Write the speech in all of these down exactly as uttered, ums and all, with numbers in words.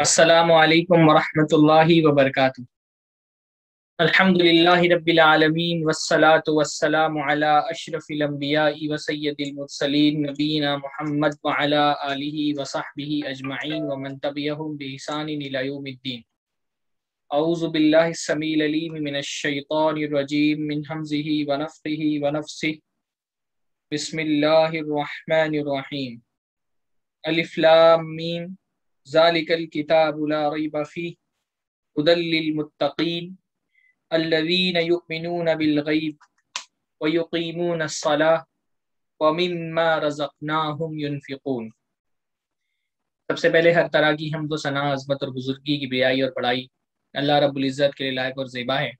السلام علیکم ورحمۃ اللہ وبرکاتہ۔ الحمد للہ رب العالمین والصلاة والسلام علی اشرف الانبیاء وسید المرسلین نبینا محمد وعلی آلہ وصحبہ اجمعین ومن تبعہم بإحسان الی یوم الدین۔ اعوذ باللہ السمیع العلیم من الشیطان الرجیم من ہمزہ ونفخہ ونفثہ۔ بسم اللہ الرحمن الرحیم۔ الف لام میم ذالک الکتاب لا ریب فیہ ھدی للمتقین الذین یؤمنون بالغیب ویقیمون الصلاۃ ومما رزقناہم ینفقون۔ سب سے پہلے ہر طرح کی حمد و ثنا، عظمت اور بزرگی کی بیائی اور بڑائی اللہ رب العزت کے لیے لائق اور زیبا ہے،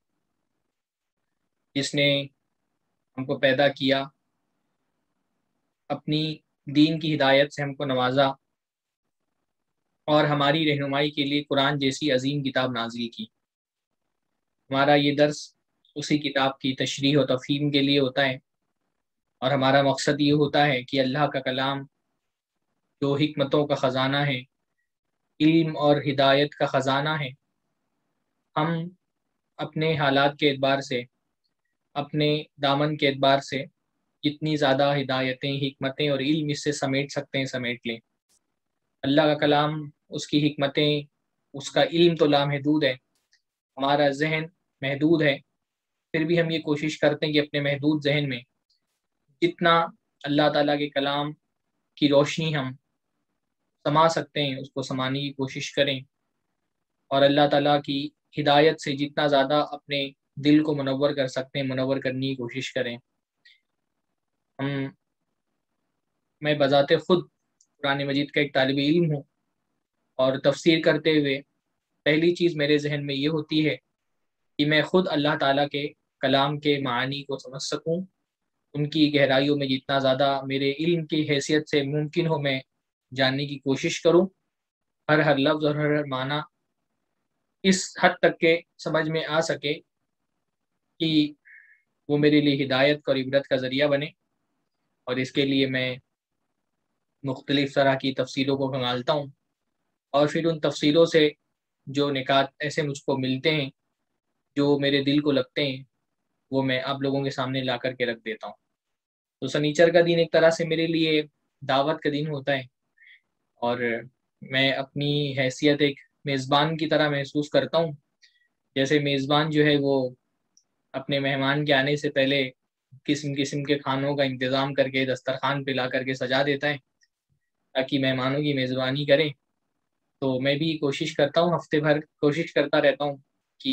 جس نے ہم کو پیدا کیا، اپنی دین کی ہدایت سے ہم کو نوازا اور ہماری رہنمائی کے لیے قرآن جیسی عظیم کتاب نازل کی۔ ہمارا یہ درس اسی کتاب کی تشریح و تفہیم کے لیے ہوتا ہے، اور ہمارا مقصد یہ ہوتا ہے کہ اللہ کا کلام جو حکمتوں کا خزانہ ہے، علم اور ہدایت کا خزانہ ہے، ہم اپنے حالات کے اعتبار سے، اپنے دامن کے اعتبار سے جتنی زیادہ ہدایتیں، حکمتیں اور علم اس سے سمیٹ سکتے ہیں سمیٹ لیں۔ اللہ کا کلام، اس کی حکمتیں، اس کا علم تو لامحدود ہے، ہمارا ذہن محدود ہے، پھر بھی ہم یہ کوشش کرتے ہیں کہ اپنے محدود ذہن میں جتنا اللہ تعالیٰ کے کلام کی روشنی ہم سما سکتے ہیں اس کو سمانے کی کوشش کریں، اور اللہ تعالیٰ کی ہدایت سے جتنا زیادہ اپنے دل کو منور کر سکتے ہیں منور کرنے کی کوشش کریں۔ ہم میں بذات خود قرآن مجید کا ایک طالب علم ہوں، اور تفسیر کرتے ہوئے پہلی چیز میرے ذہن میں یہ ہوتی ہے کہ میں خود اللہ تعالیٰ کے کلام کے معانی کو سمجھ سکوں، ان کی گہرائیوں میں جتنا زیادہ میرے علم کی حیثیت سے ممکن ہو میں جاننے کی کوشش کروں، ہر ہر لفظ اور ہر ہر معنی اس حد تک کہ سمجھ میں آ سکے کہ وہ میرے لیے ہدایت اور عبرت کا ذریعہ بنے، اور اس کے لیے میں مختلف طرح کی تفسیروں کو کھنگالتا ہوں، اور پھر ان تفسیروں سے جو نکات ایسے مجھ کو ملتے ہیں جو میرے دل کو لگتے ہیں، وہ میں آپ لوگوں کے سامنے لا کر کے رکھ دیتا ہوں۔ تو سنیچر کا دن ایک طرح سے میرے لیے دعوت کا دن ہوتا ہے، اور میں اپنی حیثیت ایک میزبان کی طرح محسوس کرتا ہوں۔ جیسے میزبان جو ہے وہ اپنے مہمان کے آنے سے پہلے قسم قسم کے کھانوں کا انتظام کر کے دسترخوان پہ لا کر کے سجا دیتا ہے تاکہ مہمانوں کی میزبانی کریں، تو میں بھی کوشش کرتا ہوں، ہفتے بھر کوشش کرتا رہتا ہوں کہ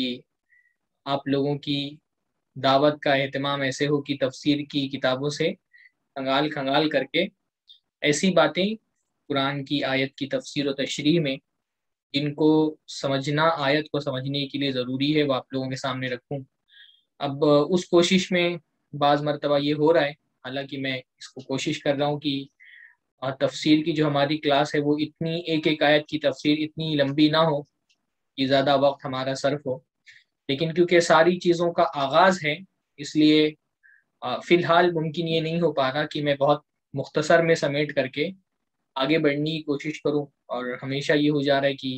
آپ لوگوں کی دعوت کا اہتمام ایسے ہو کہ تفسیر کی کتابوں سے کھنگال کھنگال کر کے ایسی باتیں قرآن کی آیت کی تفسیر و تشریح میں جن کو سمجھنا، آیت کو سمجھنے کے لیے ضروری ہے، وہ آپ لوگوں کے سامنے رکھوں۔ اب اس کوشش میں بعض مرتبہ یہ ہو رہا ہے، حالانکہ میں اس کو کوشش کر رہا ہوں کہ تفسیر کی جو ہماری کلاس ہے وہ اتنی ایک ایک آیت کی تفسیر اتنی لمبی نہ ہو کہ زیادہ وقت ہمارا صرف ہو، لیکن کیونکہ ساری چیزوں کا آغاز ہے اس لیے فی الحال ممکن یہ نہیں ہو پا رہا کہ میں بہت مختصر میں سمیٹ کر کے آگے بڑھنے کی کوشش کروں، اور ہمیشہ یہ ہو جا رہا ہے کہ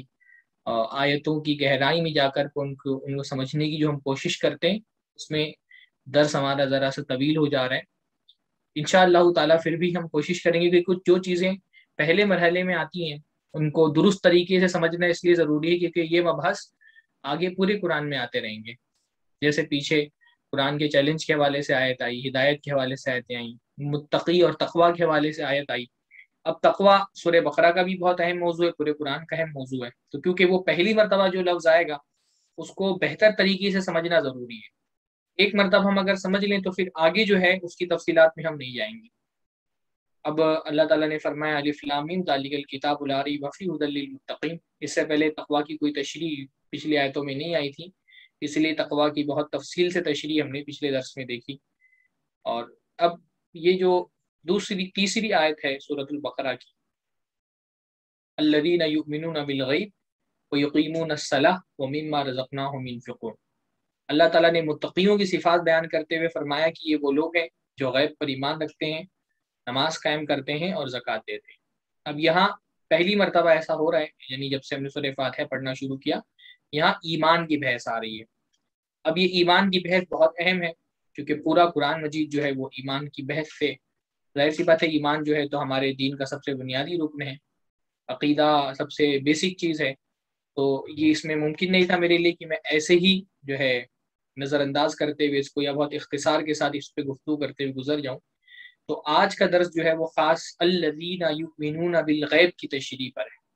آیتوں کی گہرائی میں جا کر ان کو ان کو سمجھنے کی جو ہم کوشش کرتے ہیں اس میں درس ہمارا ذرا سا طویل ہو جا رہا ہے۔ انشاءاللہ تعالیٰ پھر بھی ہم کوشش کریں گے کہ کچھ جو چیزیں پہلے مرحلے میں آتی ہیں ان کو درست طریقے سے سمجھنا اس لیے ضروری ہے کیونکہ یہ مبحث آگے پورے قرآن میں آتے رہیں گے۔ جیسے پیچھے قرآن کے چیلنج کے حوالے سے آیت آئی، ہدایت کے حوالے سے آیتیں آئیں، متقی اور تقویٰ کے حوالے سے آیت آئی۔ اب تقویٰ سورہ بقرہ کا بھی بہت اہم موضوع ہے، پورے قرآن کا اہم موضوع ہے، تو کیونکہ وہ پہلی مرتبہ جو لفظ آئے گا اس کو بہتر طریقے سے سمجھنا ضروری ہے۔ ایک مرتبہ ہم اگر سمجھ لیں تو پھر آگے جو ہے اس کی تفصیلات میں ہم نہیں جائیں گے۔ اب اللہ تعالیٰ نے فرمایا الف لام میم ذالک الکتاب لا ریب فیہ ھدی للمتقین۔ اس سے پہلے تقویٰ کی کوئی تشریح پچھلی آیتوں میں نہیں آئی تھی، اس لیے تقویٰ کی بہت تفصیل سے تشریح ہم نے پچھلے درس میں دیکھی۔ اور اب یہ جو دوسری تیسری آیت ہے سورۃ البقرہ کی، الذین یؤمنون بالغیب ویقیمون الصلاۃ ومما رزقناہم ینفقون۔ اللہ تعالیٰ نے متقیوں کی صفات بیان کرتے ہوئے فرمایا کہ یہ وہ لوگ ہیں جو غیب پر ایمان رکھتے ہیں، نماز قائم کرتے ہیں اور زکوٰۃ دیتے ہیں۔ اب یہاں پہلی مرتبہ ایسا ہو رہا ہے، یعنی جب سے ہم نے سورہ فاتحہ پڑھنا شروع کیا، یہاں ایمان کی بحث آ رہی ہے۔ اب یہ ایمان کی بحث بہت اہم ہے، کیونکہ پورا قرآن مجید جو ہے وہ ایمان کی بحث سے، ظاہر سی بات ہے ایمان جو ہے تو ہمارے دین کا سب سے بنیادی رکن ہے، عقیدہ سب سے بیسک چیز ہے، تو یہ اس میں ممکن نہیں تھا میرے لیے کہ میں ایسے ہی جو ہے نظر انداز کرتے ہوئے اس کو یا بہت اختصار کے ساتھ اس پہ گفتگو کرتے ہوئے گزر جاؤں۔ تو آج کا درس جو ہے وہ خاص الذین یؤمنون بالغیب کی تشریح پر ہے۔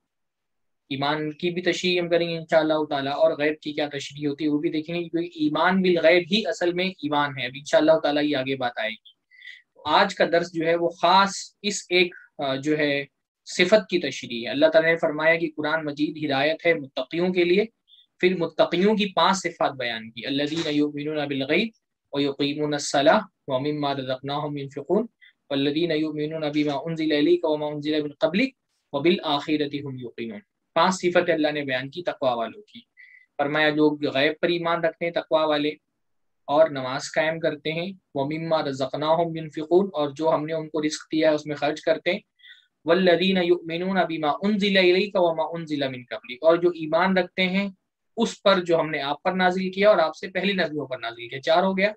ایمان کی بھی تشریح ہم کریں گے انشاءاللہ تعالیٰ، اور غیب کی کیا تشریح ہوتی ہے وہ بھی دیکھیں گے، کیونکہ ایمان بالغیب ہی اصل میں ایمان ہے۔ اب انشاءاللہ تعالیٰ یہ آگے بات آئے گی۔ آج کا درس جو ہے وہ خاص اس ایک جو ہے صفت کی تشریح ہے۔ اللہ تعالیٰ نے فرمایا کہ قرآن مجید ہدایت ہے متقیوں کے لیے، پھر متقیوں کی پانچ صفات بیان کی، الذین یؤمنون بالغیب ویقیمون الصلاۃ ومما رزقناہم ينفقون والذین یؤمنون بما انزل الیک وما انزل من قبلک وبالآخرۃ هم یوقنون۔ پانچ صفتیں اللہ نے بیان کی تقوی والوں کی۔ فرمایا جو غیب پر ایمان رکھتے ہیں تقوی والے اور نماز قائم کرتے ہیں، ومما رزقناہم ينفقون، اور جو ہم نے ان کو رزق دیا ہے اس میں خرچ کرتے ہیں، والذین یؤمنون بما انزل الیک وما انزل من قبلک، اور جو ایمان رکھتے ہیں اس پر جو ہم نے آپ پر نازل کیا اور آپ سے پہلی نبیوں پر نازل کیا۔ چار ہو گیا،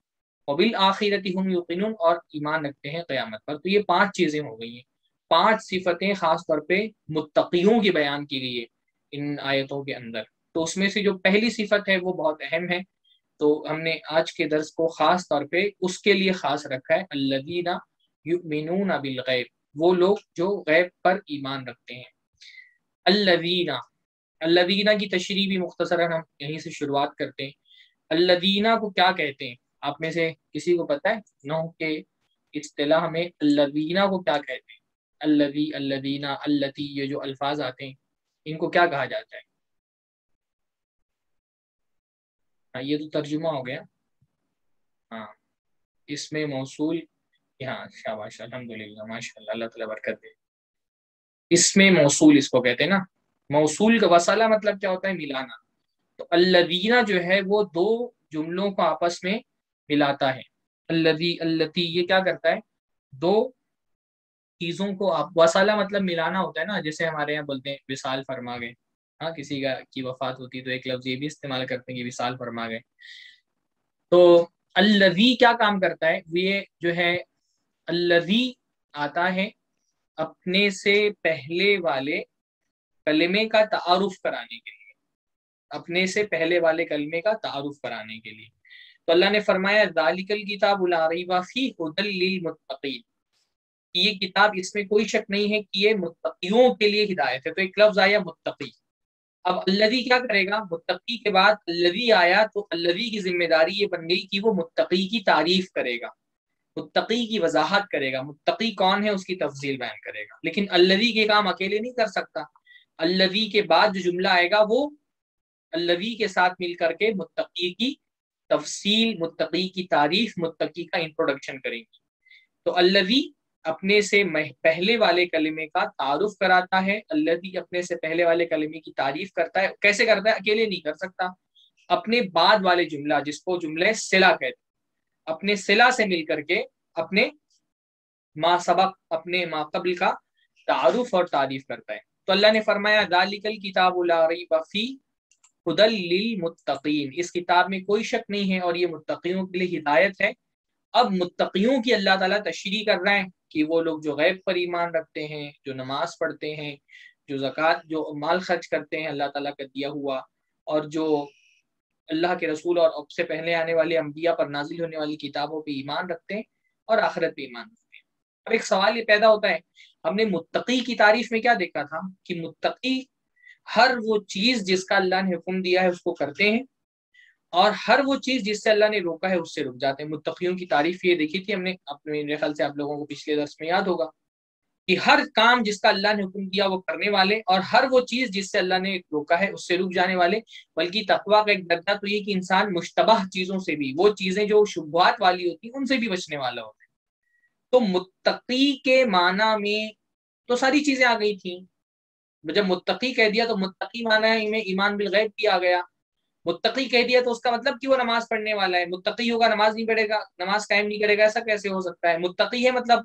وبالآخرۃ هم یوقنون، اور ایمان رکھتے ہیں قیامت پر۔ تو یہ پانچ چیزیں ہو گئی ہیں، پانچ صفتیں خاص طور پہ متقیوں کی بیان کی گئی ہے ان آیتوں کے اندر۔ تو اس میں سے جو پہلی صفت ہے وہ بہت اہم ہے، تو ہم نے آج کے درس کو خاص طور پہ اس کے لیے خاص رکھا ہے، الذین یؤمنون بالغیب، وہ لوگ جو غیب پر ایمان رکھتے ہیں۔ الذین، الذین کی تشریح بھی مختصراً ہم یہیں سے شروعات کرتے ہیں۔ الذین کو کیا کہتے ہیں؟ آپ میں سے کسی کو پتہ ہے نحو کے اصطلاح میں الذین کو کیا کہتے ہیں؟ الذی، الذین، اللتی، یہ جو الفاظ آتے ہیں ان کو کیا کہا جاتا ہے؟ ہاں یہ تو ترجمہ ہو گیا، ہاں اس میں موصول، ہاں شاباش الحمدللہ ماشاء اللہ، اللہ تعالیٰ برکت دے۔ اس میں موصول اس کو کہتے ہیں نا، موصول کا وصلہ مطلب کیا ہوتا ہے؟ ملانا۔ تو الذین جو ہے وہ دو جملوں کو آپس میں ملاتا ہے۔ الذی، اللتی یہ کیا کرتا ہے؟ دو چیزوں کو آپ، وصلہ مطلب ملانا ہوتا ہے نا، جیسے ہمارے یہاں بولتے ہیں وصال فرما گئے، ہاں کسی کا کی وفات ہوتی ہے تو ایک لفظ یہ بھی استعمال کرتے ہیں کہ وصال فرما گئے۔ تو الذی کیا کام کرتا ہے؟ یہ جو ہے الذی آتا ہے اپنے سے پہلے والے کلمے کا تعارف کرانے کے لیے، اپنے سے پہلے والے کلمے کا تعارف کرانے کے لیے۔ تو اللہ نے فرمایا ذالک الکتاب لا ریب فیہ ھدی للمتقین، یہ کتاب اس میں کوئی شک نہیں ہے کہ یہ متقیوں کے لیے ہدایت ہے۔ تو ایک لفظ آیا متقی، اب الذی کیا کرے گا؟ متقی کے بعد الذی آیا تو الذی کی ذمہ داری یہ بن گئی کہ وہ متقی کی تعریف کرے گا، متقی کی وضاحت کرے گا، متقی کون ہے اس کی تفصیل بیان کرے گا۔ لیکن الذی کے کام اکیلے نہیں کر سکتا، الذی کے بعد جو جملہ آئے گا وہ الذی کے ساتھ مل کر کے متقی کی تفصیل، متقی کی تعریف، متقی کا انٹروڈکشن کریں گی۔ تو الذی اپنے سے پہلے والے کلمے کا تعارف کراتا ہے، الذی اپنے سے پہلے والے کلمے کی تعریف کرتا ہے۔ کیسے کرتا ہے؟ اکیلے نہیں کر سکتا، اپنے بعد والے جملہ جس کو جملہ صلہ کہتے ہیں، اپنے صلہ سے مل کر کے اپنے ما سبق، اپنے ما قبل کا تعارف اور تعریف کرتا ہے۔ تو اللہ نے فرمایا ذالک الکتاب لا ریب فیہ ھدی للمتقین، اس کتاب میں کوئی شک نہیں ہے اور یہ متقیوں کے لیے ہدایت ہے۔ اب متقیوں کی اللہ تعالیٰ تشریح کر رہے ہیں کہ وہ لوگ جو غیب پر ایمان رکھتے ہیں، جو نماز پڑھتے ہیں، جو زکوٰۃ، جو مال خرچ کرتے ہیں اللہ تعالیٰ کا دیا ہوا، اور جو اللہ کے رسول اور اب سے پہلے آنے والے انبیاء پر نازل ہونے والی کتابوں پہ ایمان رکھتے ہیں اور آخرت پہ ایمان رکھتے ہیں۔ اب ایک سوال یہ پیدا ہوتا ہے، ہم نے متقی کی تعریف میں کیا دیکھا تھا کہ متقی ہر وہ چیز جس کا اللہ نے حکم دیا ہے اس کو کرتے ہیں، اور ہر وہ چیز جس سے اللہ نے روکا ہے اس سے رک جاتے ہیں۔ متقیوں کی تعریف یہ دیکھی تھی ہم نے اپنے، میرے خیال سے آپ لوگوں کو پچھلے درس میں یاد ہوگا کہ ہر کام جس کا اللہ نے حکم دیا وہ کرنے والے، اور ہر وہ چیز جس سے اللہ نے روکا ہے اس سے رک جانے والے۔ بلکہ تقویٰ کا ایک درجہ تو یہ کہ انسان مشتبہ چیزوں سے بھی، وہ چیزیں جو شبہات والی ہوتی ہیں ان سے بھی بچنے والا ہوتا ہے۔ تو متقی کے معنی میں تو ساری چیزیں آ گئی تھیں، جب متقی کہہ دیا تو متقی معنی میں ایمان بالغیب بھی آ گیا۔ متقی کہہ دیا تو اس کا مطلب کہ وہ نماز پڑھنے والا ہے، متقی ہوگا نماز نہیں پڑھے گا، نماز قائم نہیں کرے گا، ایسا کیسے ہو سکتا ہے؟ متقی ہے مطلب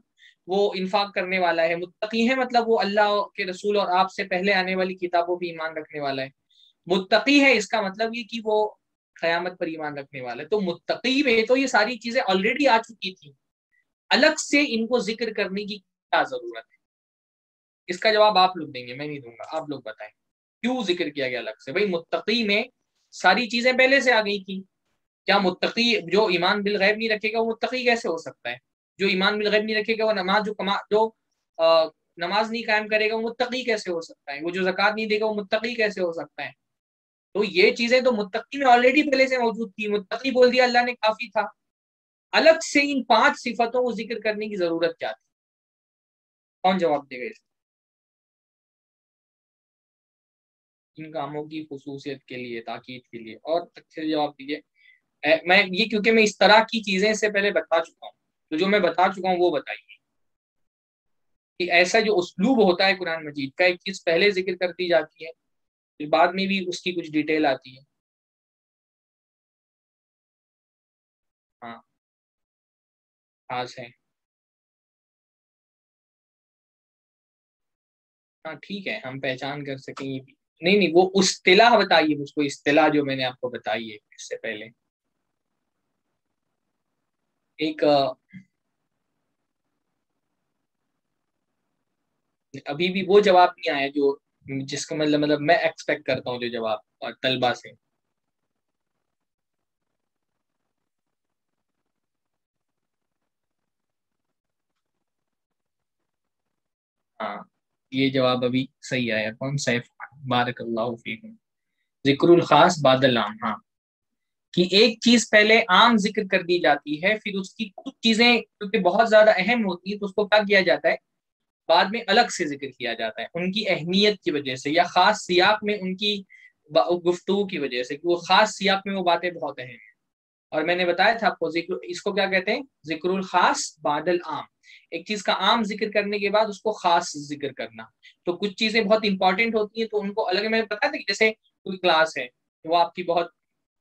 وہ انفاق کرنے والا ہے. متقی ہے مطلب وہ اللہ کے رسول اور آپ سے پہلے آنے والی کتابوں پہ ایمان رکھنے والا ہے. متقی ہے اس کا مطلب یہ کہ وہ قیامت پر ایمان رکھنے والا ہے. تو متقی میں تو یہ ساری چیزیں آلریڈی آ چکی تھی, الگ سے ان کو ذکر کرنے کی کیا ضرورت ہے؟ اس کا جواب آپ لوگ دیں گے, میں نہیں دوں گا. آپ لوگ بتائیں کیوں ذکر کیا گیا الگ سے؟ بھائی متقی میں ساری چیزیں پہلے سے آ گئی تھی. کیا متقی جو ایمان بالغیب نہیں رکھے گا وہ متقی کیسے ہو سکتا ہے؟ جو ایمان بالغیب نہیں رکھے گا وہ نماز جو کما جو آ, نماز نہیں قائم کرے گا وہ متقی کیسے ہو سکتا ہے؟ وہ جو زکوٰۃ نہیں دے گا وہ متقی کیسے ہو سکتا ہے؟ تو یہ چیزیں تو متقی میں آلریڈی پہلے سے موجود تھی. متقی بول دیا اللہ نے کافی تھا. الگ سے ان پانچ صفتوں کو ذکر کرنے کی ضرورت کیا تھی؟ کون جواب دے گا اس ان کاموں کی خصوصیت کے لیے, تاکید کے لیے؟ اور اچھے سے جواب دیجیے. میں یہ کیونکہ میں اس طرح کی چیزیں سے پہلے بتا چکا ہوں, تو جو میں بتا چکا ہوں وہ بتائیے کہ ایسا جو اسلوب ہوتا ہے قرآن مجید کا, ایک چیز پہلے ذکر کر دی جاتی ہے پھر بعد میں بھی اس کی کچھ ڈیٹیل آتی ہے. ہاں خاص ہے. ہاں ٹھیک ہے, ہم پہچان کر سکیں یہ بھی. نہیں نہیں وہ اصطلاح بتائیے مجھ کو, اصطلاح جو میں نے آپ کو بتائی ہے اس سے پہلے. ایک ابھی بھی وہ جواب نہیں آیا جو جس کا مطلب مطلب میں ایکسپیکٹ کرتا ہوں جو جواب اور طلبہ سے. ہاں یہ جواب ابھی صحیح آیا. کون سا ہے؟ بارک اللہ فیکم. ذکر الخاص بعد العام. ہاں کہ ایک چیز پہلے عام ذکر کر دی جاتی ہے, پھر اس کی کچھ چیزیں کیونکہ بہت زیادہ اہم ہوتی ہیں تو اس کو کیا کیا جاتا ہے, بعد میں الگ سے ذکر کیا جاتا ہے ان کی اہمیت کی وجہ سے, یا خاص سیاق میں ان کی گفتگو کی وجہ سے, کہ وہ خاص سیاق میں وہ باتیں بہت اہم ہیں. اور میں نے بتایا تھا آپ کو ذکر اس کو کیا کہتے ہیں, ذکر الخاص بعد العام. ایک چیز کا عام ذکر کرنے کے بعد اس کو خاص ذکر کرنا. تو کچھ چیزیں بہت امپورٹنٹ ہوتی ہیں تو ان کو الگ, میں نے بتایا تھا کہ جیسے کوئی کلاس ہے وہ آپ کی بہت,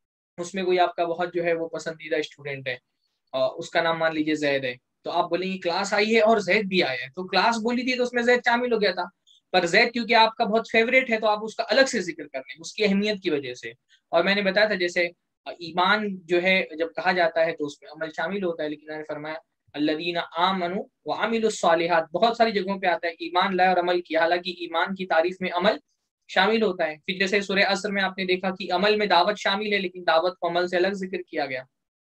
اس میں کوئی آپ کا بہت جو ہے وہ پسندیدہ اسٹوڈنٹ ہے, اور اس کا نام مان لیجیے زید ہے, تو آپ بولیں گے کلاس آئی ہے اور زید بھی آیا ہے, تو کلاس بولی تھی تو اس میں زید شامل ہو گیا تھا, پر زید کیونکہ آپ کا بہت فیوریٹ ہے تو آپ اس کا الگ سے ذکر کر لیں اس کی اہمیت کی وجہ سے. اور میں نے بتایا تھا جیسے ایمان جو ہے جب کہا جاتا ہے تو اس میں عمل شامل ہوتا ہے, لیکن میں نے فرمایا الذین آمنوا وعملوا الصالحات, بہت ساری جگہوں پہ آتا ہے ایمان لائے اور عمل کیا, حالانکہ ایمان کی تعریف میں عمل شامل ہوتا ہے. پھر جیسے سورہ عصر میں آپ نے دیکھا کہ عمل میں دعوت شامل ہے, لیکن دعوت کو عمل سے الگ ذکر کیا گیا.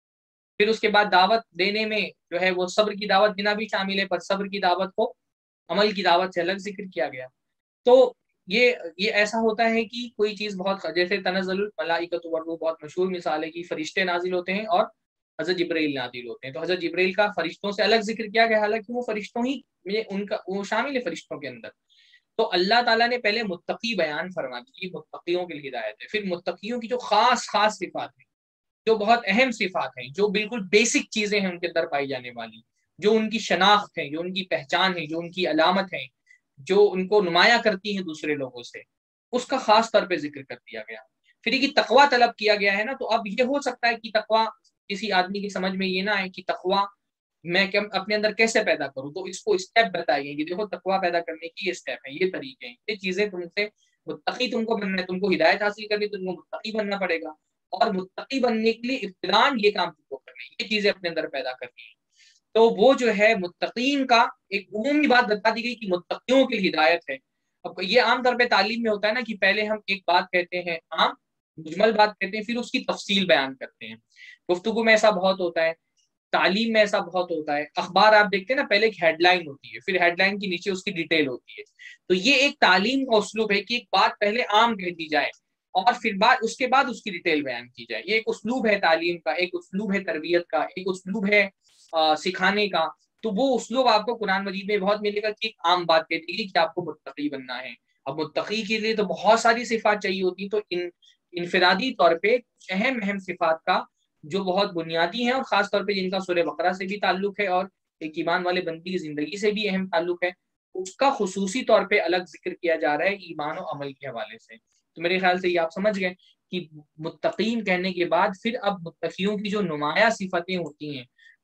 پھر اس کے بعد دعوت دینے میں جو ہے وہ صبر کی دعوت دینا بھی شامل ہے, پر صبر کی دعوت کو عمل کی دعوت سے الگ ذکر کیا گیا. تو یہ یہ ایسا ہوتا ہے کہ کوئی چیز بہت, جیسے تنزل الملائکۃ والروح بہت مشہور مثال ہے کہ فرشتے نازل ہوتے ہیں اور حضرت جبرائیل نازل ہوتے ہیں, تو حضرت جبرائیل کا فرشتوں سے الگ ذکر کیا گیا, حالانکہ وہ فرشتوں ہی میں ان کا وہ شامل ہے فرشتوں کے اندر. تو اللہ تعالیٰ نے پہلے متقی بیان فرما دی, متقیوں کے لیے ہدایت ہے. پھر متقیوں کی جو خاص خاص صفات ہیں, جو بہت اہم صفات ہیں, جو بالکل بیسک چیزیں ہیں ان کے اندر پائی جانے والی, جو ان کی شناخت ہے, جو ان کی پہچان ہے, جو ان کی علامت ہے, جو ان کو نمایاں کرتی ہیں دوسرے لوگوں سے, اس کا خاص طور پہ ذکر کر دیا گیا. پھر یہ تقویٰ طلب کیا گیا ہے نا, تو اب یہ ہو سکتا ہے کہ تقویٰ کسی آدمی کی سمجھ میں یہ نہ آئے کہ تقویٰ میں اپنے اندر کیسے پیدا کروں, تو اس کو اسٹیپ بتائیے کہ دیکھو تقویٰ پیدا کرنے کی یہ اسٹیپ ہے, یہ طریقے ہیں, یہ چیزیں تم سے متقی تم کو بننا ہے, تم کو ہدایت حاصل کرنی ہے, تم کو متقی بننا پڑے گا, اور متقی بننے کے لیے ابتداءً یہ کام تم کو کرنا ہے, یہ چیزیں اپنے اندر پیدا کرنی ہے. تو وہ جو ہے متقین کا ایک عمومی بات بتا دی گئی کہ متقیوں کی ہدایت ہے. اب یہ عام طور پہ تعلیم میں ہوتا ہے نا کہ پہلے ہم ایک بات کہتے ہیں, عام مجمل بات کہتے ہیں, پھر اس کی تفصیل بیان کرتے ہیں. گفتگو میں ایسا بہت ہوتا ہے, تعلیم میں ایسا بہت ہوتا ہے. اخبار آپ دیکھتے ہیں نا, پہلے ایک ہیڈ لائن ہوتی ہے, پھر ہیڈ لائن کے نیچے اس کی ڈیٹیل ہوتی ہے. تو یہ ایک تعلیم کا اسلوب ہے کہ ایک بات پہلے عام کہہ دی جائے اور پھر بعد اس کے بعد اس کی ڈیٹیل بیان کی جائے. یہ ایک اسلوب ہے تعلیم کا, ایک اسلوب ہے تربیت کا, ایک اسلوب ہے سکھانے کا. تو وہ اسلوب آپ کو قرآن مجید میں بہت ملے گا کہ ایک عام بات کہتی ہے کہ آپ کو متقی بننا ہے. اب متقی کے لیے تو بہت ساری صفات چاہیے ہوتی, تو ان انفرادی طور پہ اہم اہم صفات کا جو بہت بنیادی ہیں, اور خاص طور پہ جن کا سورہ بقرہ سے بھی تعلق ہے اور ایک ایمان والے بندی کی زندگی سے بھی اہم تعلق ہے, اس کا خصوصی طور پہ الگ ذکر کیا جا رہا ہے ایمان و عمل کے حوالے سے. تو میرے خیال سے یہ آپ سمجھ گئے کہ متقین کہنے کے بعد پھر اب متقیوں کی جو نمایاں صفتیں ہوتی ہیں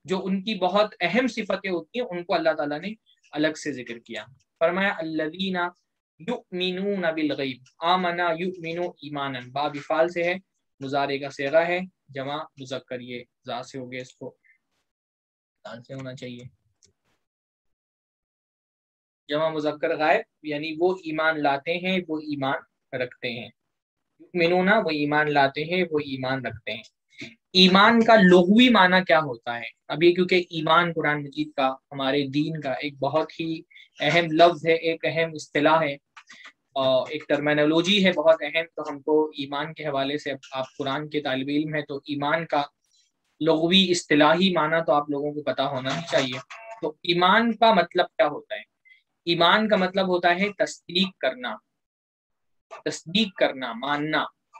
جو ان کی بہت اہم صفتیں ہوتی ہیں ان کو اللہ تعالیٰ نے الگ سے ذکر کیا. فرمایا الذین یؤمنون بالغیب، آمنا یؤمن ایمانا، باب افعال سے ہے، مضارع کا صیغہ ہے، جمع مذکر، یہ ذا سے ہو گیا، اس کو دال سے ہونا چاہیے، جمع مذکر غائب، یعنی وہ ایمان لاتے ہیں، وہ ایمان رکھتے ہیں. یؤمنون وہ ایمان لاتے ہیں، وہ ایمان رکھتے ہیں. ایمان کا لغوی معنی کیا ہوتا ہے؟ اب یہ کیونکہ ایمان قرآن مجید کا، ہمارے دین کا ایک بہت ہی اہم لفظ ہے، ایک اہم اصطلاح ہے، اور ایک ٹرمینالوجی ہے بہت اہم، تو ہم کو ایمان کے حوالے سے، آپ قرآن کے طالب علم ہیں تو ایمان کا لغوی اصطلاحی معنی تو آپ لوگوں کو پتا ہونا ہی چاہیے. تو ایمان کا مطلب کیا ہوتا ہے؟ ایمان کا مطلب ہوتا ہے تصدیق کرنا، تصدیق کرنا، ماننا.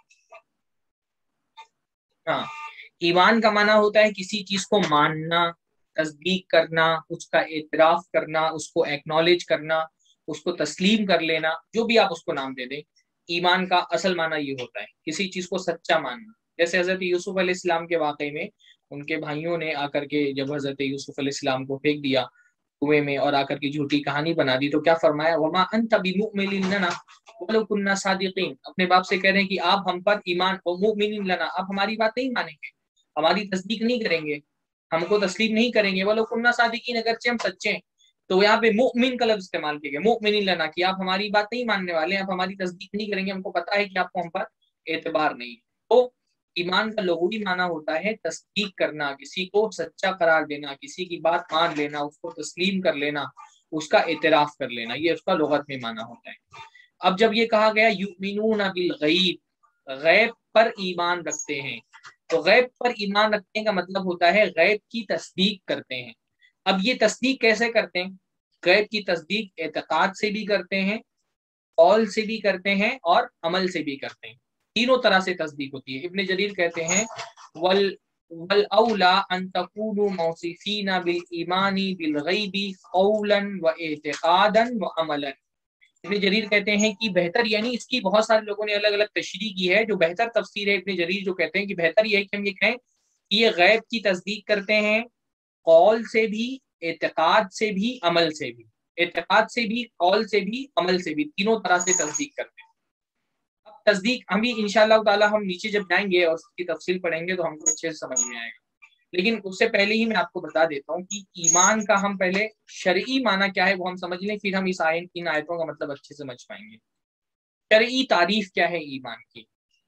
ہاں، ایمان کا معنی ہوتا ہے کسی چیز کو ماننا، تصدیق کرنا، اس کا اعتراف کرنا، اس کو ایکنالج کرنا، اس کو تسلیم کر لینا، جو بھی آپ اس کو نام دے دیں. ایمان کا اصل معنی یہ ہوتا ہے کسی چیز کو سچا ماننا. جیسے حضرت یوسف علیہ السلام کے واقعے میں ان کے بھائیوں نے آ کر کے جب حضرت یوسف علیہ السلام کو پھینک دیا کنویں میں اور آ کر کے جھوٹی کہانی بنا دی، تو کیا فرمایا؟ وما انت بمؤمن لنا ولو كنا صادقین. اپنے باپ سے کہہ رہے ہیں کہ آپ ہم پر ایمان، مؤمن لنا، آپ ہماری بات نہیں مانیں گے، ہماری تصدیق نہیں کریں گے، ہم کو تسلیم نہیں کریں گے، ولو كنا صادقین، اگرچہ ہم سچے ہیں. تو یہاں پہ مؤمن کا لفظ استعمال کیا گیا، مؤمن لنا، کہ آپ ہماری بات نہیں ماننے والے، آپ ہماری تصدیق نہیں کریں گے، ہم کو پتا ہے کہ آپ کو ہم پر اعتبار نہیں. تو ایمان کا لغوی معنی ہوتا ہے تصدیق کرنا، کسی کو سچا قرار دینا، کسی کی بات مان لینا، اس کو تسلیم کر لینا، اس کا اعتراف کر لینا، یہ اس کا لغت میں معنی ہوتا ہے. اب جب یہ کہا گیا یؤمنون بالغیب، غیب پر ایمان رکھتے ہیں، تو غیب پر ایمان رکھنے کا مطلب ہوتا ہے غیب کی تصدیق کرتے ہیں. اب یہ تصدیق کیسے کرتے ہیں؟ غیب کی تصدیق اعتقاد سے بھی کرتے ہیں، قول سے بھی کرتے ہیں، اور عمل سے بھی کرتے ہیں. تینوں طرح سے تصدیق ہوتی ہے. ابن جریر کہتے ہیں ول والاولا ان تكونوا موصفین بالایمان بالغیب قولا واعتقادا وعملا. ابن جریر کہتے ہیں کہ بہتر، یعنی اس کی بہت سارے لوگوں نے الگ الگ تشریح کی ہے، جو بہتر تفسیر ہے ابن جریر جو کہتے ہیں کہ بہتر یہ ہے کہ ہم یہ کہیں کہ یہ غیب کی تصدیق کرتے ہیں، قول سے بھی، اعتقاد سے بھی، عمل سے بھی، اعتقاد سے بھی، قول سے بھی، عمل سے بھی، تینوں طرح سے تصدیق کرتے ہیں. اب تصدیق ہم بھی انشاءاللہ تعالی ہم نیچے جب جائیں گے اور اس کی تفصیل پڑھیں گے تو ہم کو اچھے سے سمجھ میں آئے گا. لیکن اس سے پہلے ہی میں آپ کو بتا دیتا ہوں کہ ایمان کا ہم پہلے شرعی معنی کیا ہے وہ ہم سمجھ لیں، پھر ہم اس آیت ان آیتوں کا مطلب اچھے سے سمجھ پائیں گے. شرعی تعریف کیا ہے ایمان کی؟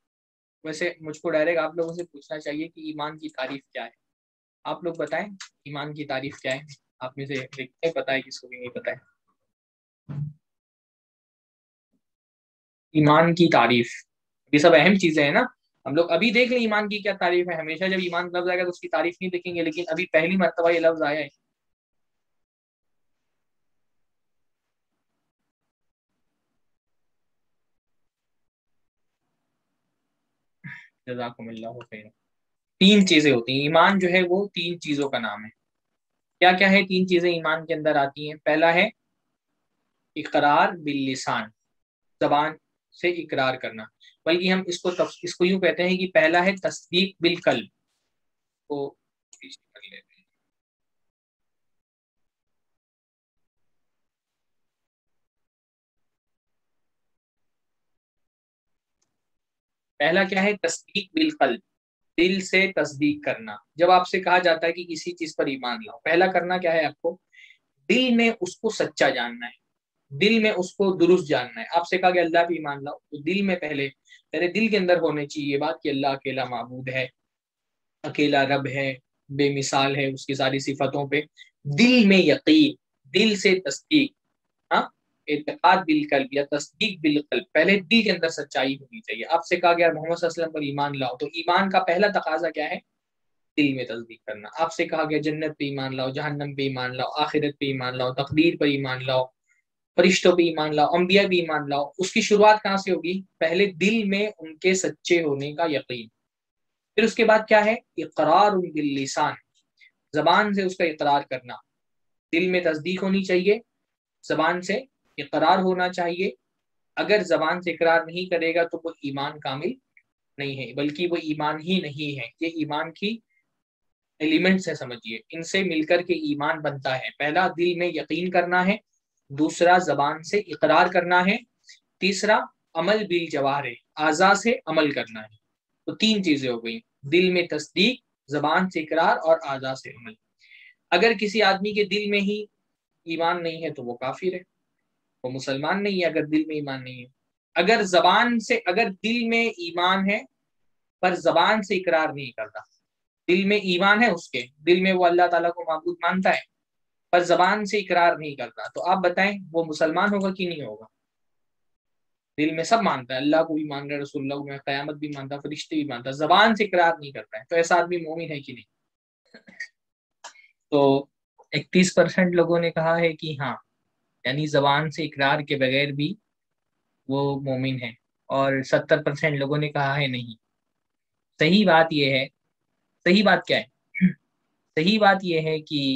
ویسے مجھ کو ڈائریکٹ آپ لوگوں سے پوچھنا چاہیے کہ ایمان کی تعریف کیا ہے. آپ لوگ بتائیں ایمان کی تعریف کیا ہے. آپ میں سے دیکھتے پتہ ہے، کس کو بھی نہیں پتہ ہے. ایمان کی تعریف، یہ سب اہم چیزیں ہیں نا. ہم لوگ ابھی دیکھ لیں ایمان کی کیا تعریف ہے. ہمیشہ جب ایمان لفظ آئے گا تو اس کی تعریف نہیں دیکھیں گے، لیکن ابھی پہلی مرتبہ یہ لفظ آیا ہے. جزاکم اللہ خیر. تین چیزیں ہوتی ہیں. ایمان جو ہے وہ تین چیزوں کا نام ہے. کیا کیا ہے تین چیزیں ایمان کے اندر آتی ہیں؟ پہلا ہے اقرار باللسان، زبان سے اقرار کرنا، بلکہ ہم اس کو اس کو یوں کہتے ہیں کہ پہلا ہے تصدیق بالقلب. کو کر لیتے ہیں. پہلا کیا ہے؟ تصدیق بالقلب، دل سے تصدیق کرنا. جب آپ سے کہا جاتا ہے کہ کسی چیز پر ایمان لاؤ، پہلا کرنا کیا ہے؟ آپ کو دل میں اس کو سچا جاننا ہے، دل میں اس کو درست جاننا ہے. آپ سے کہا کہ اللہ پہ ایمان لاؤ، تو دل میں پہلے پہلے دل کے اندر ہونے چاہیے یہ بات کہ اللہ اکیلا معبود ہے، اکیلا رب ہے، بے مثال ہے اس کی ساری صفتوں پہ. دل میں یقین، دل سے تصدیق. ہاں، اعتقاد بالقلب یا تصدیق بالقلب، پہلے دل کے اندر سچائی ہونی چاہیے. آپ سے کہا گیا محمد صلی اللہ علیہ وسلم پر ایمان لاؤ، تو ایمان کا پہلا تقاضا کیا ہے؟ دل میں تصدیق کرنا. آپ سے کہا گیا جنت پہ ایمان لاؤ، جہنم پہ ایمان لاؤ، آخرت پہ ایمان لاؤ، تقدیر پر ایمان لاؤ، فرشتوں پہ ایمان لاؤ، انبیاء پہ ایمان لاؤ. اس کی شروعات کہاں سے ہوگی؟ پہلے دل میں ان کے سچے ہونے کا یقین. پھر اس کے بعد کیا ہے؟ اقرار باللسان، زبان سے اس کا اقرار کرنا. دل میں تصدیق ہونی چاہیے، زبان سے اقرار ہونا چاہیے. اگر زبان سے اقرار نہیں کرے گا تو وہ ایمان کامل نہیں ہے، بلکہ وہ ایمان ہی نہیں ہے. یہ ایمان کی ایلیمنٹس ہے سمجھیے، ان سے مل کر کے ایمان بنتا ہے۔ پہلا دل میں یقین کرنا ہے، دوسرا زبان سے اقرار کرنا ہے، تیسرا عمل بالجوارح اعضاء سے عمل کرنا ہے۔ تو تین چیزیں ہو گئی، دل میں تصدیق، زبان سے اقرار اور اعضاء سے عمل۔ اگر کسی آدمی کے دل میں ہی ایمان نہیں ہے تو وہ کافر ہے، وہ مسلمان نہیں ہے اگر دل میں ایمان نہیں ہے۔ اگر زبان سے اگر دل میں ایمان ہے پر زبان سے اقرار نہیں کرتا، دل میں ایمان ہے، اس کے دل میں وہ اللہ تعالیٰ کو معبود مانتا ہے پر زبان سے اقرار نہیں کرتا، تو آپ بتائیں وہ مسلمان ہوگا کہ نہیں ہوگا؟ دل میں سب مانتا ہے، اللہ کو بھی مان رہا ہے، رسول اللہ میں قیامت بھی مانتا ہے، فرشتے بھی مانتا ہے، زبان سے اقرار نہیں کرتا ہے، تو ایسا آدمی مومن ہے کہ نہیں؟ تو اکتیس پرسنٹ لوگوں نے کہا ہے کہ ہاں، یعنی زبان سے اقرار کے بغیر بھی وہ مومن ہے، اور ستر پرسنٹ لوگوں نے کہا ہے نہیں۔ صحیح بات یہ ہے، صحیح بات کیا ہے؟ صحیح بات یہ ہے کہ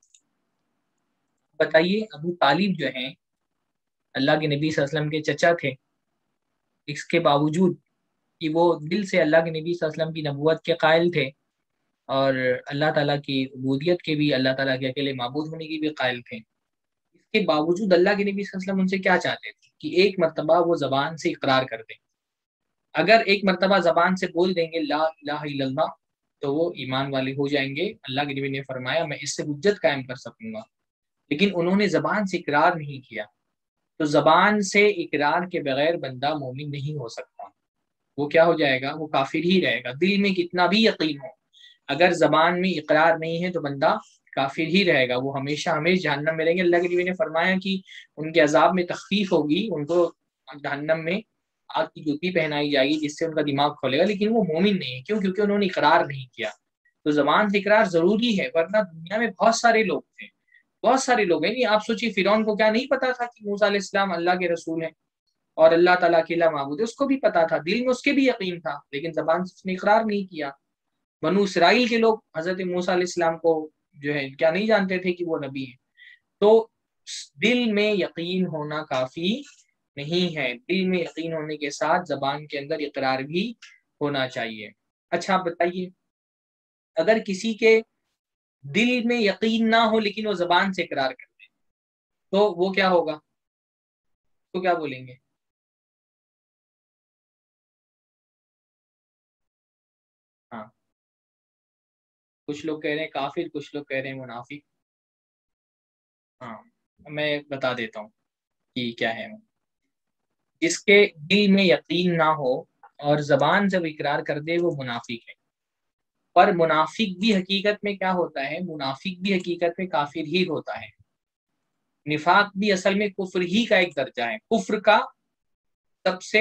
بتائیے، ابو طالب جو ہیں اللہ کے نبی صلی اللہ علیہ وسلم کے چچا تھے، اس کے باوجود کہ وہ دل سے اللہ کے نبی صلی اللہ علیہ وسلم کی نبوت کے قائل تھے اور اللہ تعالیٰ کی عبودیت کے بھی، اللہ تعالیٰ کے اکیلے معبود ہونے کی بھی قائل تھے، اس کے باوجود اللہ کے نبی صلی اللہ علیہ وسلم ان سے کیا چاہتے تھے کہ ایک مرتبہ وہ زبان سے اقرار کر دیں۔ اگر ایک مرتبہ زبان سے بول دیں گے لا الہ الا اللہ تو وہ ایمان والے ہو جائیں گے۔ اللہ کے نبی نے فرمایا میں اس سے حجت قائم کر سکوں گا، لیکن انہوں نے زبان سے اقرار نہیں کیا، تو زبان سے اقرار کے بغیر بندہ مومن نہیں ہو سکتا، وہ کیا ہو جائے گا؟ وہ کافر ہی رہے گا، دل میں کتنا بھی یقین ہو، اگر زبان میں اقرار نہیں ہے تو بندہ کافر ہی رہے گا، وہ ہمیشہ ہمیشہ جہنم میں رہیں گے۔ اللہ کے نبی نے فرمایا کہ ان کے عذاب میں تخفیف ہوگی، ان کو جہنم میں آگ کی جوتی پہنائی جائے گی جس سے ان کا دماغ کھولے گا، لیکن وہ مومن نہیں ہے، کیوں؟ کیونکہ انہوں نے اقرار نہیں کیا۔ تو زبان سے اقرار ضروری ہے، ورنہ دنیا میں بہت سارے لوگ تھے، بہت سارے لوگ ہیں، آپ سوچیے فرعون کو کیا نہیں پتا تھا کہ موسیٰ علیہ السلام اللہ کے رسول ہیں اور اللہ تعالیٰ اکیلا معبود ہے؟ اس کو بھی پتا تھا، دل میں اس کے بھی یقین تھا، لیکن زبان سے اس نے اقرار نہیں کیا۔ بنو اسرائیل کے لوگ حضرت موسیٰ علیہ السلام کو جو ہے کیا نہیں جانتے تھے کہ وہ نبی ہیں؟ تو دل میں یقین ہونا کافی نہیں ہے، دل میں یقین ہونے کے ساتھ زبان کے اندر اقرار بھی ہونا چاہیے۔ اچھا آپ بتائیے، اگر کسی کے دل میں یقین نہ ہو لیکن وہ زبان سے اقرار کر دے تو وہ کیا ہوگا؟ تو کیا بولیں گے؟ ہاں، کچھ لوگ کہہ رہے ہیں کافر، کچھ لوگ کہہ رہے ہیں منافق۔ ہاں، میں بتا دیتا ہوں کہ کیا ہے۔ جس کے دل میں یقین نہ ہو اور زبان جب اقرار کر دے وہ منافق ہے، پر منافق بھی حقیقت میں کیا ہوتا ہے؟ منافق بھی حقیقت میں کافر ہی ہوتا ہے۔ نفاق بھی اصل میں کفر ہی کا ایک درجہ ہے، کفر کا سب سے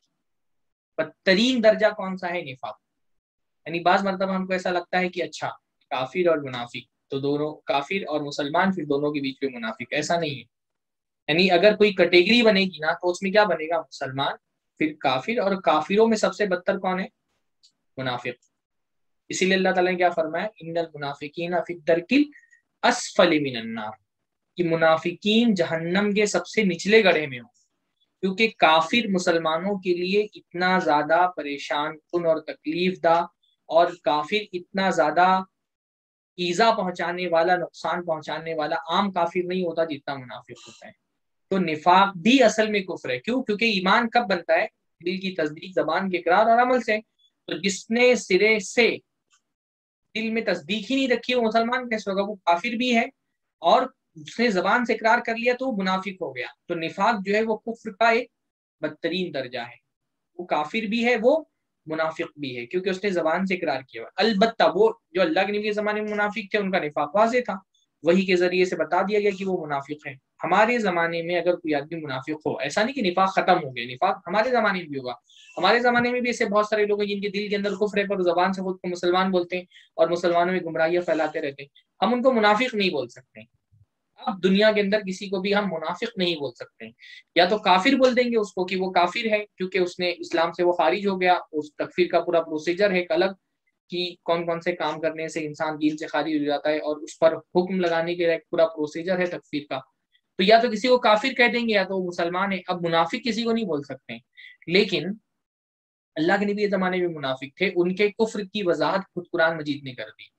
بدترین درجہ کون سا ہے؟ نفاق۔ یعنی بعض مرتبہ ہم کو ایسا لگتا ہے کہ اچھا کافر اور منافق تو دونوں، کافر اور مسلمان پھر دونوں کے بیچ میں منافق، ایسا نہیں ہے۔ یعنی اگر کوئی کیٹیگری بنے گی نا تو اس میں کیا بنے گا؟ مسلمان، پھر کافر، اور کافروں میں سب سے بدتر کون ہے؟ منافق۔ اسی لیے اللہ تعالیٰ نے کیا فرمایا؟ ان المنافقین فی الدرک الاسفل من النار، کہ منافقین جہنم کے سب سے نچلے گڑھے میں ہوں، کیونکہ کافر مسلمانوں کے لیے اتنا زیادہ پریشان کن اور تکلیف دہ اور کافر اتنا زیادہ ایذا پہنچانے والا، نقصان پہنچانے والا عام کافر نہیں ہوتا جتنا منافق ہوتا ہے۔ تو نفاق بھی اصل میں کفر ہے، کیوں؟ کیونکہ ایمان کب بنتا ہے؟ دل کی تصدیق، زبان کے اقرار اور عمل سے۔ تو جس نے سرے سے دل میں تصدیق ہی نہیں رکھی وہ مسلمان کیسے ہوگا؟ وہ کافر بھی ہے، اور اس نے زبان سے اقرار کر لیا تو وہ منافق ہو گیا۔ تو نفاق جو ہے وہ کفر کا ایک بدترین درجہ ہے، وہ کافر بھی ہے، وہ منافق بھی ہے، کیونکہ اس نے زبان سے اقرار کیا۔ البتہ وہ جو اللہ کے نبی کے زمانے میں منافق تھے ان کا نفاق واضح تھا، وہی کے ذریعے سے بتا دیا گیا کہ وہ منافق ہیں۔ ہمارے زمانے میں اگر کوئی آدمی منافق ہو، ایسا نہیں کہ نفاق ختم ہو گیا، نفاق ہمارے زمانے میں بھی ہوگا، ہمارے زمانے میں بھی ایسے بہت سارے لوگ ہیں جن کے دل کے اندر کفر ہے پر زبان سے خود کو مسلمان بولتے ہیں اور مسلمانوں میں گمراہیاں پھیلاتے رہتے ہیں، ہم ان کو منافق نہیں بول سکتے۔ اب دنیا کے اندر کسی کو بھی ہم منافق نہیں بول سکتے، یا تو کافر بول دیں گے اس کو کہ وہ کافر ہے کیونکہ اس نے اسلام سے وہ خارج ہو گیا، اس تکفیر کا پورا پروسیجر ہے ایک الگ، کہ کون کون سے کام کرنے سے انسان دین سے خارج ہو جاتا ہے، اور اس پر حکم لگانے کے لیے ایک پورا پروسیجر ہے تکفیر کا۔ تو یا تو کسی کو کافر کہہ دیں گے یا تو وہ مسلمان ہے، اب منافق کسی کو نہیں بول سکتے۔ لیکن اللہ کے نبی کے زمانے میں منافق تھے، ان کے کفر کی وضاحت خود قرآن مجید نے کر دی۔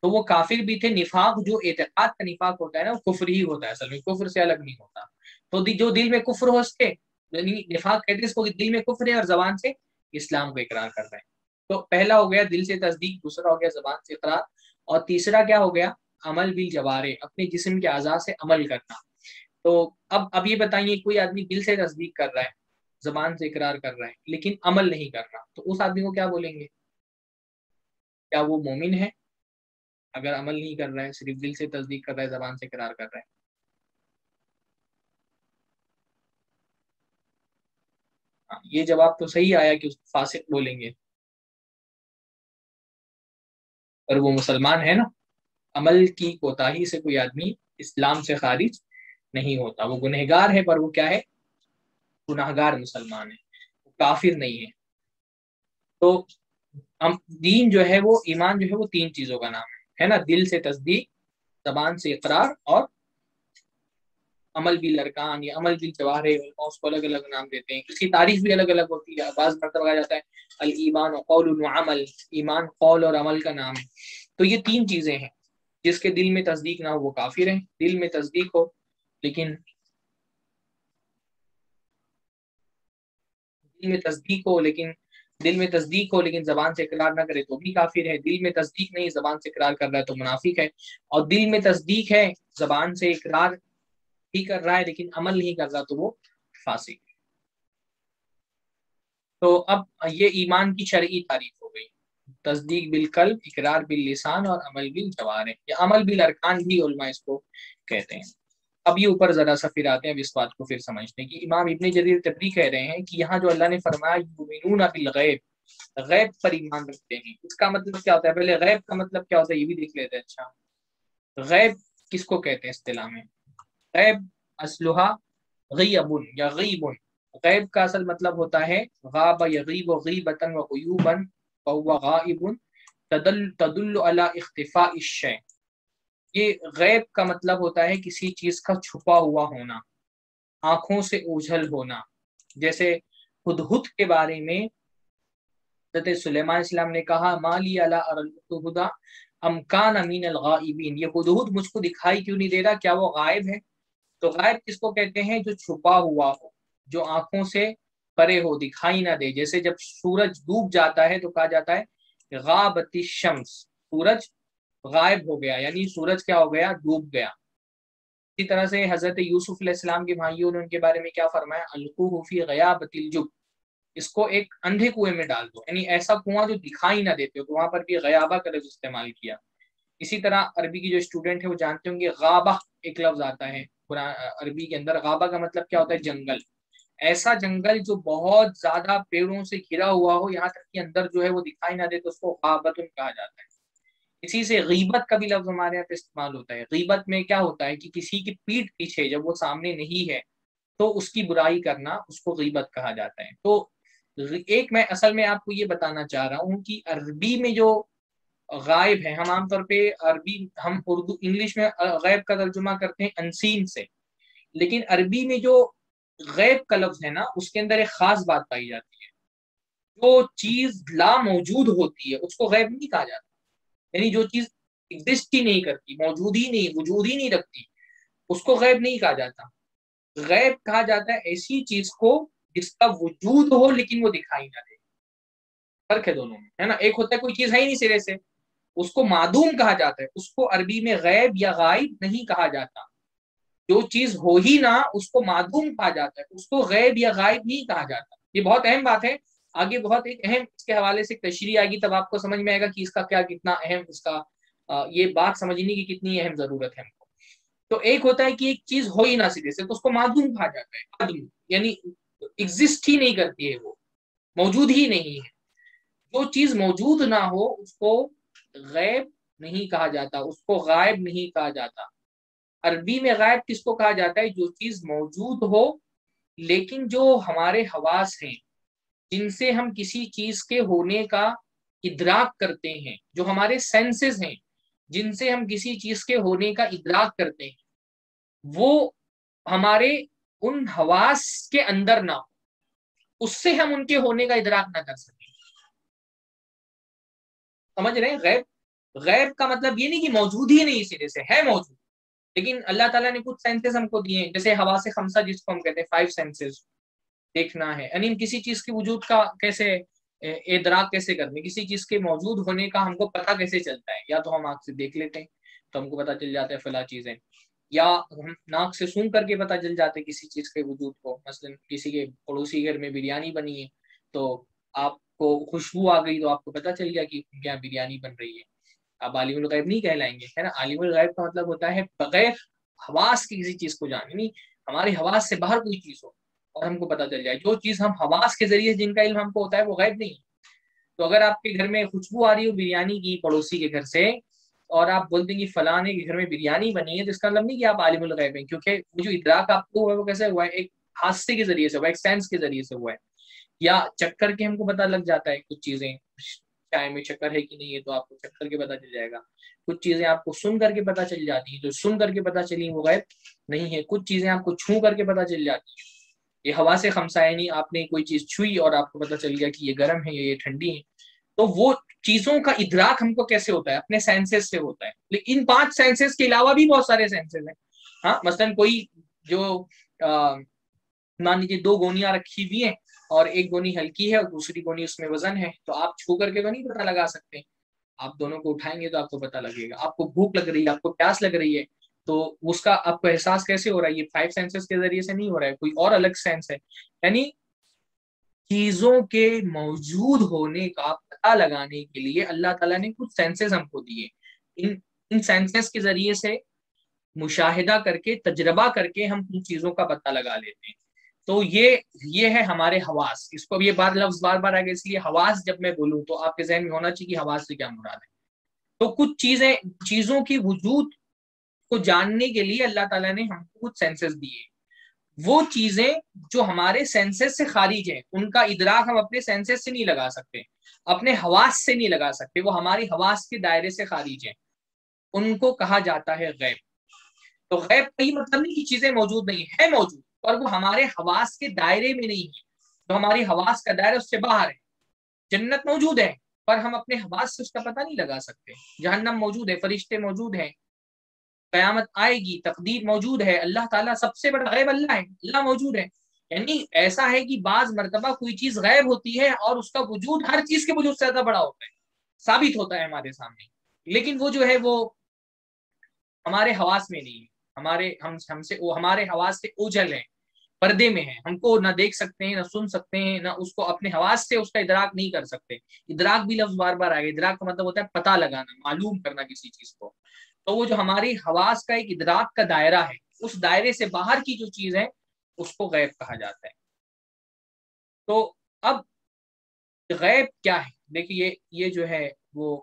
تو وہ کافر بھی تھے. نفاق جو اعتقاد کا نفاق ہوتا ہے نا وہ کفر ہی ہوتا ہے اصل میں, کفر سے الگ نہیں ہوتا. تو جو دل میں کفر ہو اس کے یعنی نفاق کہتے ہیں اس کو, دل میں کفر ہے اور زبان سے اسلام کو اقرار کر رہے ہیں. تو پہلا ہو گیا دل سے تصدیق, دوسرا ہو گیا زبان سے اقرار, اور تیسرا کیا ہو گیا عمل بالجوارح, اپنے جسم کے اعضاء سے عمل کرنا. تو اب اب یہ بتائیے کوئی آدمی دل سے تصدیق کر رہا ہے, زبان سے اقرار کر رہا ہے لیکن عمل نہیں کر رہا, تو اس آدمی کو کیا بولیں گے؟ کیا وہ مومن ہے اگر عمل نہیں کر رہا ہے, صرف دل سے تصدیق کر رہا ہے, زبان سے اقرار کر رہا ہے؟ یہ جواب تو صحیح آیا کہ اس کو فاسق بولیں گے, اور وہ مسلمان ہے نا. عمل کی کوتاہی سے کوئی آدمی اسلام سے خارج نہیں ہوتا, وہ گنہگار ہے پر وہ کیا ہے, گناہگار مسلمان ہے, وہ کافر نہیں ہے. تو دین جو ہے وہ, ایمان جو ہے وہ تین چیزوں کا نام ہے نا, دل سے تصدیق, زبان سے اقرار, اور عمل بھی لرکان یا عمل بھی جواہر, اس کو الگ الگ نام دیتے ہیں, اس کی تعریف بھی الگ الگ ہوتی ہے. بعض مرتبہ کہا جاتا ہے الایمان قول و عمل, ایمان قول اور عمل کا نام ہے. تو یہ تین چیزیں ہیں, جس کے دل میں تصدیق نہ ہو وہ کافر ہے, دل میں تصدیق ہو لیکن دل میں تصدیق ہو لیکن دل میں تصدیق ہو لیکن زبان سے اقرار نہ کرے تو بھی کافر ہے. دل میں تصدیق نہیں, زبان سے اقرار کر رہا ہے تو منافق ہے. اور دل میں تصدیق ہے, زبان سے اقرار ہی کر رہا ہے لیکن عمل نہیں کر رہا تو وہ فاسق ہے. تو اب یہ ایمان کی شرعی تعریف ہو گئی, تصدیق بالقلب, اقرار باللسان اور عمل بالجوارح, یا عمل بالارکان بھی علماء اس کو کہتے ہیں. اب یہ اوپر ذرا سا پھر آتے ہیں اب اس بات کو پھر سمجھنے کی. امام ابن جریر طبری کہہ رہے ہیں کہ یہاں جو اللہ نے فرمایا یؤمنون بالغیب, غیب پر ایمان رکھتے ہیں, اس کا مطلب کیا ہوتا ہے؟ پہلے غیب کا مطلب کیا ہوتا ہے یہ بھی دیکھ لیتے ہیں. اچھا غیب کس کو کہتے ہیں اصطلاح میں؟ غیب اصلھا غیب یا غیب, غیب کا اصل مطلب ہوتا ہے غاب یغیب غیبۃ وغیوبا فهو غائب تدل تدل علی اختفاء الشیء. یہ غیب کا مطلب ہوتا ہے کسی چیز کا چھپا ہوا ہونا, آنکھوں سے اوجھل ہونا. جیسے ہدہد کے بارے میں حضرت سلیمان السلام نے کہا ما لی الا اری الہدہد ام کان من الغائبین, یہ ہدہد مجھ کو دکھائی کیوں نہیں دے رہا, کیا وہ غائب ہے؟ تو غائب کس کو کہتے ہیں؟ جو چھپا ہوا ہو, جو آنکھوں سے پرے ہو, دکھائی نہ دے. جیسے جب سورج ڈوب جاتا ہے تو کہا جاتا ہے غابت الشمس, سورج غائب ہو گیا, یعنی سورج کیا ہو گیا؟ ڈوب گیا. اسی طرح سے حضرت یوسف علیہ السلام کے بھائیوں نے ان کے بارے میں کیا فرمایا؟ القوہ فی غیابۃ الجب, اس کو ایک اندھے کنویں میں ڈال دو, یعنی ایسا کنواں جو دکھائی نہ دیتے ہو. تو وہاں پر بھی غیابہ کا لفظ استعمال کیا. اسی طرح عربی کی جو اسٹوڈنٹ ہے وہ جانتے ہوں گے غابہ ایک لفظ آتا ہے عربی کے اندر. غابہ کا مطلب کیا ہوتا ہے؟ جنگل. ایسا جنگل جو بہت زیادہ پیڑوں سے گھرا ہوا ہو, یہاں تک کہ اندر جو ہے وہ دکھائی نہ دے, تو اس کو غابۃ کہا جاتا ہے. اسی سے غیبت کا بھی لفظ ہمارے یہاں پہ استعمال ہوتا ہے. غیبت میں کیا ہوتا ہے کہ کسی کی پیٹھ پیچھے جب وہ سامنے نہیں ہے تو اس کی برائی کرنا, اس کو غیبت کہا جاتا ہے. تو ایک میں اصل میں آپ کو یہ بتانا چاہ رہا ہوں کہ عربی میں جو غائب ہے, ہم عام طور پہ عربی ہم اردو انگلش میں غیب کا ترجمہ کرتے ہیں انسین سے, لیکن عربی میں جو غیب کا لفظ ہے نا اس کے اندر ایک خاص بات پائی جاتی ہے. جو چیز لا موجود ہوتی ہے اس کو غیب نہیں کہا جاتا, یعنی جو چیز ایگزسٹ ہی نہیں کرتی, موجود ہی نہیں, وجود ہی نہیں رکھتی, اس کو غیب نہیں کہا جاتا. غیب کہا جاتا ہے ایسی چیز کو جس کا وجود ہو لیکن وہ دکھائی نہ دے. فرق ہے دونوں میں, ہے نا. ایک ہوتا ہے کوئی چیز ہے ہی نہیں سرے سے, اس کو معدوم کہا جاتا ہے, اس کو عربی میں غیب یا غائب نہیں کہا جاتا. جو چیز ہو ہی نہ اس کو معدوم کہا جاتا ہے, اس کو غیب یا غائب نہیں کہا جاتا. یہ بہت اہم بات ہے, آگے بہت ایک اہم اس کے حوالے سے تشریح آئے گی, تب آپ کو سمجھ میں آئے گا کہ اس کا کیا کتنا اہم, اس کا یہ بات سمجھنے کی کتنی اہم ضرورت ہے ہم کو. تو ایک ہوتا ہے کہ ایک چیز ہو ہی نہ سکے سے, تو اس کو معدوم کہا جاتا ہے. عدم یعنی ایگزسٹ ہی نہیں کرتی ہے, وہ موجود ہی نہیں ہے. جو چیز موجود نہ ہو اس کو غیب نہیں کہا جاتا, اس کو غائب نہیں کہا جاتا. عربی میں غائب کس کو کہا جاتا ہے؟ جو چیز موجود ہو لیکن جو ہمارے حواس ہیں جن سے ہم کسی چیز کے ہونے کا ادراک کرتے ہیں, جو ہمارے سینسز ہیں جن سے ہم کسی چیز کے ہونے کا ادراک کرتے ہیں, وہ ہمارے ان حواس کے اندر نہ ہو, اس سے ہم ان کے ہونے کا ادراک نہ کر سکیں. سمجھ رہے ہیں؟ غیب غیب کا مطلب یہ نہیں کہ موجود ہی نہیں سرے سے، ہے موجود، لیکن اللہ تعالیٰ نے کچھ سینسز ہم کو دیے ہیں، جیسے حواس خمسہ جس کو ہم کہتے ہیں، فائیو سینسز، دیکھنا ہے، یعنی کسی چیز کے وجود کا کیسے ادراک کیسے کرنے، کسی چیز کے موجود ہونے کا ہم کو پتہ کیسے چلتا ہے، یا تو ہم آنکھ سے دیکھ لیتے ہیں تو ہم کو پتہ چل جاتا ہے فلاں چیزیں، یا ہم ناک سے سونگ کر کے پتہ چل جاتے ہیں کسی چیز کے وجود کو، مثلا کسی کے پڑوسی گھر میں بریانی بنی ہے تو آپ کو خوشبو آ گئی تو آپ کو پتہ چل گیا کہ کیا بریانی بن رہی ہے، آپ عالم الغیب نہیں کہلائیں گے، ہے نا۔ عالم الغیب کا مطلب ہوتا ہے بغیر حواس کی کسی چیز کو جانے، نہیں ہماری حواس سے باہر کوئی چیز ہو اور ہم کو پتہ چل جائے، جو چیز ہم حواس کے ذریعے جن کا علم ہم کو ہوتا ہے وہ غیب نہیں ہے۔ تو اگر آپ کے گھر میں خوشبو آ رہی ہو بریانی کی پڑوسی کے گھر سے، اور آپ بولتے ہیں کہ فلانے کے گھر میں بریانی بنی ہے، تو اس کا مطلب نہیں کہ آپ عالم الغیب ہیں، کیونکہ وہ جو ادراک آپ کو ہوا ہے وہ کیسے ہوا ہے، ایک حادثے کے ذریعے سے ہوا ہے، ایک سینس کے ذریعے سے ہوا ہے، یا چک کر کے ہم کو پتہ لگ جاتا ہے کچھ چیزیں، چائے میں شکر ہے کہ نہیں ہے تو آپ کو چک کر کے پتہ چل جائے گا، کچھ چیزیں آپ کو سن کر کے پتہ چل جاتی ہیں، جو سن کر کے پتہ چلی وہ غیب نہیں ہے، کچھ چیزیں آپ کو چھو کر کے پتہ چل جاتی ہیں، یہ حواس خمسہ، یعنی آپ نے کوئی چیز چھوئی اور آپ کو پتہ چل گیا کہ یہ گرم ہے یا یہ ٹھنڈی ہے، تو وہ چیزوں کا ادراک ہم کو کیسے ہوتا ہے، اپنے سینسز سے ہوتا ہے، لیکن ان پانچ سینسز کے علاوہ بھی بہت سارے سینسز ہیں، ہاں مثلا کوئی جو مان لیجیے دو گونیاں رکھی ہوئی ہیں اور ایک گونی ہلکی ہے اور دوسری گونی اس میں وزن ہے، تو آپ چھو کر کے تو نہیں پتہ لگا سکتے، آپ دونوں کو اٹھائیں گے تو آپ کو پتہ لگے گا، آپ کو بھوک لگ رہی ہے، آپ کو پیاس لگ رہی ہے، تو اس کا آپ کو احساس کیسے ہو رہا ہے، یہ فائیو سینسز کے ذریعے سے نہیں ہو رہا ہے، کوئی اور الگ سینس ہے، یعنی چیزوں کے موجود ہونے کا پتہ لگانے کے لیے اللہ تعالیٰ نے کچھ سینسز ہم کو دیے، ان ان سینسز کے ذریعے سے مشاہدہ کر کے تجربہ کر کے ہم ان چیزوں کا پتہ لگا لیتے ہیں، تو یہ یہ ہے ہمارے حواس، اس کو یہ بار لفظ بار بار آگے، اس لیے حواس جب میں بولوں تو آپ کے ذہن میں ہونا چاہیے کہ حواس سے کیا مراد ہے، تو کچھ چیزیں چیزوں کی وجود کو جاننے کے لیے اللہ تعالیٰ نے ہم کو کچھ سینسز دیے، وہ چیزیں جو ہمارے سینسز سے خارج ہیں، ان کا ادراک ہم اپنے سینسز سے نہیں لگا سکتے، اپنے حواس سے نہیں لگا سکتے، وہ ہماری حواس کے دائرے سے خارج ہیں، ان کو کہا جاتا ہے غیب۔ تو غیب کا یہ مطلب نہیں کہ چیزیں موجود نہیں ہے موجود، اور وہ ہمارے حواس کے دائرے میں نہیں ہے، تو ہماری حواس کا دائرہ اس سے باہر ہے، جنت موجود ہے پر ہم اپنے حواس سے اس کا پتہ نہیں لگا سکتے، جہنم موجود ہے، فرشتے موجود ہیں، قیامت آئے گی، تقدیر موجود ہے، اللہ تعالیٰ سب سے بڑا غیب اللہ ہے، اللہ موجود ہے، یعنی ایسا ہے کہ بعض مرتبہ کوئی چیز غیب ہوتی ہے اور اس کا وجود ہر چیز کے وجود سے زیادہ بڑا ہوتا ہے، ثابت ہوتا ہے ہمارے سامنے، لیکن وہ جو ہے وہ ہمارے حواس میں نہیں ہے، ہمارے ہم ہم سے وہ ہمارے حواس سے اوجھل ہے، پردے میں ہے، ہم کو نہ دیکھ سکتے ہیں، نہ سن سکتے ہیں، نہ اس کو اپنے حواس سے اس کا ادراک نہیں کر سکتے، ادراک بھی لفظ بار بار آئے، ادراک کا مطلب ہوتا ہے پتہ لگانا، معلوم کرنا کسی چیز کو، تو وہ جو ہماری حواس کا ایک ادراک کا دائرہ ہے، اس دائرے سے باہر کی جو چیز ہے اس کو غیب کہا جاتا ہے۔ تو اب غیب کیا ہے، دیکھیے یہ جو ہے وہ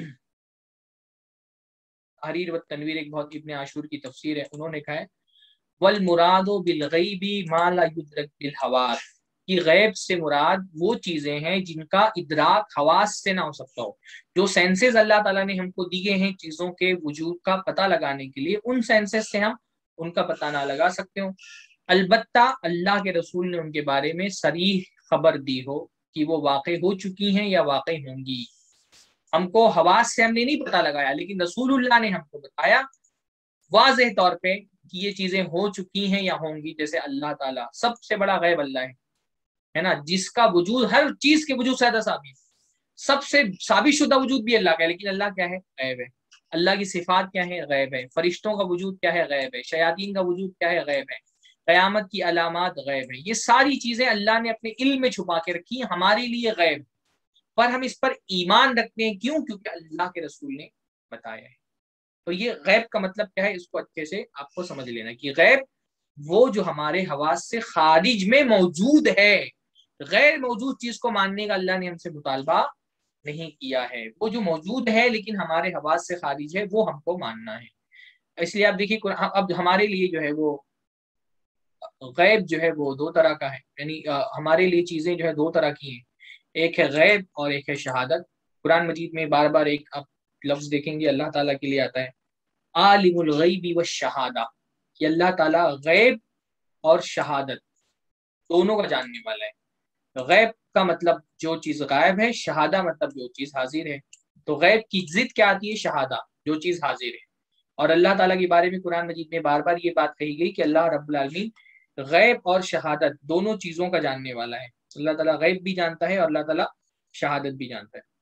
تحریر و تنویر ایک بہت ابن عاشور کی تفسیر ہے، انہوں نے کہا ہے والمراد بالغیب ما لا یدرک بالحواس، کہ غیب سے مراد وہ چیزیں ہیں جن کا ادراک حواس سے نہ ہو سکتا ہو، جو سینسز اللہ تعالیٰ نے ہم کو دیے ہیں چیزوں کے وجود کا پتہ لگانے کے لیے، ان سینسز سے ہم ان کا پتہ نہ لگا سکتے ہوں، البتہ اللہ کے رسول نے ان کے بارے میں صریح خبر دی ہو کہ وہ واقع ہو چکی ہیں یا واقع ہوں گی، ہم کو حواس سے ہم نے نہیں پتہ لگایا، لیکن رسول اللہ نے ہم کو بتایا واضح طور پہ کہ یہ چیزیں ہو چکی ہیں یا ہوں گی، جیسے اللہ تعالیٰ سب سے بڑا غیب اللہ ہے ہے نا، جس کا وجود ہر چیز کے وجود سے زیادہ ثابت، سب سے ثابت شدہ وجود بھی اللہ کا ہے، لیکن اللہ کیا ہے، غیب ہے، اللہ کی صفات کیا ہے، غیب ہے، فرشتوں کا وجود کیا ہے، غیب ہے، شیاطین کا وجود کیا ہے، غیب ہے، قیامت کی علامات غیب ہے، یہ ساری چیزیں اللہ نے اپنے علم میں چھپا کے رکھی ہیں، ہمارے لیے غیب، پر ہم اس پر ایمان رکھتے ہیں، کیوں؟ کیونکہ اللہ کے رسول نے بتایا ہے۔ تو یہ غیب کا مطلب کیا ہے، اس کو اچھے سے آپ کو سمجھ لینا کہ غیب وہ جو ہمارے حواس سے خارج میں موجود ہے، غیر موجود چیز کو ماننے کا اللہ نے ہم سے مطالبہ نہیں کیا ہے، وہ جو موجود ہے لیکن ہمارے حواس سے خارج ہے وہ ہم کو ماننا ہے۔ اس لیے آپ دیکھیے اب ہمارے لیے جو ہے وہ غیب جو ہے وہ دو طرح کا ہے، یعنی ہمارے لیے چیزیں جو ہے دو طرح کی ہیں، ایک ہے غیب اور ایک ہے شہادت۔ قرآن مجید میں بار بار ایک آپ لفظ دیکھیں گے اللہ تعالیٰ کے لیے آتا ہے عالم الغیب والشہادہ، کہ اللہ تعالیٰ غیب اور شہادت دونوں کا جاننے والا ہے۔ غیب کا مطلب جو چیز غائب ہے، شہادہ مطلب جو چیز حاضر ہے۔ تو غیب کی ضد کیا آتی ہے؟ شہادہ، جو چیز حاضر ہے. اور اللہ تعالیٰ کے بارے میں قرآن مجید میں بار بار یہ بات کہی گئی کہ اللہ رب العالمین غیب اور شہادت دونوں چیزوں کا جاننے والا ہے. اللہ تعالیٰ غیب بھی جانتا ہے اور اللہ تعالیٰ شہادت بھی جانتا ہے.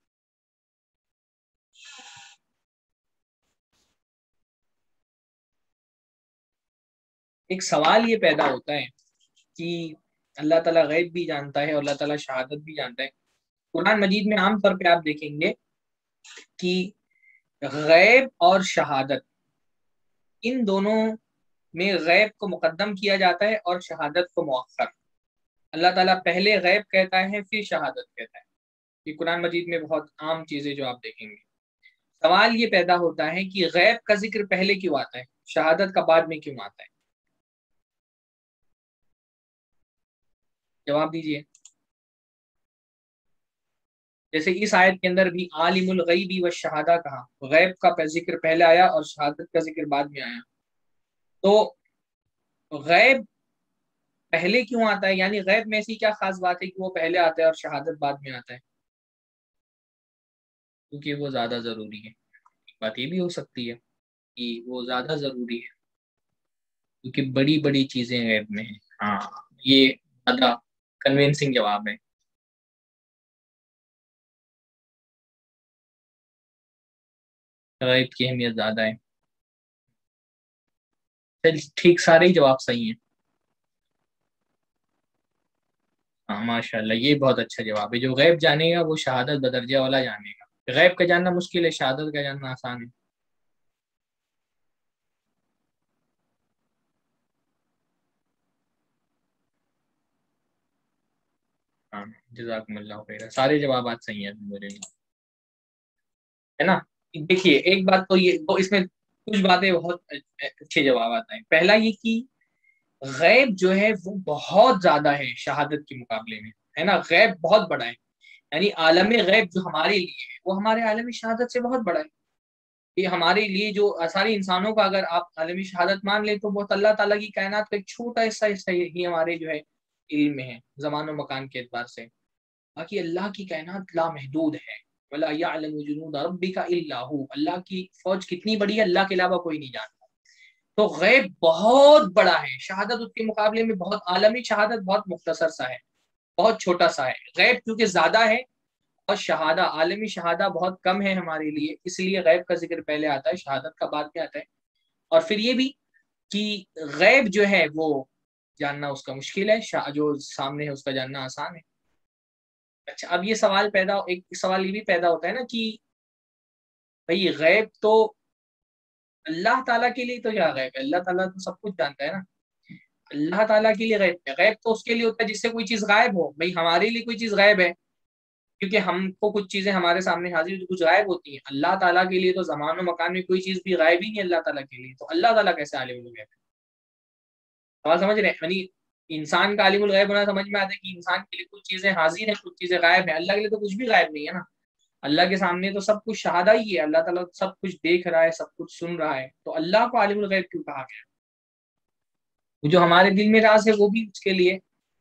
ایک سوال یہ پیدا ہوتا ہے کہ اللہ تعالیٰ غیب بھی جانتا ہے اور اللہ تعالیٰ شہادت بھی جانتا ہے. قرآن مجید میں عام طور پہ آپ دیکھیں گے کہ غیب اور شہادت ان دونوں میں غیب کو مقدم کیا جاتا ہے اور شہادت کو مؤخر. اللہ تعالیٰ پہلے غیب کہتا ہے پھر شہادت کہتا ہے. یہ قرآن مجید میں بہت عام چیزیں جو آپ دیکھیں گے. سوال یہ پیدا ہوتا ہے کہ غیب کا ذکر پہلے کیوں آتا ہے، شہادت کا بعد میں کیوں آتا ہے؟ جواب دیجئے. جیسے اس آیت کے اندر بھی عالم الغیبی والشہادہ کہا، غیب کا ذکر پہلے آیا اور شہادت کا ذکر بعد میں آیا. تو غیب پہلے کیوں آتا ہے؟ یعنی غیب میں ایسی کیا خاص بات ہے کہ وہ پہلے آتا ہے اور شہادت بعد میں آتا ہے؟ کیونکہ وہ زیادہ ضروری ہے. بات یہ بھی ہو سکتی ہے کہ وہ زیادہ ضروری ہے کیونکہ بڑی بڑی چیزیں غیب میں ہیں. ہاں، یہ زیادہ کنوینسنگ جواب ہے. غیب کی اہمیت زیادہ ہے. ٹھیک، سارے ہی جواب صحیح ہیں. ہاں ماشاء اللہ، یہ بہت اچھا جواب ہے. جو غیب جانے گا وہ شہادت بدرجہ والا جانے گا. غیب کا جاننا مشکل ہے، شہادت کا جاننا آسان ہے. ہاں جزاکم اللہ خیر، سارے جوابات صحیح ہیں میرے لیے، ہے نا. دیکھیے ایک بات تو یہ تو اس میں کچھ باتیں بہت اچھے جوابات ہیں. پہلا یہ کہ غیب جو ہے وہ بہت زیادہ ہے شہادت کے مقابلے میں، ہے نا. غیب بہت بڑا ہے، یعنی عالم غیب جو ہمارے لیے ہے وہ ہمارے عالم شہادت سے بہت بڑا ہے. کہ ہمارے لیے جو سارے انسانوں کا اگر آپ عالم شہادت مان لیں تو بہت اللہ تعالیٰ کی کائنات کا ایک چھوٹا حصہ حصہ ہی ہمارے جو ہے علم میں ہے، زمان و مکان کے اعتبار سے. باقی اللہ کی کائنات لامحدود ہے. وَلَا يَعْلَمُ جُنُودَ رَبِّكَ إِلَّا هُوَ، اللہ کی فوج کتنی بڑی ہے اللہ کے علاوہ کوئی نہیں جانتا. تو غیب بہت بڑا ہے، شہادت اس کے مقابلے میں بہت، عالمی شہادت بہت مختصر سا ہے، بہت چھوٹا سا ہے. غیب کیونکہ زیادہ ہے اور شہادہ عالمی شہادہ بہت کم ہے ہمارے لیے، اس لیے غیب کا ذکر پہلے آتا ہے، شہادت کا بعد میں آتا ہے. اور پھر یہ بھی کہ غیب جو ہے وہ جاننا اس کا مشکل ہے، جو سامنے ہے اس کا جاننا آسان ہے. اچھا، اب یہ سوال پیدا ایک سوال یہ بھی پیدا ہوتا ہے نا کہ بھئی غیب تو اللہ تعالیٰ کے لیے تو کیا غیب ہے؟ اللہ تعالیٰ تو سب کچھ جانتا ہے نا. اللہ تعالیٰ کے لیے غیب ہے، غیب تو اس کے لیے ہوتا ہے جس سے کوئی چیز غائب ہو. بھئی ہمارے لیے کوئی چیز غیب ہے کیونکہ ہم کو کچھ چیزیں ہمارے سامنے حاضر تو کچھ غائب ہوتی ہیں. اللہ تعالیٰ کے لیے تو زمان و مکان میں کوئی چیز بھی غائب ہی نہیں اللہ تعالیٰ کے لیے. تو اللہ تعالیٰ کیسے عالم الغیب ہے؟ سوال سمجھ رہے ہیں؟ یعنی انسان کا عالم الغیب ہونا سمجھ میں آتا ہے کہ انسان کے لیے کچھ چیزیں حاضر ہیں کچھ چیزیں غائب ہیں. اللہ کے لیے تو کچھ بھی غائب نہیں ہے نا. اللہ کے سامنے تو سب کچھ شہادہ ہی ہے، اللہ تعالیٰ سب کچھ دیکھ رہا ہے، سب کچھ سن رہا ہے. تو اللہ کو عالم الغیب کیوں کہا گیا؟ جو ہمارے دل میں راز ہے وہ بھی اس کے لیے.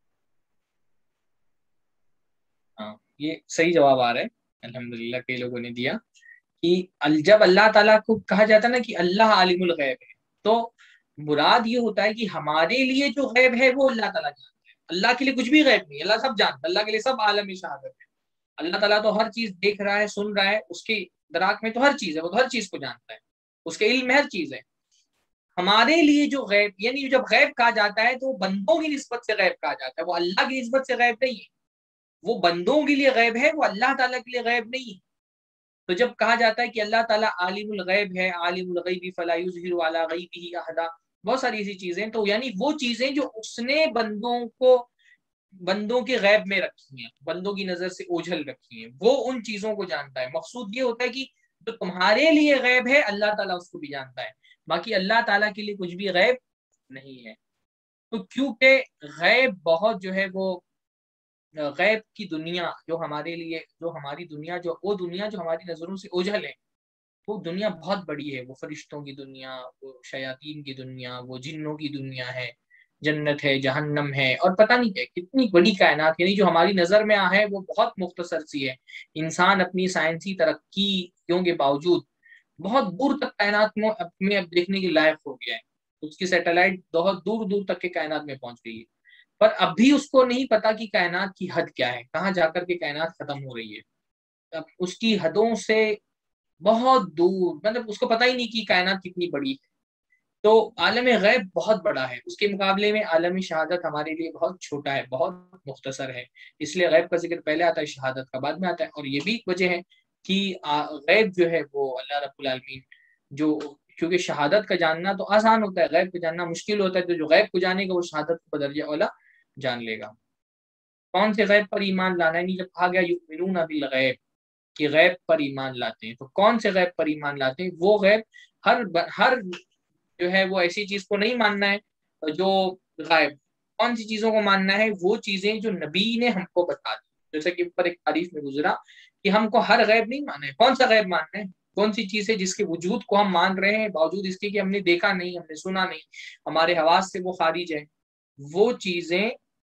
ہاں یہ صحیح جواب آ رہا ہے الحمدللہ، کئی لوگوں نے دیا کہ جب اللہ تعالیٰ کو کہا جاتا ہے نا کہ اللہ عالم الغیب ہے تو مراد یہ ہوتا ہے کہ ہمارے لیے جو غیب ہے وہ اللہ تعالیٰ جانتا ہے. اللہ کے لیے کچھ بھی غیب نہیں، اللہ سب جانتا ہے، اللہ کے لیے سب عالم شہادت ہے. اللہ تعالیٰ تو ہر چیز دیکھ رہا ہے، سن رہا ہے، اس کے دراک میں تو ہر چیز ہے، وہ تو ہر چیز کو جانتا ہے، اس کے علم میں ہر چیز ہے. ہمارے لیے جو غیب، یعنی جب غیب کہا جاتا ہے تو بندوں کی نسبت سے غیب کہا جاتا ہے، وہ اللہ کی نسبت سے غیب نہیں ہے. وہ بندوں کے لیے غیب ہے، وہ اللہ تعالیٰ کے لیے غیب نہیں ہے. تو جب کہا جاتا ہے کہ اللہ تعالیٰ عالم الغیب ہے، عالم الغیب فلا یظہر علی غیبہ احدا، بہت ساری ایسی چیزیں، تو یعنی وہ چیزیں جو اس نے بندوں کو بندوں کے غیب میں رکھی ہیں، بندوں کی نظر سے اوجھل رکھی ہیں، وہ ان چیزوں کو جانتا ہے. مقصود یہ ہوتا ہے کہ جو تمہارے لیے غیب ہے اللہ تعالیٰ اس کو بھی جانتا ہے، باقی اللہ تعالیٰ کے لیے کچھ بھی غیب نہیں ہے. تو کیونکہ غیب بہت جو ہے وہ غیب کی دنیا جو ہمارے لیے جو ہماری دنیا جو وہ دنیا جو ہماری نظروں سے اوجھل ہے وہ دنیا بہت بڑی ہے. وہ فرشتوں کی دنیا، وہ شیاطین کی دنیا، وہ جنوں کی دنیا ہے، جنت ہے، جہنم ہے، اور پتہ نہیں ہے کتنی بڑی کائنات، یعنی جو ہماری نظر میں ہے وہ بہت مختصر سی ہے۔ انسان اپنی سائنسی ترقیوں کے باوجود بہت دور تک کائنات میں اب دیکھنے کے لائق ہو گیا ہے، اس کی سیٹلائٹ بہت دور دور تک کے کائنات میں پہنچ گئی ہے، پر اب بھی اس کو نہیں پتا کہ کائنات کی حد کیا ہے، کہاں جا کر کے کائنات ختم ہو رہی ہے۔ اب اس کی حدوں سے بہت دور، مطلب اس کو پتہ ہی نہیں کہ کائنات کتنی بڑی ہے۔ تو عالم غیب بہت بڑا ہے، اس کے مقابلے میں عالم شہادت ہمارے لیے بہت چھوٹا ہے، بہت مختصر ہے، اس لیے غیب کا ذکر پہلے آتا ہے، شہادت کا بعد میں آتا ہے۔ اور یہ بھی وجہ ہے کہ غیب جو ہے وہ اللہ رب العالمین جو، کیونکہ شہادت کا جاننا تو آسان ہوتا ہے، غیب کو جاننا مشکل ہوتا ہے، تو جو غیب کو جانے گا وہ شہادت کو بدرجہ اولا جان لے گا۔ کون سے غیب پر ایمان لانا ہے؟ نہیں، جب کہا گیا یؤمنون بالغیب کہ غیب پر ایمان لاتے ہیں، تو کون سے غیب پر ایمان لاتے ہیں؟ وہ غیب ہر ہر جو ہے وہ ایسی چیز کو نہیں ماننا ہے جو غائب۔ کون سی چیزوں کو ماننا ہے؟ وہ چیزیں جو نبی نے ہم کو بتا دی، جیسے کہ اوپر ایک تعریف میں گزرا کہ ہم کو ہر غیب نہیں ماننا ہے۔ کون سا غیب ماننا ہے؟ کون سی چیز ہے جس کے وجود کو ہم مان رہے ہیں باوجود اس کے کہ ہم نے دیکھا نہیں، ہم نے سنا نہیں، ہمارے حواس سے وہ خارج ہے؟ وہ چیزیں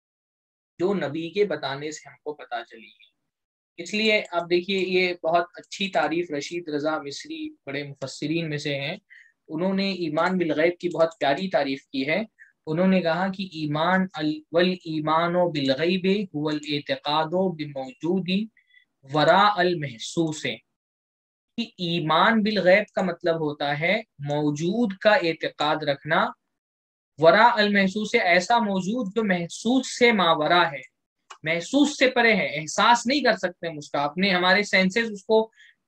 جو نبی کے بتانے سے ہم کو پتا چلی ہے۔ اس لیے آپ دیکھیے، یہ بہت اچھی تعریف رشید رضا مصری بڑے مفسرین میں سے ہیں، انہوں نے ایمان بالغیب کی بہت پیاری تعریف کی ہے۔ انہوں نے کہا کہ ایمان والایمان بالغیب هو الاعتقاد بموجود وراء المحسوس، کہ ایمان بالغیب کا مطلب ہوتا ہے موجود کا اعتقاد رکھنا، وراء المحسوس، ایسا موجود جو محسوس سے ماورا ہے، محسوس سے پرے ہے، احساس نہیں کر سکتے ہم اس کا، اپنے ہمارے سینسز اس کو،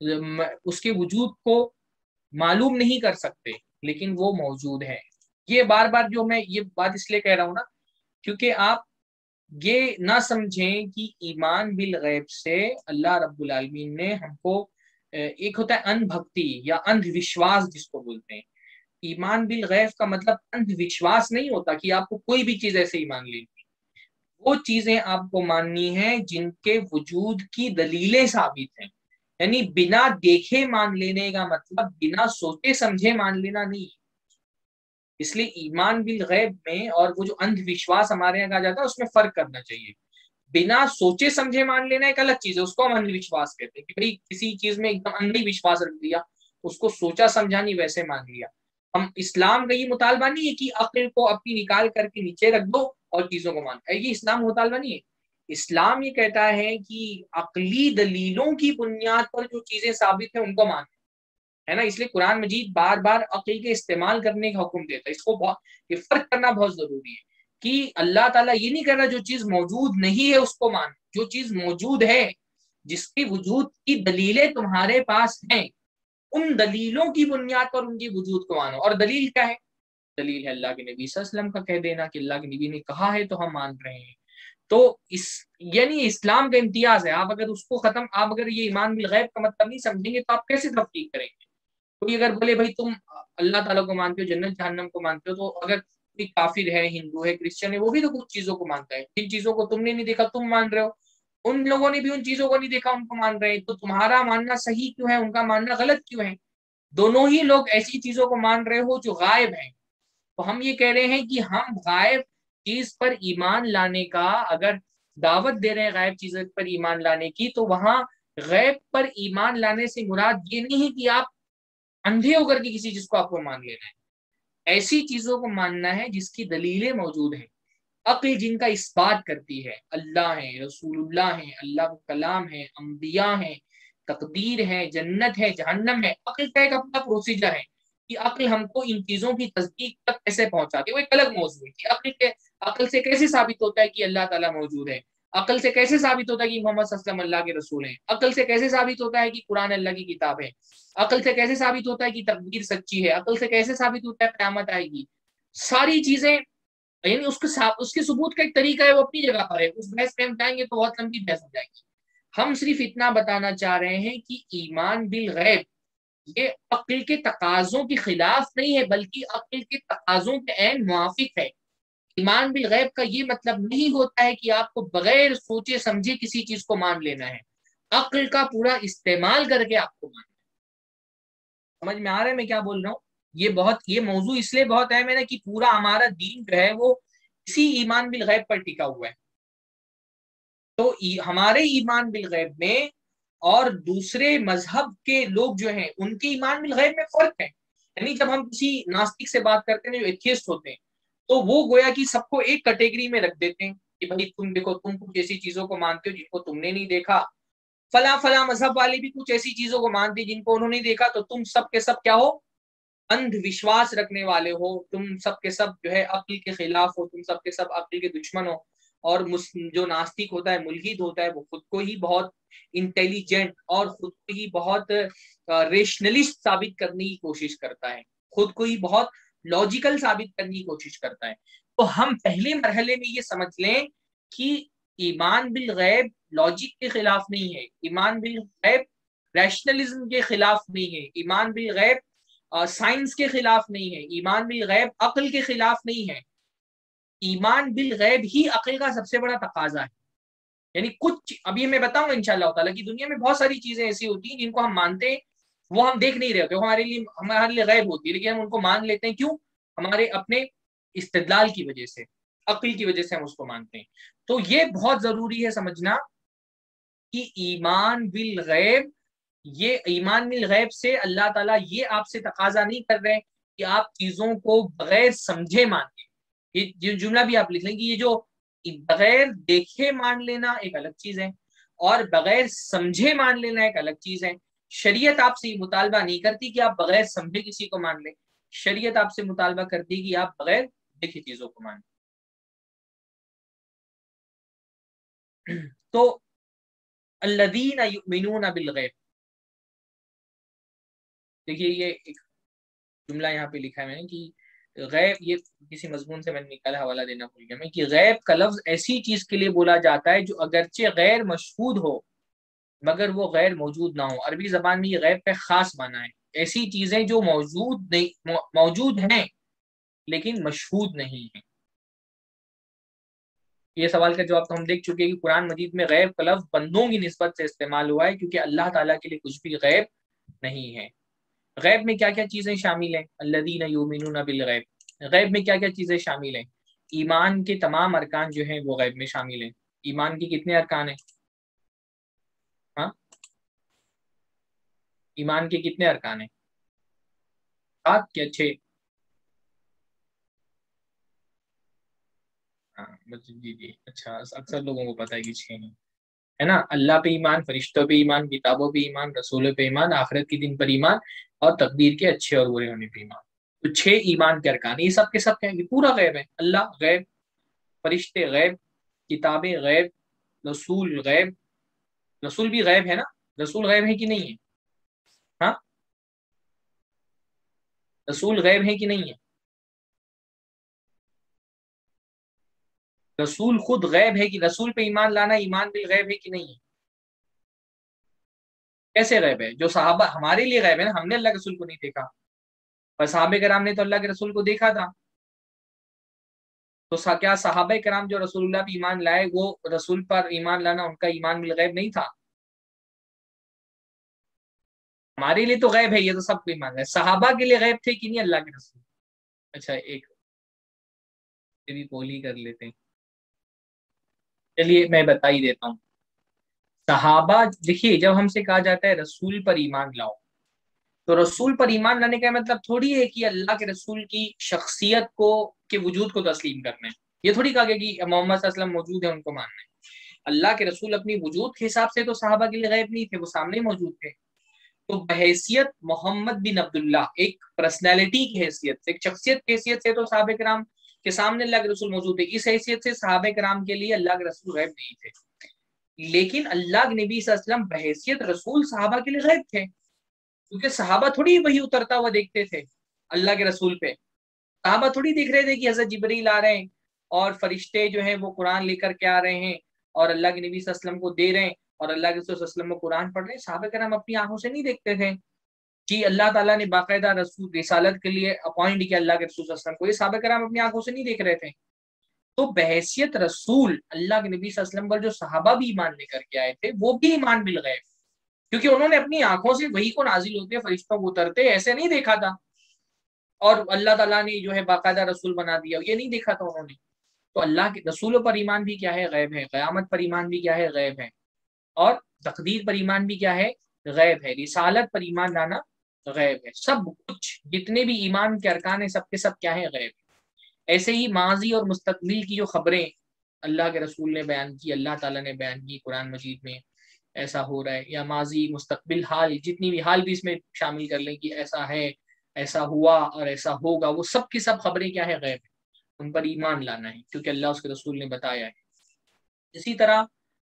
اس کے وجود کو معلوم نہیں کر سکتے، لیکن وہ موجود ہے۔ یہ بار بار جو میں یہ بات اس لیے کہہ رہا ہوں نا، کیونکہ آپ یہ نہ سمجھیں کہ ایمان بالغیب سے اللہ رب العالمین نے ہم کو، ایک ہوتا ہے اندھ بھکتی یا اندھ وشواس جس کو بولتے ہیں، ایمان بالغیب کا مطلب اندھ وشواس نہیں ہوتا کہ آپ کو کوئی بھی چیز ایسے ہی مان لینی، وہ چیزیں آپ کو ماننی ہیں جن کے وجود کی دلیلیں ثابت ہیں، یعنی بنا دیکھے مان لینے کا مطلب بنا سوچے سمجھے مان لینا نہیں۔ اس لیے ایمان بالغیب میں اور وہ جو اندھ وشواس ہمارے یہاں کہا جاتا ہے اس میں فرق کرنا چاہیے۔ بنا سوچے سمجھے مان لینا ایک الگ چیز ہے، اس کو ہم اندھ وشواس کہتے ہیں کہ بھئی کسی چیز میں ایک دم اندھی وشواس رکھ دیا، اس کو سوچا سمجھا نہیں ویسے مان لیا۔ ہم اسلام کا یہ مطالبہ نہیں ہے کہ عقل کو اپنی نکال کر کے نیچے رکھ دو اور چیزوں کو مان، یہ اسلام مطالبہ نہیں ہے۔ اسلام یہ کہتا ہے کہ عقلی دلیلوں کی بنیاد پر جو چیزیں ثابت ہیں ان کو مان ہے نا، اس لیے قرآن مجید بار بار عقل کے استعمال کرنے کا حکم دیتا ہے۔ اس کو بہت یہ فرق کرنا بہت ضروری ہے کہ اللہ تعالیٰ یہ نہیں کہہ رہا جو چیز موجود نہیں ہے اس کو مان، جو چیز موجود ہے، جس کی وجود کی دلیلیں تمہارے پاس ہیں، ان دلیلوں کی بنیاد پر ان کی وجود کو مانو۔ اور دلیل کیا ہے؟ دلیل ہے اللہ کے نبی صلی اللہ علیہ وسلم کا کہہ دینا کہ اللہ کے نبی نے کہا ہے تو ہم مان رہے ہیں۔ تو اس یعنی اسلام کا امتیاز ہے، آپ اگر اس کو ختم، آپ اگر یہ ایمان بالغیب کا مطلب نہیں سمجھیں گے تو آپ کیسے تفقیق کریں گے؟ کوئی اگر بولے بھائی تم اللہ تعالیٰ کو مانتے ہو، جنت جہنم کو مانتے ہو، تو اگر کوئی کافر ہے، ہندو ہے، کرسچن ہے، وہ بھی تو کچھ چیزوں کو مانتا ہے، جن چیزوں کو تم نے نہیں دیکھا تم مان رہے ہو، ان لوگوں نے بھی ان چیزوں کو نہیں دیکھا ان کو مان رہے ہیں، تو تمہارا ماننا صحیح کیوں ہے، ان کا ماننا غلط کیوں ہے؟ دونوں ہی لوگ ایسی چیزوں کو مان رہے ہو جو غائب ہیں۔ تو ہم یہ کہہ رہے ہیں کہ ہم غائب چیز پر ایمان لانے کا اگر دعوت دے رہے ہیں، غائب چیز پر ایمان لانے کی، تو وہاں غیب پر ایمان لانے سے مراد یہ نہیں ہے کہ آپ اندھے ہو کر کے کسی چیز کو آپ کو مان لینا ہے، ایسی چیزوں کو ماننا ہے جس کی دلیلیں موجود ہیں، عقل جن کا اس بات کرتی ہے، اللہ ہے، رسول اللہ ہے، اللہ کا کلام ہے، انبیاء ہیں، تقدیر ہے، جنت ہے، جہنم ہے۔ عقل کا ایک اپنا پروسیجر ہے کہ عقل ہم کو ان چیزوں کی تصدیق تک کیسے پہنچاتی ہے، وہ ایک الگ موضوع ہے کہ عقل کے عقل سے کیسے ثابت ہوتا ہے کہ اللہ تعالیٰ موجود ہے، عقل سے کیسے ثابت ہوتا ہے کہ محمد صلی اللہ علیہ وسلم اللہ کے رسول ہیں، عقل سے کیسے ثابت ہوتا ہے کہ قرآن اللہ کی کتاب ہے، عقل سے کیسے ثابت ہوتا ہے کہ تقدیر سچی ہے، عقل سے کیسے ثابت ہوتا ہے قیامت آئے گی۔ ساری چیزیں یعنی اس کے اس کے ثبوت کا ایک طریقہ ہے، وہ اپنی جگہ پر ہے، اس بحث پہ ہم جائیں گے تو بہت لمبی بحث ہو جائے گی۔ ہم صرف اتنا بتانا چاہ رہے ہیں کہ ایمان بالغیب یہ عقل کے تقاضوں کے خلاف نہیں ہے، بلکہ عقل کے تقاضوں کے عین موافق ہے۔ ایمان بالغیب کا یہ مطلب نہیں ہوتا ہے کہ آپ کو بغیر سوچے سمجھے کسی چیز کو مان لینا ہے، عقل کا پورا استعمال کر کے آپ کو ماننا ہے۔ سمجھ میں آ رہا ہے میں کیا بول رہا ہوں؟ یہ بہت یہ موضوع اس لیے بہت اہم ہے نا کہ پورا ہمارا دین جو ہے وہ اسی ایمان بالغیب پر ٹکا ہوا ہے. تو ہمارے ایمان بالغیب میں اور دوسرے مذہب کے لوگ جو ہیں ان کے ایمان بالغیب میں فرق ہے. یعنی جب ہم کسی ناستک سے بات کرتے ہیں جو ایتھیسٹ ہوتے ہیں تو وہ گویا کہ سب کو ایک کیٹیگری میں رکھ دیتے ہیں کہ بھائی تم دیکھو تم کچھ ایسی چیزوں کو مانتے ہو جن کو تم نے نہیں دیکھا, فلاں فلاں مذہب والے بھی کچھ ایسی چیزوں کو مانتے ہیں جن کو انہوں نے دیکھا, تو تم سب کے سب کیا ہو, اندھ وشواس رکھنے والے ہو, تم سب کے سب جو ہے عقل کے خلاف ہو, تم سب کے سب عقل کے دشمن ہو. اور جو ناستک ہوتا ہے, ملحد ہوتا ہے, وہ خود کو ہی بہت انٹیلیجنٹ اور خود کو ہی بہت ریشنلسٹ ثابت کرنے کی کوشش کرتا ہے, خود کو ہی بہت لاجیکل ثابت کرنے کی کوشش کرتا ہے. تو ہم پہلے مرحلے میں یہ سمجھ لیں کہ ایمان بالغیب لاجک کے خلاف نہیں ہے, ایمان بالغیب ریشنلزم کے خلاف نہیں ہے, ایمان بالغیب سائنس کے خلاف نہیں ہے, ایمان بالغیب عقل کے خلاف نہیں ہے. ایمان بالغیب ہی عقل کا سب سے بڑا تقاضا ہے. یعنی کچھ ابھی میں بتاؤں گا انشاءاللہ تعالیٰ کی دنیا میں بہت ساری چیزیں ایسی ہوتی ہیں جن کو ہم مانتے ہیں, وہ ہم دیکھ نہیں رہے ہوتے, وہ ہمارے لیے ہمارے لیے غیب ہوتی ہے, لیکن ہم ان کو مان لیتے ہیں. کیوں؟ ہمارے اپنے استدلال کی وجہ سے, عقل کی وجہ سے ہم اس کو مانتے ہیں. تو یہ بہت ضروری ہے سمجھنا کہ ایمان بالغیب, یہ ایمان بالغیب سے اللہ تعالیٰ یہ آپ سے تقاضا نہیں کر رہے کہ آپ چیزوں کو بغیر سمجھے مانیں. یہ جملہ بھی آپ لکھ لیں کہ یہ جو بغیر دیکھے مان لینا ایک الگ چیز ہے اور بغیر سمجھے مان لینا ایک الگ چیز ہے. شریعت آپ سے یہ مطالبہ نہیں کرتی کہ آپ بغیر سمجھے کسی کو مان لیں, شریعت آپ سے مطالبہ کرتی کہ آپ بغیر دیکھے چیزوں کو مان لیں. تو الذین یؤمنون بالغیب, دیکھیے یہ ایک جملہ یہاں پہ لکھا ہے میں نے کہ غیب, یہ کسی مضمون سے میں نے نکالا, حوالہ دینا بھول گیا میں, کہ غیب کا لفظ ایسی چیز کے لیے بولا جاتا ہے جو اگرچہ غیر مشہود ہو مگر وہ غیر موجود نہ ہو. عربی زبان میں یہ غیب کا خاص معنی ہے, ایسی چیزیں جو موجود نہیں موجود ہیں لیکن مشہود نہیں ہیں. یہ سوال کا جواب تو ہم دیکھ چکے کہ قرآن مجید میں غیب کا لفظ بندوں کی نسبت سے استعمال ہوا ہے, کیونکہ اللہ تعالیٰ کے لیے کچھ بھی غیب نہیں ہے. غیب میں کیا کیا چیزیں شامل ہیں؟ الذین یؤمنون بالغیب, غیب میں کیا کیا چیزیں شامل ہیں؟ ایمان کے تمام ارکان جو ہیں وہ غیب میں شامل ہیں. ایمان کے کتنے ارکان ہیں؟ ہاں, ایمان کے کتنے ارکان ہیں؟ سات یا چھ؟ ہاں جی جی اچھا, اکثر لوگوں کو پتا ہے کہ چھ ہیں, ہے نا. اللہ پہ ایمان, فرشتوں پہ ایمان, کتابوں پہ ایمان, رسولوں پہ ایمان, آخرت کے دن پر ایمان, اور تقدیر کے اچھے اور برے ہونے پہ ایمان. تو چھ ایمان کے ارکان, یہ سب کے سب کہیں گے پورا غیب ہے. اللہ غیب, فرشتے غیب, کتابیں غیب, رسول غیب. رسول بھی غیب ہے نا, رسول غیب ہے کہ نہیں ہے؟ ہاں, رسول غیب ہے کہ نہیں ہے؟ رسول خود غیب ہے کہ رسول پہ ایمان لانا ایمان بالغیب ہے کہ نہیں ہے؟ کیسے غیب ہے؟ جو صحابہ ہمارے لیے غیب ہے نا, ہم نے اللہ کے رسول کو نہیں دیکھا, پر صحابہ کرام نے تو اللہ کے رسول کو دیکھا تھا. تو کیا صحابہ کرام جو رسول اللہ پہ ایمان لائے وہ رسول پر ایمان لانا ان کا ایمان بالغیب نہیں تھا؟ ہمارے لیے تو غیب ہے, یہ تو سب کو ایمان ہے. صحابہ کے لیے غیب تھے کہ نہیں اللہ کے رسول؟ اچھا ایک بھی پول ہی کر لیتے ہیں, چلیے میں بتا ہی دیتا ہوں. صحابہ, دیکھیے جب ہم سے کہا جاتا ہے رسول پر ایمان لاؤ, تو رسول پر ایمان لانے کا مطلب تھوڑی ہے کہ اللہ کے رسول کی شخصیت کو کے وجود کو تسلیم کرنا ہے. یہ تھوڑی کہا گیا کہ محمد صلی اللہ علیہ وسلم موجود ہے ان کو ماننا ہے. اللہ کے رسول اپنی وجود کے حساب سے تو صحابہ کے لیے غیب نہیں تھے, وہ سامنے موجود تھے. تو بحیثیت محمد بن عبداللہ, ایک پرسنالٹی کی حیثیت سے, ایک شخصیت کی حیثیت سے تو صحابہ کرام کے سامنے اللہ کے رسول موجود ہے. اس حیثیت سے صحابہ کرام کے لیے اللہ کے رسول غیب نہیں تھے. لیکن اللہ کے نبی صلی اللہ علیہ وسلم بحیثیت رسول صحابہ کے لیے غیب تھے, کیونکہ صحابہ تھوڑی وہی اترتا ہوا دیکھتے تھے اللہ کے رسول پہ. صحابہ تھوڑی دیکھ رہے تھے کہ حضرت جبریل آ رہے ہیں اور فرشتے جو ہیں وہ قرآن لے کر کے آ رہے ہیں اور اللہ کے نبی صلی اللہ علیہ وسلم کو دے رہے ہیں اور اللہ کے رسول صلی اللہ علیہ وسلم کو قرآن پڑھ رہے ہیں. صحابہ کرام اپنی آنکھوں سے نہیں دیکھتے تھے کہ اللہ تعالیٰ نے باقاعدہ رسول رسالت کے لیے اپوائنٹ کیا اللہ کے رسول صلی اللہ علیہ وسلم کو, یہ صحابہ کرام اپنی آنکھوں سے نہیں دیکھ رہے تھے. تو بحیثیت رسول اللہ کے نبی صلی اللہ علیہ وسلم پر جو صحابہ بھی ایمان لے کر کے آئے تھے وہ بھی ایمان بالغیب, کیونکہ انہوں نے اپنی آنکھوں سے وہی کو نازل ہوتے فرشتوں کو اترتے ایسے نہیں دیکھا تھا, اور اللہ تعالیٰ نے جو ہے باقاعدہ رسول بنا دیا, یہ نہیں دیکھا تھا انہوں نے. تو اللہ کے رسولوں پر ایمان بھی کیا ہے؟ غیب ہے. قیامت پر ایمان بھی کیا ہے؟ غیب ہے. اور تقدیر پر ایمان بھی کیا ہے؟ غیب ہے. رسالت پر ایمان لانا غیب ہے. سب کچھ جتنے بھی ایمان کے ارکان ہیں سب کے سب کیا ہے؟ غیب. ایسے ہی ماضی اور مستقبل کی جو خبریں اللہ کے رسول نے بیان کی، اللہ تعالیٰ نے بیان کی قرآن مجید میں، ایسا ہو رہا ہے، یا ماضی مستقبل حال، جتنی بھی حال بھی اس میں شامل کر لیں کہ ایسا ہے، ایسا ہوا اور ایسا ہوگا، وہ سب کی سب خبریں کیا ہے؟ غیب ہے. ان پر ایمان لانا ہے کیونکہ اللہ اس کے رسول نے بتایا ہے. اسی طرح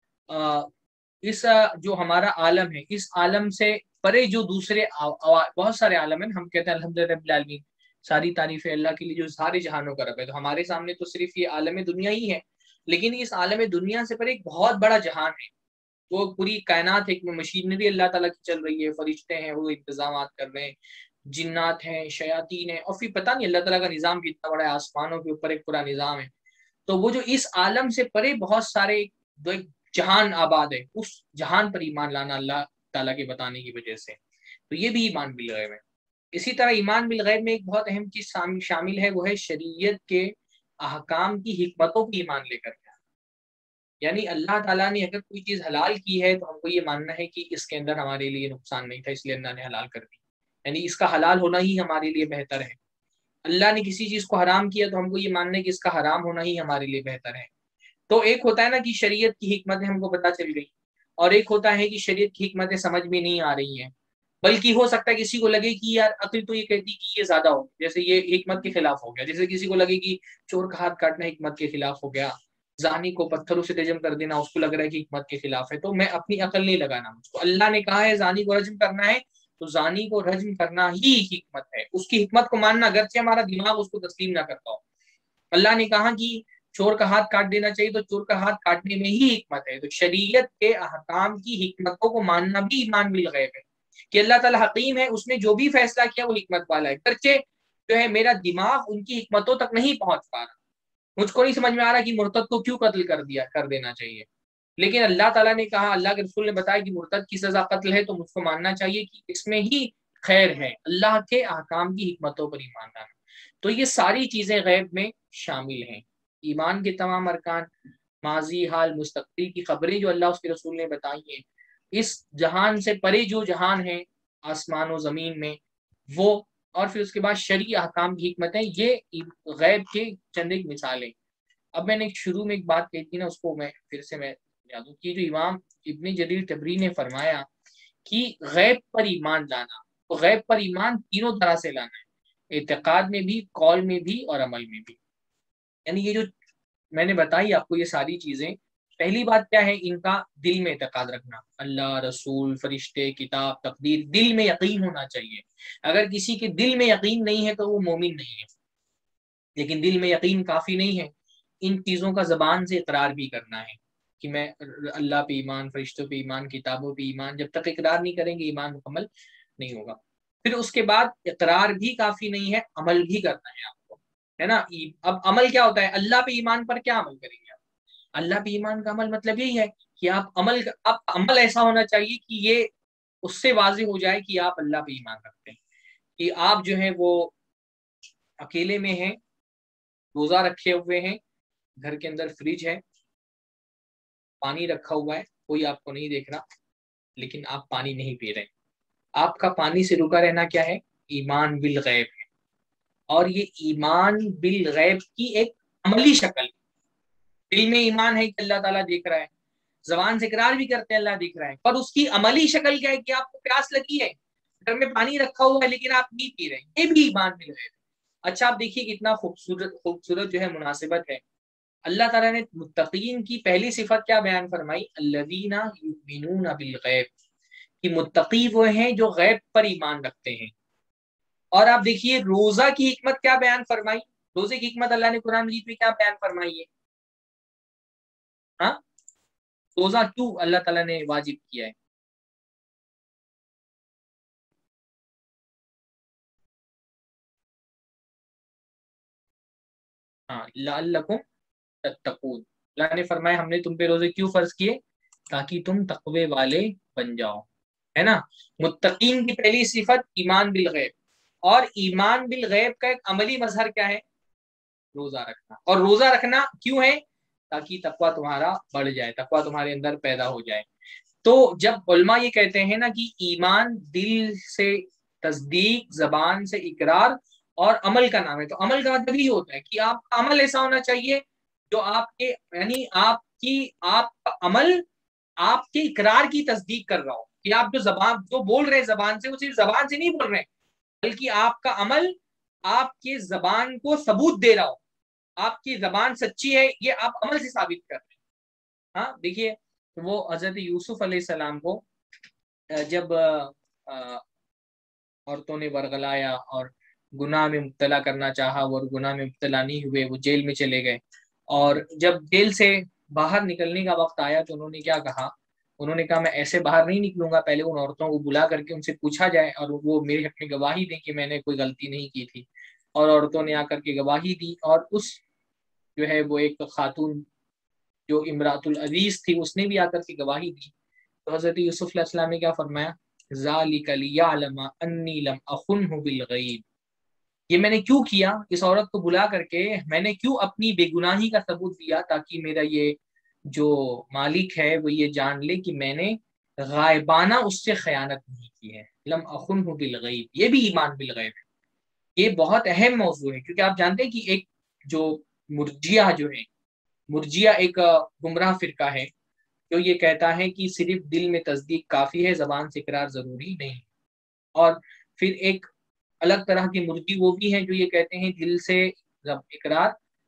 اس جو ہمارا عالم ہے، اس عالم سے پرے جو دوسرے بہت سارے عالم ہیں، ہم کہتے ہیں الحمدللہ رب العالمین، ساری تعریفیں اللہ کے لیے جو سارے جہانوں کا رب ہے. تو ہمارے سامنے تو صرف یہ عالم دنیا ہی ہے، لیکن اس عالم دنیا سے پرے ایک بہت بڑا جہان ہے. وہ پوری کائنات ایک مشینری اللہ تعالیٰ کی چل رہی ہے، فرشتے ہیں وہ انتظامات کر رہے ہیں، جنات ہیں، شیاطین ہیں، اور پھر پتہ نہیں اللہ تعالیٰ کا نظام کتنا بڑا ہے، آسمانوں کے اوپر ایک پورا نظام ہے. تو وہ جو اس عالم سے پرے بہت سارے جہان آباد ہے، اس جہان پر ایمان لانا اللہ تعالیٰ کے بتانے کی وجہ سے، تو یہ بھی ایمان بالغیب ہے. اسی طرح ایمان بالغیب میں ایک بہت اہم چیز شامل ہے، وہ ہے شریعت کے احکام کی حکمتوں کی ایمان لے کر کے. یعنی اللہ تعالیٰ نے اگر کوئی چیز حلال کی ہے تو ہم کو یہ ماننا ہے کہ اس کے اندر ہمارے لیے نقصان نہیں تھا، اس لیے اللہ نے حلال کر دی، یعنی اس کا حلال ہونا ہی ہمارے لیے بہتر ہے. اللہ نے کسی چیز کو حرام کیا تو ہم کو یہ ماننا ہے کہ اس کا حرام ہونا ہی ہمارے لیے بہتر ہے. تو ایک ہوتا ہے نا کہ شریعت کی حکمتیں ہم کو پتہ چل گئی، اور ایک ہوتا ہے کہ شریعت کی حکمتیں سمجھ میں نہیں آ رہی ہیں، بلکہ ہو سکتا ہے کسی کو لگے کہ یار عقل تو یہ کہتی کہ یہ زیادہ ہو، جیسے یہ حکمت کے خلاف ہو گیا. جیسے کسی کو لگے کہ چور کا ہاتھ کاٹنا حکمت کے خلاف ہو گیا، زانی کو پتھروں سے رجم کر دینا اس کو لگ رہا ہے کہ حکمت کے خلاف ہے، تو میں اپنی عقل نہیں لگانا. مجھ کو اللہ نے کہا ہے زانی کو رجم کرنا ہے تو زانی کو رجم کرنا ہی حکمت ہے، اس کی حکمت کو ماننا اگرچہ ہمارا دماغ اس کو تسلیم نہ کرتا ہو. اللہ نے کہا کہ چور کا ہاتھ کاٹ دینا چاہیے تو چور کا ہاتھ کاٹنے میں ہی حکمت ہے. تو شریعت کے احکام کی حکمتوں کو ماننا بھی ایمان بالغیب ہے کہ اللہ تعالیٰ حکیم ہے، اس نے جو بھی فیصلہ کیا وہ حکمت والا ہے. اگرچہ جو ہے میرا دماغ ان کی حکمتوں تک نہیں پہنچ پا رہا، مجھ کو نہیں سمجھ میں آ رہا کہ مرتد کو کیوں قتل کر دیا کر دینا چاہیے، لیکن اللہ تعالیٰ نے کہا، اللہ کے رسول نے بتایا کہ مرتد کی سزا قتل ہے، تو مجھ کو ماننا چاہیے کہ اس میں ہی خیر ہے، اللہ کے احکام کی حکمتوں پر ایمان لانا. تو یہ ساری چیزیں غیب میں شامل ہیں. ایمان کے تمام ارکان، ماضی، حال، مستقبل کی خبریں جو اللہ اس کے رسول نے بتائی ہیں، اس جہان سے پرے جو جہان ہے آسمان و زمین میں وہ، اور پھر اس کے بعد شرعی احکام کی حکمتیں، یہ غیب کے چند ایک مثالیں. اب میں نے شروع میں ایک بات کہی تھی نا، اس کو میں پھر سے میں یاد ہوں کہ جو امام ابن جریر طبری نے فرمایا کہ غیب پر ایمان لانا، تو غیب پر ایمان تینوں طرح سے لانا ہے، اعتقاد میں بھی، قول میں بھی اور عمل میں بھی. یعنی یہ جو میں نے بتائی آپ کو یہ ساری چیزیں، پہلی بات کیا ہے؟ ان کا دل میں اعتقاد رکھنا، اللہ، رسول، فرشتے، کتاب، تقدیر، دل میں یقین ہونا چاہیے. اگر کسی کے دل میں یقین نہیں ہے تو وہ مومن نہیں ہے. لیکن دل میں یقین کافی نہیں ہے، ان چیزوں کا زبان سے اقرار بھی کرنا ہے کہ میں اللہ پہ ایمان، فرشتوں پہ ایمان، کتابوں پہ ایمان. جب تک اقرار نہیں کریں گے ایمان مکمل نہیں ہوگا. پھر اس کے بعد اقرار بھی کافی نہیں ہے، عمل بھی کرنا ہے آپ کو، ہے نا. اب عمل کیا ہوتا ہے؟ اللہ پہ ایمان پر کیا عمل کریں گے آپ؟ اللہ پہ ایمان کا عمل مطلب یہی ہے کہ آپ عمل آپ عمل ایسا ہونا چاہیے کہ یہ اس سے واضح ہو جائے کہ آپ اللہ پہ ایمان رکھتے ہیں، کہ آپ جو ہے وہ اکیلے میں ہیں، روزہ رکھے ہوئے ہیں، گھر کے اندر فریج ہے، پانی رکھا ہوا ہے، کوئی آپ کو نہیں دیکھ رہا، لیکن آپ پانی نہیں پی رہے. آپ کا پانی سے رکا رہنا کیا ہے؟ ایمان بالغیب ہے. اور یہ ایمان بالغیب کی ایک عملی شکل ہے. دل میں ایمان ہے کہ اللہ تعالیٰ دیکھ رہا ہے، زبان سے اقرار بھی کرتے ہیں اللہ دیکھ رہا ہے، پر اس کی عملی شکل کیا ہے کہ آپ کو پیاس لگی ہے، گھر میں پانی رکھا ہوا ہے لیکن آپ نہیں پی رہے، یہ بھی ایمان بالغیب ہے. اچھا آپ دیکھیے کتنا خوبصورت خوبصورت جو ہے مناسبت ہے. اللہ تعالیٰ نے متقین کی پہلی صفت کیا بیان فرمائی؟ الذین یؤمنون بالغیب، کہ متقی وہ ہیں جو غیب پر ایمان رکھتے ہیں. اور آپ دیکھیے روزہ کی حکمت کیا بیان فرمائی؟ روزے کی حکمت اللہ نے قرآن مجید میں کیا بیان فرمائی ہے؟ ہاں، روزہ کیوں اللہ تعالیٰ نے واجب کیا ہے؟ ہاں، لعلکم تتقون، اللہ نے فرمایا ہم نے تم پہ روزے کیوں فرض کیے؟ تاکہ تم تقوی والے بن جاؤ، ہے نا. متقین کی پہلی صفت ایمان بالغیب. اور ایمان بالغیب کا ایک عملی مظہر کیا ہے؟ روزہ رکھنا. اور روزہ رکھنا کیوں ہے؟ تاکہ تقویٰ تمہارا بڑھ جائے، تقویٰ تمہارے اندر پیدا ہو جائے. تو جب علماء یہ کہتے ہیں نا کہ ایمان دل سے تصدیق، زبان سے اقرار اور عمل کا نام ہے، تو عمل کا مطلب یہ ہوتا ہے کہ آپ کا عمل ایسا ہونا چاہیے جو آپ کے یعنی آپ کی آپ کا عمل آپ کے اقرار کی تصدیق کر رہا ہو، کہ آپ جو زبان جو بول رہے ہیں زبان سے، وہ صرف زبان سے نہیں بول رہے، بلکہ آپ کا عمل آپ کے زبان کو ثبوت دے رہا ہو. آپ کی زبان سچی ہے، یہ آپ عمل سے ثابت کر رہے ہیں. ہاں دیکھیے وہ حضرت یوسف علیہ السلام کو جب عورتوں نے ورغلایا اور گناہ میں مبتلا کرنا چاہا، اور گناہ میں مبتلا نہیں ہوئے، وہ جیل میں چلے گئے. اور جب جیل سے باہر نکلنے کا وقت آیا تو انہوں نے کیا کہا؟ انہوں نے کہا میں ایسے باہر نہیں نکلوں گا، پہلے ان عورتوں کو بلا کر کے ان سے پوچھا جائے اور وہ میرے حق میں گواہی دیں کہ میں نے کوئی غلطی نہیں کی تھی. اور عورتوں نے آ کر کے گواہی دی، اور اس جو ہے وہ ایک خاتون جو امراۃ العزیز تھی اس نے بھی آ کر کے گواہی دی. تو حضرت یوسف علیہ السلام نے کیا فرمایا؟ ذالک لیعلم انی لم اخنہ بالغیب. یہ میں نے کیوں کیا؟ اس عورت کو بلا کر کے میں نے کیوں اپنی بے گناہی کا ثبوت دیا؟ تاکہ میرا یہ جو مالک ہے وہ یہ جان لے کہ میں نے غائبانہ اس سے خیانت نہیں کی ہے. لم اخنہ بالغیب، یہ بھی ایمان بالغیب ہے. یہ بہت اہم موضوع ہے، کیونکہ آپ جانتے ہیں کہ ایک جو مرجیہ جو ہے، مرجیہ ایک گمراہ فرقہ ہے جو یہ کہتا ہے کہ صرف دل میں تصدیق کافی ہے، زبان سے اقرار ضروری نہیں. اور پھر ایک الگ طرح کے مرجی وہ بھی ہیں جو یہ کہتے ہیں دل سے اقرار،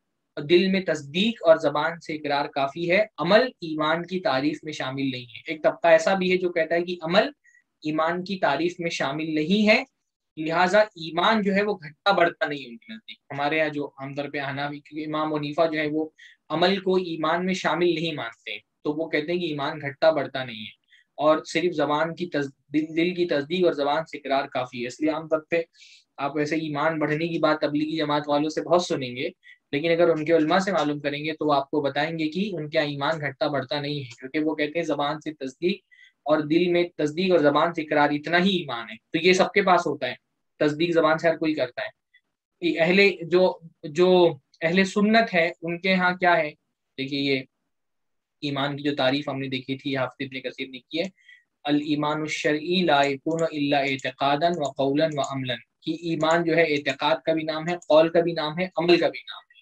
دل میں تصدیق اور زبان سے اقرار کافی ہے، عمل ایمان کی تعریف میں شامل نہیں ہے. ایک طبقہ ایسا بھی ہے جو کہتا ہے کہ عمل ایمان کی تعریف میں شامل نہیں ہے، لہٰذا ایمان جو ہے وہ گھٹتا بڑھتا نہیں ان کے نزدیک. ہمارے یہاں جو عام طور پہ حنفی، کیونکہ امام حنیفہ جو ہے وہ عمل کو ایمان میں شامل نہیں مانتے، تو وہ کہتے ہیں کہ ایمان گھٹتا بڑھتا نہیں ہے اور صرف زبان کی تصدیق، دل کی تصدیق اور زبان سے اقرار کافی ہے. اس لیے عام طور پہ آپ ویسے ایمان بڑھنے کی بات تبلیغی جماعت والوں سے بہت سنیں گے، لیکن اگر ان کے علماء سے معلوم کریں گے تو وہ آپ کو بتائیں گے کہ ان کا ایمان گھٹتا بڑھتا نہیں ہے، کیونکہ وہ کہتے ہیں زبان سے تصدیق اور دل میں تصدیق اور زبان سے اقرار اتنا ہی ایمان ہے. تو یہ سب کے پاس ہوتا ہے، تصدیق زبان سے ہر کوئی کرتا ہے. اہل جو جو اہل سنت ہے ان کے ہاں کیا ہے؟ دیکھیے یہ ایمان کی جو تعریف ہم نے دیکھی تھی، حافظ ابن کثیر نے کی ہے، الایمان الشرعی لا یکون الا اعتقادا وقولا وعملا، کہ ایمان جو ہے اعتقاد کا بھی نام ہے، قول کا بھی نام ہے، عمل کا بھی نام ہے.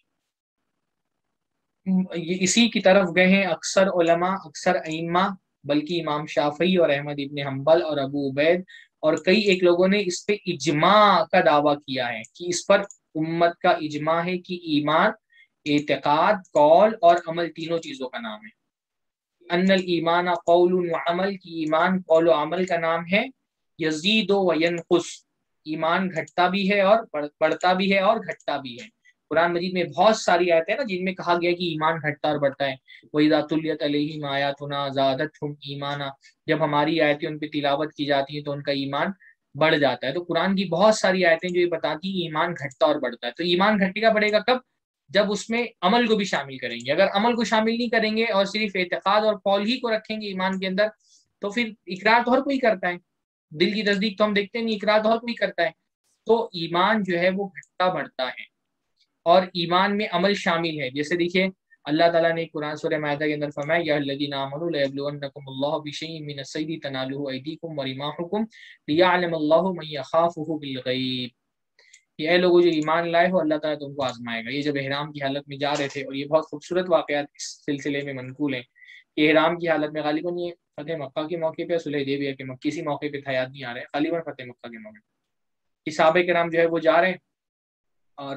یہ اسی کی طرف گئے ہیں اکثر علماء، اکثر ائمہ، بلکہ امام شافعی اور احمد ابن حنبل اور ابو عبید اور کئی ایک لوگوں نے اس پہ اجماع کا دعویٰ کیا ہے کہ اس پر امت کا اجماع ہے کہ ایمان اعتقاد، قول اور عمل تینوں چیزوں کا نام ہے. ان الایمان قول و عمل، کی ایمان قول و عمل کا نام ہے. یزید و ینقص، ایمان گھٹتا بھی ہے اور بڑھتا بھی ہے اور گھٹتا بھی ہے. قرآن مجید میں بہت ساری آیتیں ہیں نا جن میں کہا گیا کہ ایمان گھٹتا اور بڑھتا ہے. وَإِذَا تُلِيَتْ عَلَيْهِمْ آيَاتُنَا زَادَتْهُمْ ایمانا، جب ہماری آیتیں ان پہ تلاوت کی جاتی ہیں تو ان کا ایمان بڑھ جاتا ہے. تو قرآن کی بہت ساری آیتیں جو یہ بتاتی ہیں ایمان گھٹتا اور بڑھتا ہے. تو ایمان گھٹے گا بڑھے گا کب؟ جب اس میں عمل کو بھی شامل کریں گے. اگر عمل کو شامل نہیں کریں گے اور صرف اعتقاد اور قول ہی کو رکھیں گے ایمان کے اندر، تو پھر اقرار تو ہر کوئی کرتا ہے، دل کی تصدیق تو ہم دیکھتے ہیں، اقرار تو ہر کوئی کرتا ہے. تو ایمان جو ہے وہ گھٹتا بڑھتا ہے اور ایمان میں عمل شامل ہے. جیسے دیکھیے اللہ تعالیٰ نے قرآن سورہ مائدہ کے اندر فرمایا یا الذین آمنوا لیبلونکم اللہ بشیء من الصید تنالہ ایدیکم ورماحکم لیعلم اللہ من یخافہ بالغیب، کہ اے لوگوں جو ایمان لائے ہو اللہ تعالیٰ تم کو آزمائے گا. یہ جب احرام کی حالت میں جا رہے تھے، اور یہ بہت خوبصورت واقعات اس سلسلے میں منقول ہیں کہ احرام کی حالت میں غالباً یہ فتح مکہ کے موقع پہ، صلح حدیبیہ کے موقع کسی موقع پہ تھا، یاد نہیں آ رہا ہے، غالباً فتح مکہ کے موقع پہ صحابہ کرام جو ہے وہ جا رہے ہیں اور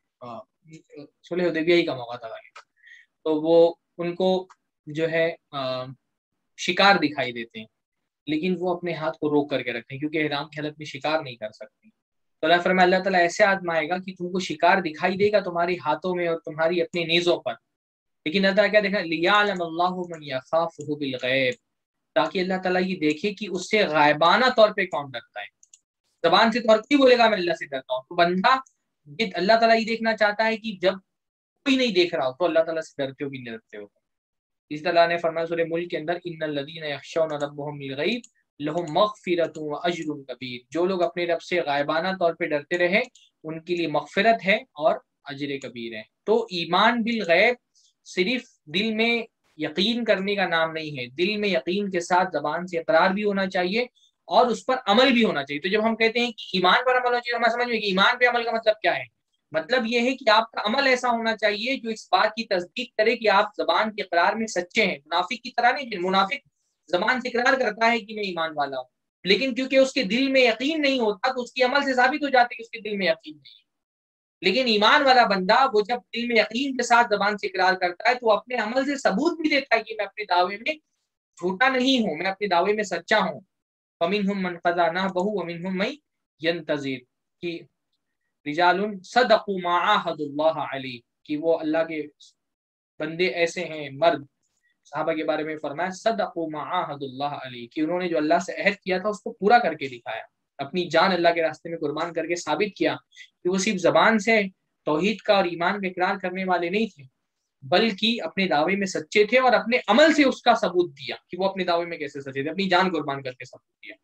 صلح حدیبیہ ہی کا موقع تھا، تو وہ ان کو جو ہے شکار دکھائی دیتے ہیں، لیکن وہ اپنے ہاتھ کو روک کر کے رکھتے ہیں کیونکہ احرام کی حالت میں شکار نہیں کر سکتے. تو اللہ فرمائے اللہ تعالیٰ ایسے آزمائے گا کہ تم کو شکار دکھائی دے گا تمہاری ہاتھوں میں اور تمہاری اپنے نیزوں پر، لیکن اللہ تعالیٰ کیا دیکھا؟ لیعلم اللہ من یخافہ بالغیب، تاکہ اللہ تعالیٰ یہ دیکھے کہ اس سے غائبانہ طور پہ کون ڈرتا ہے. زبان سے طور پہ بولے گا میں اللہ سے ڈرتا ہوں، تو بندہ اللہ تعالیٰ یہ دیکھنا چاہتا ہے کہ جب کوئی نہیں دیکھ رہا ہو تو اللہ تعالیٰ سے ڈرتے ہو کہ نہیں ڈرتے ہو. اس طرح نے فرمایا سورہ ملک کے اندر ان الذین یخشون ربهم بالغیب لہم مغفرۃ واجر کبیر، جو لوگ اپنے رب سے غائبانہ طور پہ ڈرتے رہے ان کے لیے مغفرت ہے اور اجر کبیر ہے. تو ایمان بالغیب صرف دل میں یقین کرنے کا نام نہیں ہے، دل میں یقین کے ساتھ زبان سے اقرار بھی ہونا چاہیے اور اس پر عمل بھی ہونا چاہیے۔ تو جب ہم کہتے ہیں کہ ایمان پر عمل ہونا چاہیے، ہمیں سمجھ میں کہ ایمان پہ عمل کا مطلب کیا ہے؟ مطلب یہ ہے کہ آپ کا عمل ایسا ہونا چاہیے جو اس بات کی تصدیق کرے کہ آپ زبان کے اقرار میں سچے ہیں، منافق کی طرح نہیں۔ منافق زبان سے اقرار کرتا ہے کہ میں ایمان والا ہوں، لیکن کیونکہ اس کے دل میں یقین نہیں ہوتا تو اس کے عمل سے ثابت ہو جاتا ہے کہ اس کے دل میں یقین نہیں ہے۔ لیکن ایمان والا بندہ وہ جب دل میں یقین کے ساتھ زبان سے اقرار کرتا ہے تو اپنے عمل سے ثبوت بھی دیتا ہے کہ میں اپنے دعوے میں جھوٹا نہیں ہوں، میں اپنے دعوے میں سچا ہوں۔ فَمِنْهُمْ مَنْ قَضَىٰ نَحْبَهُ وَمِنْهُمْ مَن يَنتَظِرُ کہ رجال صدقوا ما عاهدوا الله علیہ، کہ وہ اللہ کے بندے ایسے ہیں، مرد صحابہ کے بارے میں فرمایا صدقوا ما عاهدوا الله علیہ، کہ انہوں نے جو اللہ سے عہد کیا تھا اس کو پورا کر کے دکھایا، اپنی جان اللہ کے راستے میں قربان کر کے ثابت کیا کہ وہ صرف زبان سے توحید کا اور ایمان کا اقرار کرنے والے نہیں تھے بلکہ اپنے دعوے میں سچے تھے، اور اپنے عمل سے اس کا ثبوت دیا کہ وہ اپنے دعوے میں کیسے سچے تھے، اپنی جان قربان کر کے ثبوت دیا۔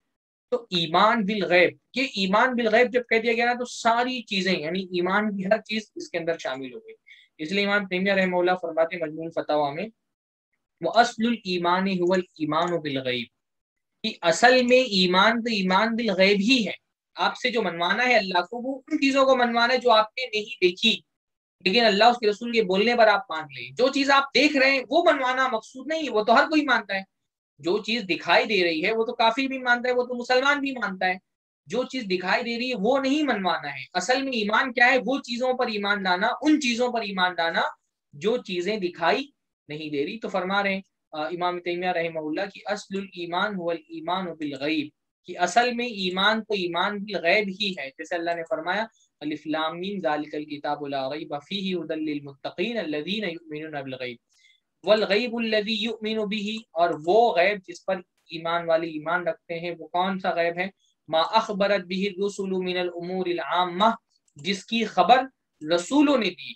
تو ایمان بالغیب، یہ ایمان بالغیب جب کہہ دیا گیا نا تو ساری چیزیں یعنی ایمان کی ہر چیز اس کے اندر شامل ہو گئی۔ اس لیے امام تیمیہ رحمہ اللہ فرماتے ہیں مجموع الفتاوی میں وَأَصْلُ الْإِيمَانِ هُوَ الْإِيمَانُ بِالْغَيْبِ، کہ اصل میں ایمان تو ایمان بالغیب ہی ہے، آپ سے جو منوانا ہے اللہ کو وہ ان چیزوں کو منوانا ہے جو آپ نے نہیں دیکھی، لیکن اللہ اس کے رسول کے بولنے پر آپ مان لیں۔ جو چیز آپ دیکھ رہے ہیں وہ منوانا مقصود نہیں ہے، وہ تو ہر کوئی مانتا ہے۔ جو چیز دکھائی دے رہی ہے وہ تو کافر بھی مانتا ہے، وہ تو مسلمان بھی مانتا ہے۔ جو چیز دکھائی دے رہی ہے وہ نہیں منوانا ہے۔ اصل میں ایمان کیا ہے؟ وہ چیزوں پر ایمان لانا، ان چیزوں پر ایمان لانا جو چیزیں دکھائی نہیں دے رہی۔ تو فرما رہے ہیں امام تیمیہ رحمہ اللہ کی اصل الایمان هو الایمان بالغیب، کہ اصل میں ایمان تو ایمان بالغیب ہی ہے، جیسے اللہ نے فرمایا الف لام میم ذالک الکتاب لا ریب فیہ ھدی للمتقین الذین یؤمنون بالغیب والغیب الذی یؤمن به، اور وہ غیب جس پر ایمان والے ایمان رکھتے ہیں وہ کون سا غیب ہے؟ ما اخبرت به الرسل من الامور العامہ، جس کی خبر رسولوں نے دی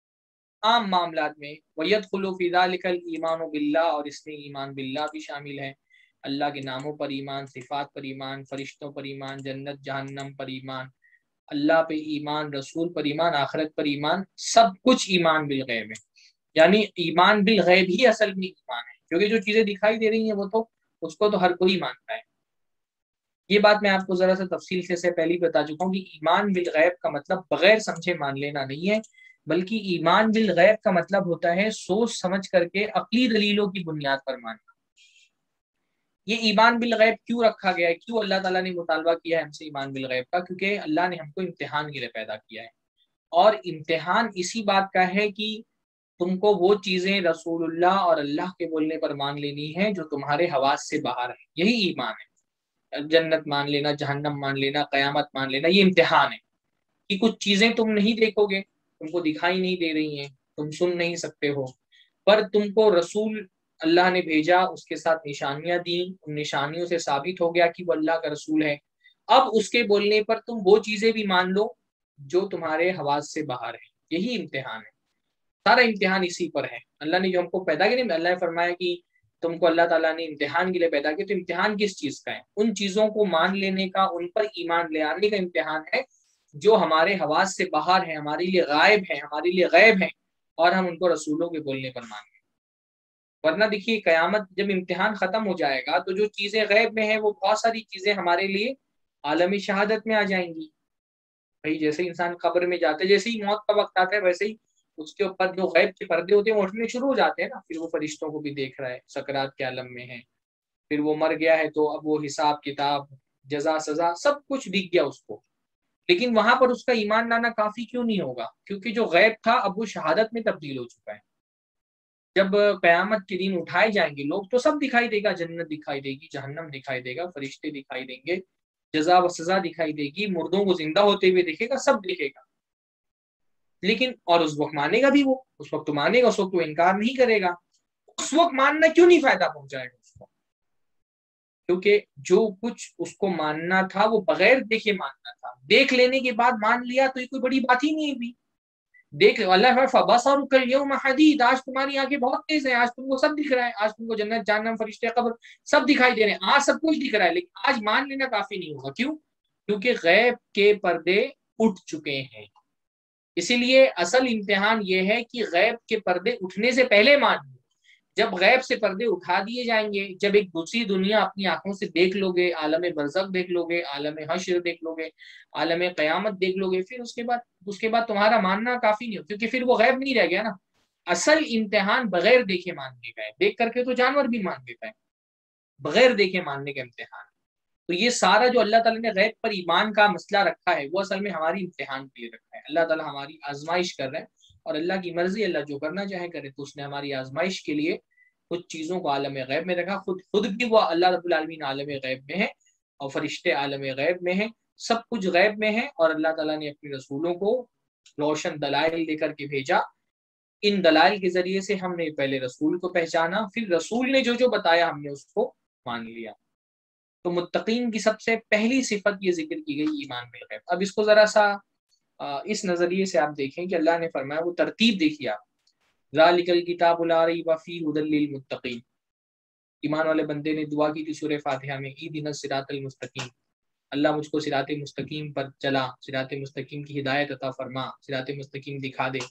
عام معاملات میں۔ وَيَدْخُلُ فِي ذَلِكَ الْإِيمَانُ بِاللَّهِ، اور اس میں ایمان باللہ بھی شامل ہے، اللہ کے ناموں پر ایمان، صفات پر ایمان، فرشتوں پر ایمان، جنت جہنم پر ایمان، اللہ پہ ایمان، رسول پر ایمان، آخرت پر ایمان، سب کچھ ایمان بالغیب ہے۔ یعنی ایمان بالغیب ہی اصل میں ایمان ہے، کیونکہ جو چیزیں دکھائی دے رہی ہیں وہ تو اس کو تو ہر کوئی مانتا ہے۔ یہ بات میں آپ کو ذرا سا تفصیل سے سے پہلے بتا چکا ہوں کہ ایمان بالغیب کا مطلب بغیر سمجھے مان لینا نہیں ہے، بلکہ ایمان بالغیب کا مطلب ہوتا ہے سوچ سمجھ کر کے عقلی دلیلوں کی بنیاد پر ماننا۔ یہ ایمان بالغیب کیوں رکھا گیا ہے، کیوں اللہ تعالیٰ نے مطالبہ کیا ہے ہم سے ایمان بالغیب کا؟ کیونکہ اللہ نے ہم کو امتحان کے لیے پیدا کیا ہے، اور امتحان اسی بات کا ہے کہ تم کو وہ چیزیں رسول اللہ اور اللہ کے بولنے پر مان لینی ہے جو تمہارے حواس سے باہر ہے۔ یہی ایمان ہے، جنت مان لینا، جہنم مان لینا، قیامت مان لینا، یہ امتحان ہے کہ کچھ چیزیں تم نہیں دیکھو گے، تم کو دکھائی نہیں دے رہی ہیں، تم سن نہیں سکتے ہو، پر تم کو رسول اللہ نے بھیجا، اس کے ساتھ نشانیاں دیں، ان نشانیوں سے ثابت ہو گیا کہ وہ اللہ کا رسول ہے۔ اب اس کے بولنے پر تم وہ چیزیں بھی مان لو جو تمہارے حواس سے باہر ہے۔ یہی امتحان ہے، سارا امتحان اسی پر ہے۔ اللہ نے جو ہم کو پیدا کیا، نہیں اللہ نے فرمایا کہ تم کو اللہ تعالیٰ نے امتحان کے لیے پیدا کیا، تو امتحان کس چیز کا ہے؟ ان چیزوں کو مان لینے کا، ان پر ایمان لے آنے کا امتحان ہے جو ہمارے حواس سے باہر ہیں، ہمارے لیے غائب ہیں، ہمارے لیے غیب ہیں، اور ہم ان کو رسولوں کے بولنے پر مانیں۔ ورنہ دیکھیے قیامت جب امتحان ختم ہو جائے گا تو جو چیزیں غیب میں ہیں وہ بہت ساری چیزیں ہمارے لیے عالم شہادت میں آ جائیں گی۔ بھائی جیسے انسان قبر میں جاتے، جیسے ہی موت کا وقت آتا ہے ویسے ہی اس کے اوپر جو غیب کے پردے ہوتے ہیں وہ اٹھنے شروع ہو جاتے ہیں نا، پھر وہ فرشتوں کو بھی دیکھ رہا ہے، سکرات کے عالم میں ہے، پھر وہ مر گیا ہے تو اب وہ حساب کتاب، جزا سزا سب کچھ دکھ گیا اس کو، لیکن وہاں پر اس کا ایمان لانا کافی کیوں نہیں ہوگا؟ کیونکہ جو غیب تھا اب وہ شہادت میں تبدیل ہو چکا ہے۔ جب قیامت کے دن اٹھائے جائیں گے لوگ تو سب دکھائی دے گا، جنت دکھائی دے گی، جہنم دکھائی دے گا، فرشتے دکھائی دیں گے، جزا و سزا دکھائی دے گی، مردوں کو زندہ ہوتے ہوئے دیکھے گا، سب دیکھے گا، لیکن اور اس وقت مانے گا بھی، وہ اس وقت تو مانے گا، اس وقت تو انکار نہیں کرے گا۔ اس وقت ماننا کیوں نہیں فائدہ پہنچائے گا اس کو؟ کیونکہ جو کچھ اس کو ماننا تھا وہ بغیر دیکھے ماننا تھا، دیکھ لینے کے بعد مان لیا تو یہ کوئی بڑی بات ہی نہیں بھی۔ دیکھ اللہ فَبَصَرُكَ الْيَوْمَ حَدِيدٌ، آج تمہاری آنکھیں بہت تیز ہیں، آج تم کو سب دکھ رہا ہے، آج تم کو جنت جہنم فرشتے قبر سب دکھائی دے رہے ہیں، آج سب کچھ دکھ رہا ہے، لیکن آج مان لینا کافی نہیں ہوگا۔ کیوں؟ کیونکہ غیب کے پردے اٹھ چکے ہیں۔ اسی لیے اصل امتحان یہ ہے کہ غیب کے پردے اٹھنے سے پہلے مان لو. جب غیب سے پردے اٹھا دیے جائیں گے، جب ایک دوسری دنیا اپنی آنکھوں سے دیکھ لو گے، عالم برزخ دیکھ لو گے، عالم حشر دیکھ لو گے، عالم قیامت دیکھ لو گے، پھر اس کے بعد اس کے بعد تمہارا ماننا کافی نہیں ہو، کیونکہ پھر وہ غیب نہیں رہ گیا نا. اصل امتحان بغیر دیکھے ماننے کا ہے. دیکھ کر کے تو جانور بھی مان لیتا ہے، بغیر دیکھے ماننے کا امتحان. تو یہ سارا جو اللہ تعالیٰ نے غیب پر ایمان کا مسئلہ رکھا ہے، وہ اصل میں ہماری امتحان کے لیے رکھا ہے. اللہ تعالیٰ ہماری آزمائش کر رہے ہیں، اور اللہ کی مرضی، اللہ جو کرنا چاہے کرے. تو اس نے ہماری آزمائش کے لیے کچھ چیزوں کو عالم غیب میں رکھا. خود خود بھی وہ اللہ رب العالمین عالم غیب میں ہے، اور فرشتے عالم غیب میں ہیں، سب کچھ غیب میں ہے. اور اللہ تعالیٰ نے اپنے رسولوں کو روشن دلائل دے کر کے بھیجا. ان دلائل کے ذریعے سے ہم نے پہلے رسول کو پہچانا، پھر رسول نے جو جو بتایا ہم نے اس کو مان لیا. تو متقین کی سب سے پہلی صفت یہ ذکر کی گئی ایمان بالغیب. اب اس کو ذرا سا اس نظریے سے آپ دیکھیں کہ اللہ نے فرمایا، وہ ترتیب دیکھیے آپ، ذالک الکتاب لا ریب فیہ ھدی للمتقین. ایمان والے بندے نے دعا کی تھی سورہ فاتحہ میں، اہدنا الصراط المستقیم، اللہ مجھ کو صراط مستقیم پر چلا، صراط مستقیم کی ہدایت عطا فرما، صراط مستقیم دکھا دے.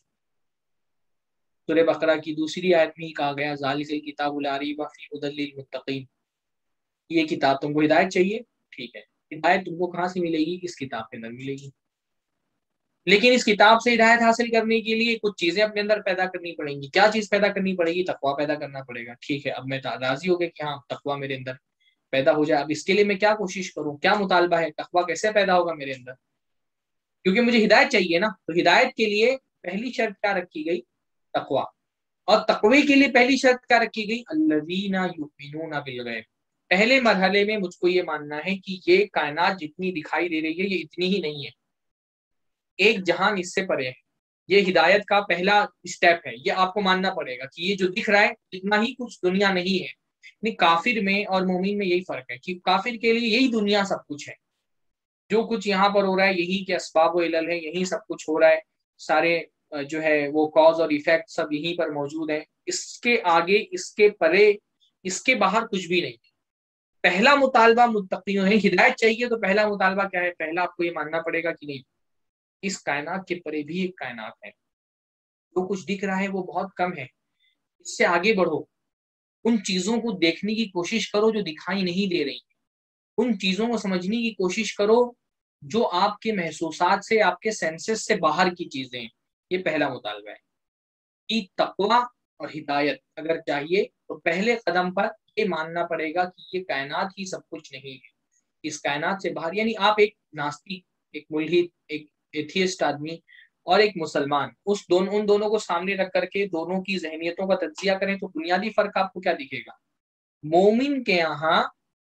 سورہ بقرہ کی دوسری آیت میں ہی کہا گیا، ذالک الکتاب لا ریب فیہ ھدی للمتقین، یہ کتاب تم کو ہدایت چاہیے، ٹھیک ہے، ہدایت تم کو کہاں سے ملے گی؟ اس کتاب کے اندر ملے گی. لیکن اس کتاب سے ہدایت حاصل کرنے کے لیے کچھ چیزیں اپنے اندر پیدا کرنی پڑیں گی. کیا چیز پیدا کرنی پڑے گی؟ تقویٰ پیدا کرنا پڑے گا. ٹھیک ہے، اب میں راضی ہو گیا کہ ہاں تقویٰ میرے اندر پیدا ہو جائے. اب اس کے لیے میں کیا کوشش کروں، کیا مطالبہ ہے، تقویٰ کیسے پیدا ہوگا میرے اندر؟ کیونکہ مجھے ہدایت چاہیے نا. تو ہدایت کے لیے پہلی شرط کیا رکھی گئی؟ تقویٰ. اور تقوی کے لیے پہلی شرط کیا رکھی گئی؟ الذین یؤمنون بالغیب. پہلے مرحلے میں مجھ کو یہ ماننا ہے کہ یہ کائنات جتنی دکھائی دے رہی ہے یہ اتنی ہی نہیں ہے، ایک جہان اس سے پرے ہے. یہ ہدایت کا پہلا اسٹیپ ہے، یہ آپ کو ماننا پڑے گا کہ یہ جو دکھ رہا ہے اتنا ہی کچھ دنیا نہیں ہے. یعنی کافر میں اور مومن میں یہی فرق ہے کہ کافر کے لیے یہی دنیا سب کچھ ہے، جو کچھ یہاں پر ہو رہا ہے یہی کے اسباب و علل ہے، یہی سب کچھ ہو رہا ہے، سارے جو ہے وہ کاز اور ایفیکٹ سب یہیں پر موجود ہیں. اس کے آگے، اس کے پرے، اس کے باہر کچھ بھی نہیں. پہلا مطالبہ متقیوں ہے، ہدایت چاہیے تو پہلا مطالبہ کیا ہے؟ پہلا آپ کو یہ ماننا پڑے گا کہ نہیں، اس کائنات کے پرے بھی ایک کائنات ہے، جو کچھ دکھ رہا ہے وہ بہت کم ہے، اس سے آگے بڑھو، ان چیزوں کو دیکھنے کی کوشش کرو جو دکھائی نہیں دے رہی، ان چیزوں کو سمجھنے کی کوشش کرو جو آپ کے محسوسات سے، آپ کے سینسز سے باہر کی چیزیں ہیں. یہ پہلا مطالبہ ہے کہ تقویٰ اور ہدایت اگر چاہیے تو پہلے قدم پر یہ ماننا پڑے گا کہ یہ کائنات ہی سب کچھ نہیں ہے، اس کائنات سے باہر. یعنی آپ ایک ناستک، ایک ملحد، ایک ایتھیسٹ آدمی اور ایک مسلمان، اس دونوں ان دونوں کو سامنے رکھ کر کے دونوں کی ذہنیتوں کا تجزیہ کریں تو بنیادی فرق آپ کو کیا دکھے گا؟ مومن کے یہاں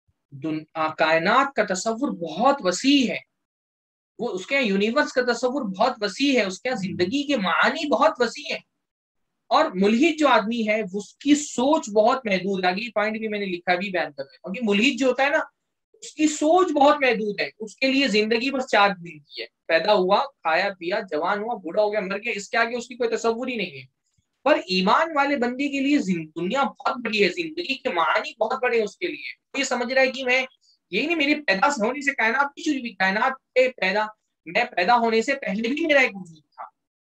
کائنات کا تصور بہت وسیع ہے، وہ اس کے یونیورس کا تصور بہت وسیع ہے، اس کے زندگی کے معانی بہت وسیع ہیں. اور ملحد جو آدمی ہے اس کی سوچ بہت محدود ہے. یہ پوائنٹ بھی میں نے لکھا بھی بیان کر رہا ہوں کہ ملحد جو ہوتا ہے نا اس کی سوچ بہت محدود ہے. اس کے لیے زندگی بس چار دن کی ہے، پیدا ہوا، کھایا پیا، جوان ہوا، بوڑھا ہو گیا، مر گیا، اس کے آگے اس کی کوئی تصور ہی نہیں ہے. پر ایمان والے بندے کے لیے دنیا بہت بڑی ہے، زندگی کے معانی بہت بڑے ہیں اس کے لیے. یہ سمجھ رہا ہے کہ میں یہی نہیں، میری پیدا ہونے سے کائنات نہیں شروع ہوئی، کائنات کے پیدا میں پیدا ہونے سے پہلے بھی میرا ایک وجود تھا،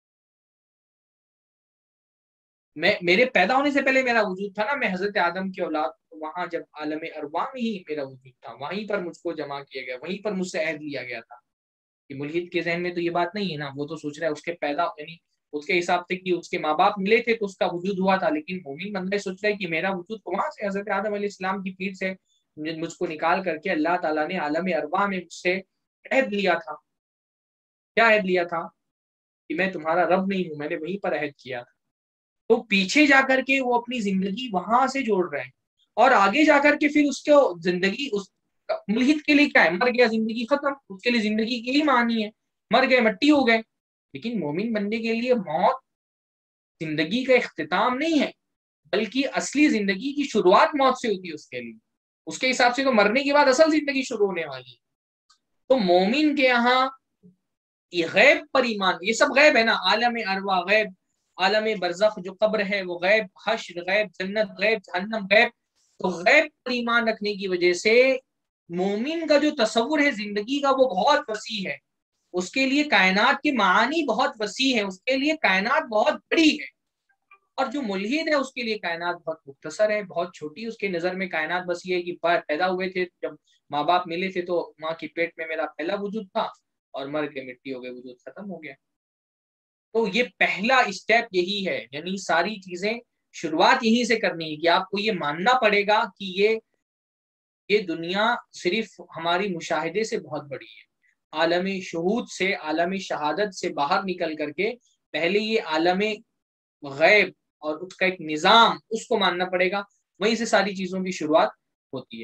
میں میرے پیدا ہونے سے پہلے میرا وجود تھا نا، میں حضرت آدم کی اولاد، وہاں جب عالم ارواح میں ہی میرا وجود تھا، وہیں پر مجھ کو جمع کیا گیا، وہیں پر مجھ سے عہد لیا گیا تھا. کہ ملحد کے ذہن میں تو یہ بات نہیں ہے نا، وہ تو سوچ رہا ہے اس کے پیدا، یعنی اس کے حساب سے کہ اس کے ماں باپ ملے تھے تو اس کا وجود ہوا تھا. لیکن مومن بندہ سوچ رہا ہے کہ میرا وجود تو وہاں سے حضرت آدم علیہ السلام کی پیٹ سے مجھ کو نکال کر کے اللہ تعالیٰ نے عالم ارواح میں مجھ سے عہد لیا تھا. کیا عہد لیا تھا؟ کہ میں تمہارا رب نہیں ہوں، میں نے وہیں پر عہد کیا تھا. تو پیچھے جا کر کے وہ اپنی زندگی وہاں سے جوڑ رہے ہیں، اور آگے جا کر کے پھر اس کو زندگی، اس ملحد کے لیے کیا ہے؟ مر گیا، زندگی ختم، اس کے لیے زندگی کی ہی معنی ہے، مر گئے، مٹی ہو گئے. لیکن مومن بندے کے لیے موت زندگی کا اختتام نہیں ہے، بلکہ اصلی زندگی کی شروعات موت سے ہوتی ہے. اس کے لیے، اس کے حساب سے تو مرنے کے بعد اصل زندگی شروع ہونے والی ہے. تو مومن کے یہاں یہ غیب پر ایمان، یہ سب غیب ہے نا، عالم ارواح غیب، عالم برزخ جو قبر ہے وہ غیب، حشر غیب، جنت غیب، جہنم غیب. تو غیب پر ایمان رکھنے کی وجہ سے مومن کا جو تصور ہے زندگی کا وہ بہت وسیع ہے. اس کے لیے کائنات کے معانی بہت وسیع ہے، اس کے لیے کائنات بہت بڑی ہے، اور جو ملحد ہے اس کے لیے کائنات بہت مختصر ہے، بہت چھوٹی. اس کے نظر میں کائنات بس یہ ہے کہ پیدا ہوئے تھے، جب ماں باپ ملے تھے تو ماں کے پیٹ میں میرا پہلا وجود تھا اور مر کے مٹی ہو گئے، وجود ختم ہو گیا. تو یہ پہلا اسٹیپ یہی ہے، یعنی ساری چیزیں شروعات یہیں سے کرنی ہے کہ آپ کو یہ ماننا پڑے گا کہ یہ یہ دنیا صرف ہماری مشاہدے سے بہت بڑی ہے. عالم شہود سے، عالم شہادت سے باہر نکل کر کے پہلے یہ عالم غیب اور اس کا ایک نظام، اس کو ماننا پڑے گا، وہیں سے ساری چیزوں کی شروعات ہوتی ہے.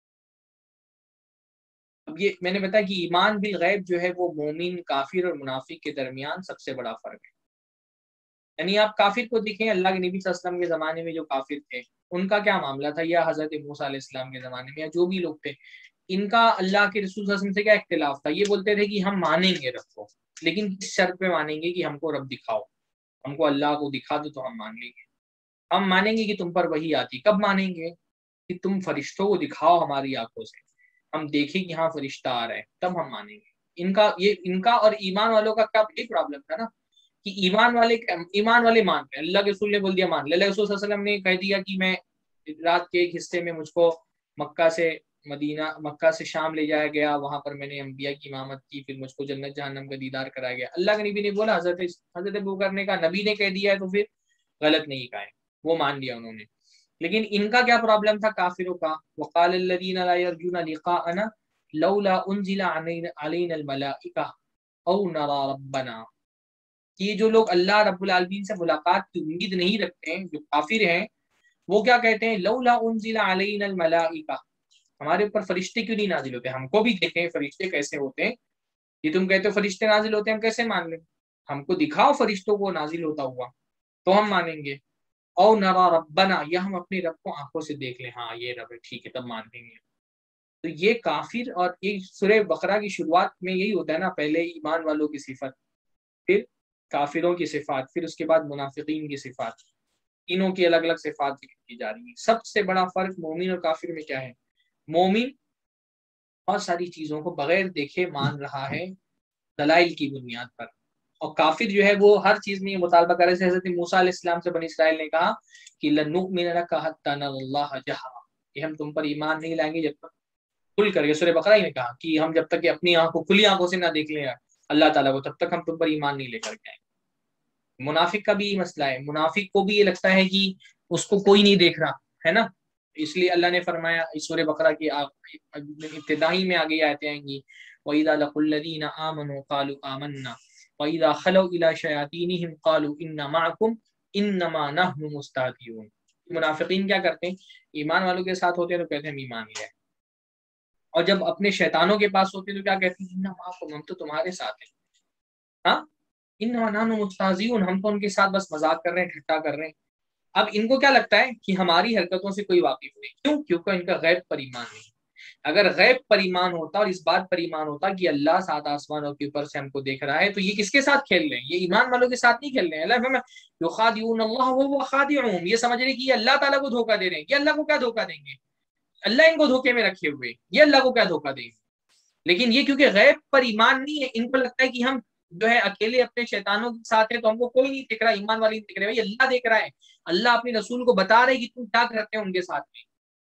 اب یہ میں نے بتایا کہ ایمان بالغیب جو ہے وہ مومن، کافر اور منافق کے درمیان سب سے بڑا فرق ہے. یعنی آپ کافر کو دیکھیں، اللہ کے نبی صلی اللہ علیہ وسلم کے زمانے میں جو کافر تھے ان کا کیا معاملہ تھا، یا حضرت موسیٰ علیہ السلام کے زمانے میں، یا جو بھی لوگ تھے، ان کا اللہ کے رسول صلی اللہ علیہ وسلم سے کیا اختلاف تھا؟ یہ بولتے تھے کہ ہم مانیں گے رب کو، لیکن کس شرط پہ مانیں گے؟ کہ ہم کو رب دکھاؤ، ہم کو اللہ کو دکھا دو تو ہم مان لیں گے. ہم مانیں گے کہ تم پر وحی آتی. کب مانیں گے؟ کہ تم فرشتوں کو دکھاؤ ہماری آنکھوں سے، ہم دیکھیں کہ ہاں فرشتہ آ رہا ہے، تب ہم مانیں گے. ان کا یہ ان کا اور ایمان والوں کا کیا یہ پرابلم تھا نا، کہ ایمان والے ایمان والے مان رہے، اللہ کے رسول نے بول دیا مان لے. اللہ رسول صلی اللہ علیہ وسلم نے کہہ دیا کہ میں رات کے ایک حصے میں مجھ کو مکہ سے مدینہ مکہ سے شام لے جایا گیا، وہاں پر میں نے انبیاء کی امامت کی، پھر مجھ کو جنت جہنم کا دیدار کرایا گیا. اللہ کے نبی نے بولا، حضرت حضرت ابو بکر نے کہا نبی نے کہہ دیا ہے تو پھر غلط نہیں کہا ہے، وہ مان لیا انہوں نے. لیکن ان کا کیا پرابلم تھا کافروں کا؟ وقال الذین لا یرجون لقاءنا لولا انزل علینا الملائکہ او نرى ربنا. یہ جو لوگ اللہ رب العالمین سے ملاقات کی امید نہیں رکھتے ہیں، جو کافر ہیں، وہ کیا کہتے ہیں؟ لولا انزل علینا الملائکہ، ہمارے اوپر فرشتے کیوں نہیں نازل ہوتے؟ ہم کو بھی دیکھیں فرشتے کیسے ہوتے ہیں. یہ تم کہتے ہو فرشتے نازل ہوتے ہیں، ہم کیسے مان لیں؟ ہم کو دکھاؤ فرشتوں کو نازل ہوتا ہوا تو ہم مانیں گے. او نرى ربنا، یا ہم اپنے رب کو آنکھوں سے دیکھ لیں، ہاں یہ رب ہے، ٹھیک ہے، تب مان لیں گے. تو یہ کافر، اور یہ سورہ بقرہ کی شروعات میں یہی ہوتا ہے نا، پہلے ایمان والوں کی صفت، پھر کافروں کی صفات، پھر اس کے بعد منافقین کی صفات، تینوں کی الگ الگ صفات ذکر کی جا رہی ہیں. سب سے بڑا فرق مومن اور کافر میں کیا ہے؟ مومن بہت ساری چیزوں کو بغیر دیکھے مان رہا ہے دلائل کی بنیاد پر، اور کافر جو ہے وہ ہر چیز میں یہ مطالبہ کر رہے تھے. حضرت موسیٰ علیہ السلام سے بنی اسرائیل نے کہا کہ لن نؤمن لک حتی نری اللہ جہرا، کہ ہم تم پر ایمان نہیں لائیں گے جب تک کھل کر کے، سورہ بقرہ ہی نے کہا کہ ہم جب تک کہ اپنی آنکھوں کھلی آنکھوں سے نہ دیکھ لیں اللہ تعالیٰ کو، تب تک ہم تم پر ایمان نہیں لے کر کے آئیں. منافق کا بھی یہ مسئلہ ہے، منافق کو بھی یہ لگتا ہے کہ اس کو کوئی نہیں دیکھ رہا ہے نا، اس لیے اللہ نے فرمایا اس سورہ بقرہ کی ابتدائی میں آگے آیتیں آئیں گی، وَإِذَا لَقُوا الَّذِينَ آمَنُوا قَالُوا آمَنَّا وَإِذَا خَلَوْا إِلَىٰ شَيَاطِينِهِمْ قَالُوا إِنَّا مَعَكُمْ إِنَّمَا نَحْنُ مُسْتَهْزِئُونَ. منافقین کیا کرتے ہیں؟ ایمان والوں کے ساتھ ہوتے ہیں تو کہتے ہیں ہم ایمان لے آئے، اور جب اپنے شیطانوں کے پاس ہوتے ہیں تو کیا کہتے ہیں؟ إِنَّا مَعَكُمْ، ہم تو تمہارے ساتھ ہیں. ہاں إِنَّمَا نَحْنُ مُسْتَهْزِئُونَ، ہم تو ان کے ساتھ بس مذاق کر رہے ہیں، ٹھٹا کر رہے ہیں. اب ان کو کیا لگتا ہے کہ ہماری حرکتوں سے کوئی واقف نہیں. کیوں؟ کیونکہ ان کا غیب پر ایمان نہیں. اگر غیب پر ایمان ہوتا اور اس بات پر ایمان ہوتا کہ اللہ سات آسمانوں کے اوپر سے ہم کو دیکھ رہا ہے، تو یہ کس کے ساتھ کھیل رہے ہیں؟ یہ ایمان والوں کے ساتھ نہیں کھیل رہے ہیں. اللہ فرماتا ہے یخادعون اللہ وهو خادعهم، یہ سمجھ رہے کہ یہ اللہ تعالیٰ کو دھوکہ دے رہے ہیں. یہ اللہ کو کیا دھوکہ دیں گے؟ اللہ ان کو دھوکے میں رکھے ہوئے، یہ اللہ کو کیا دھوکہ دیں گے؟ لیکن یہ کیونکہ غیب پر ایمان نہیں ہے، ان کو لگتا ہے کہ ہم جو ہے اکیلے اپنے شیطانوں کے ساتھ ہیں تو ہم کو کوئی نہیں دیکھ رہا، ایمان والے نہیں دیکھ رہے، بھائی اللہ دیکھ رہا ہے. اللہ اپنے رسول کو بتا رہے کہ تم کیا کرتے ہیں ان کے ساتھ میں.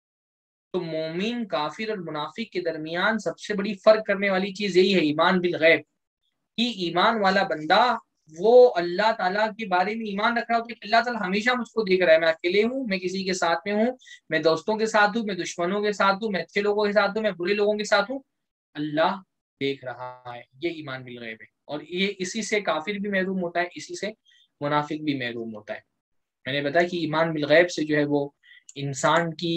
تو مومن، کافر اور منافق کے درمیان سب سے بڑی فرق کرنے والی چیز یہی ہے، ایمان بالغیب. کہ ایمان والا بندہ وہ اللہ تعالیٰ کے بارے میں ایمان رکھ رہا ہو کہ اللہ تعالیٰ ہمیشہ مجھ کو دیکھ رہا ہے، میں اکیلے ہوں، میں کسی کے ساتھ میں ہوں، میں دوستوں کے ساتھ ہوں، میں دشمنوں کے ساتھ ہوں، میں اچھے لوگوں کے ساتھ ہوں، میں برے لوگوں کے ساتھ ہوں، اللہ دیکھ رہا ہے. یہ ایمان بالغیب ہے، اور یہ اسی سے کافر بھی محروم ہوتا ہے، اسی سے منافق بھی محروم ہوتا ہے. میں نے بتایا کہ ایمان بالغیب سے جو ہے وہ انسان کی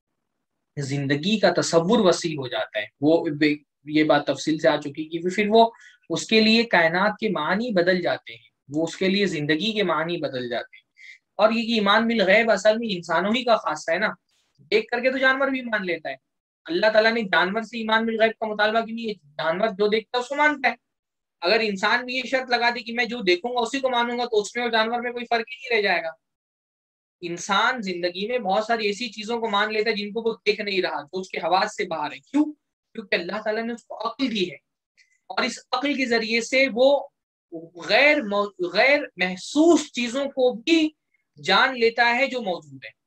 زندگی کا تصور وسیع ہو جاتا ہے. وہ یہ بات تفصیل سے آ چکی کہ پھر وہ اس کے لیے کائنات کے معنی بدل جاتے ہیں، وہ اس کے لیے زندگی کے معنی بدل جاتے ہیں. اور یہ ایمان بالغیب اصل میں انسانوں ہی کا خاصہ ہے نا. دیکھ کر کے تو جانور بھی مان لیتا ہے. اللہ تعالیٰ نے جانور سے ایمان بالغیب کا مطالبہ کیوں نہیں ہے؟ جانور جو دیکھتا ہے اس کو مانتا ہے. اگر انسان بھی یہ شرط لگا دی کہ میں جو دیکھوں گا اسی کو مانوں گا، تو اس میں اور جانور میں کوئی فرق ہی نہیں رہ جائے گا. انسان زندگی میں بہت ساری ایسی چیزوں کو مان لیتا ہے جن کو وہ دیکھ نہیں رہا، جو اس کے حواس سے باہر ہے. کیوں؟ کیونکہ اللہ تعالیٰ نے اس کو عقل دی ہے. اور اس عقل کے ذریعے سے وہ غیر غیر محسوس چیزوں کو بھی جان لیتا ہے جو موجود ہے.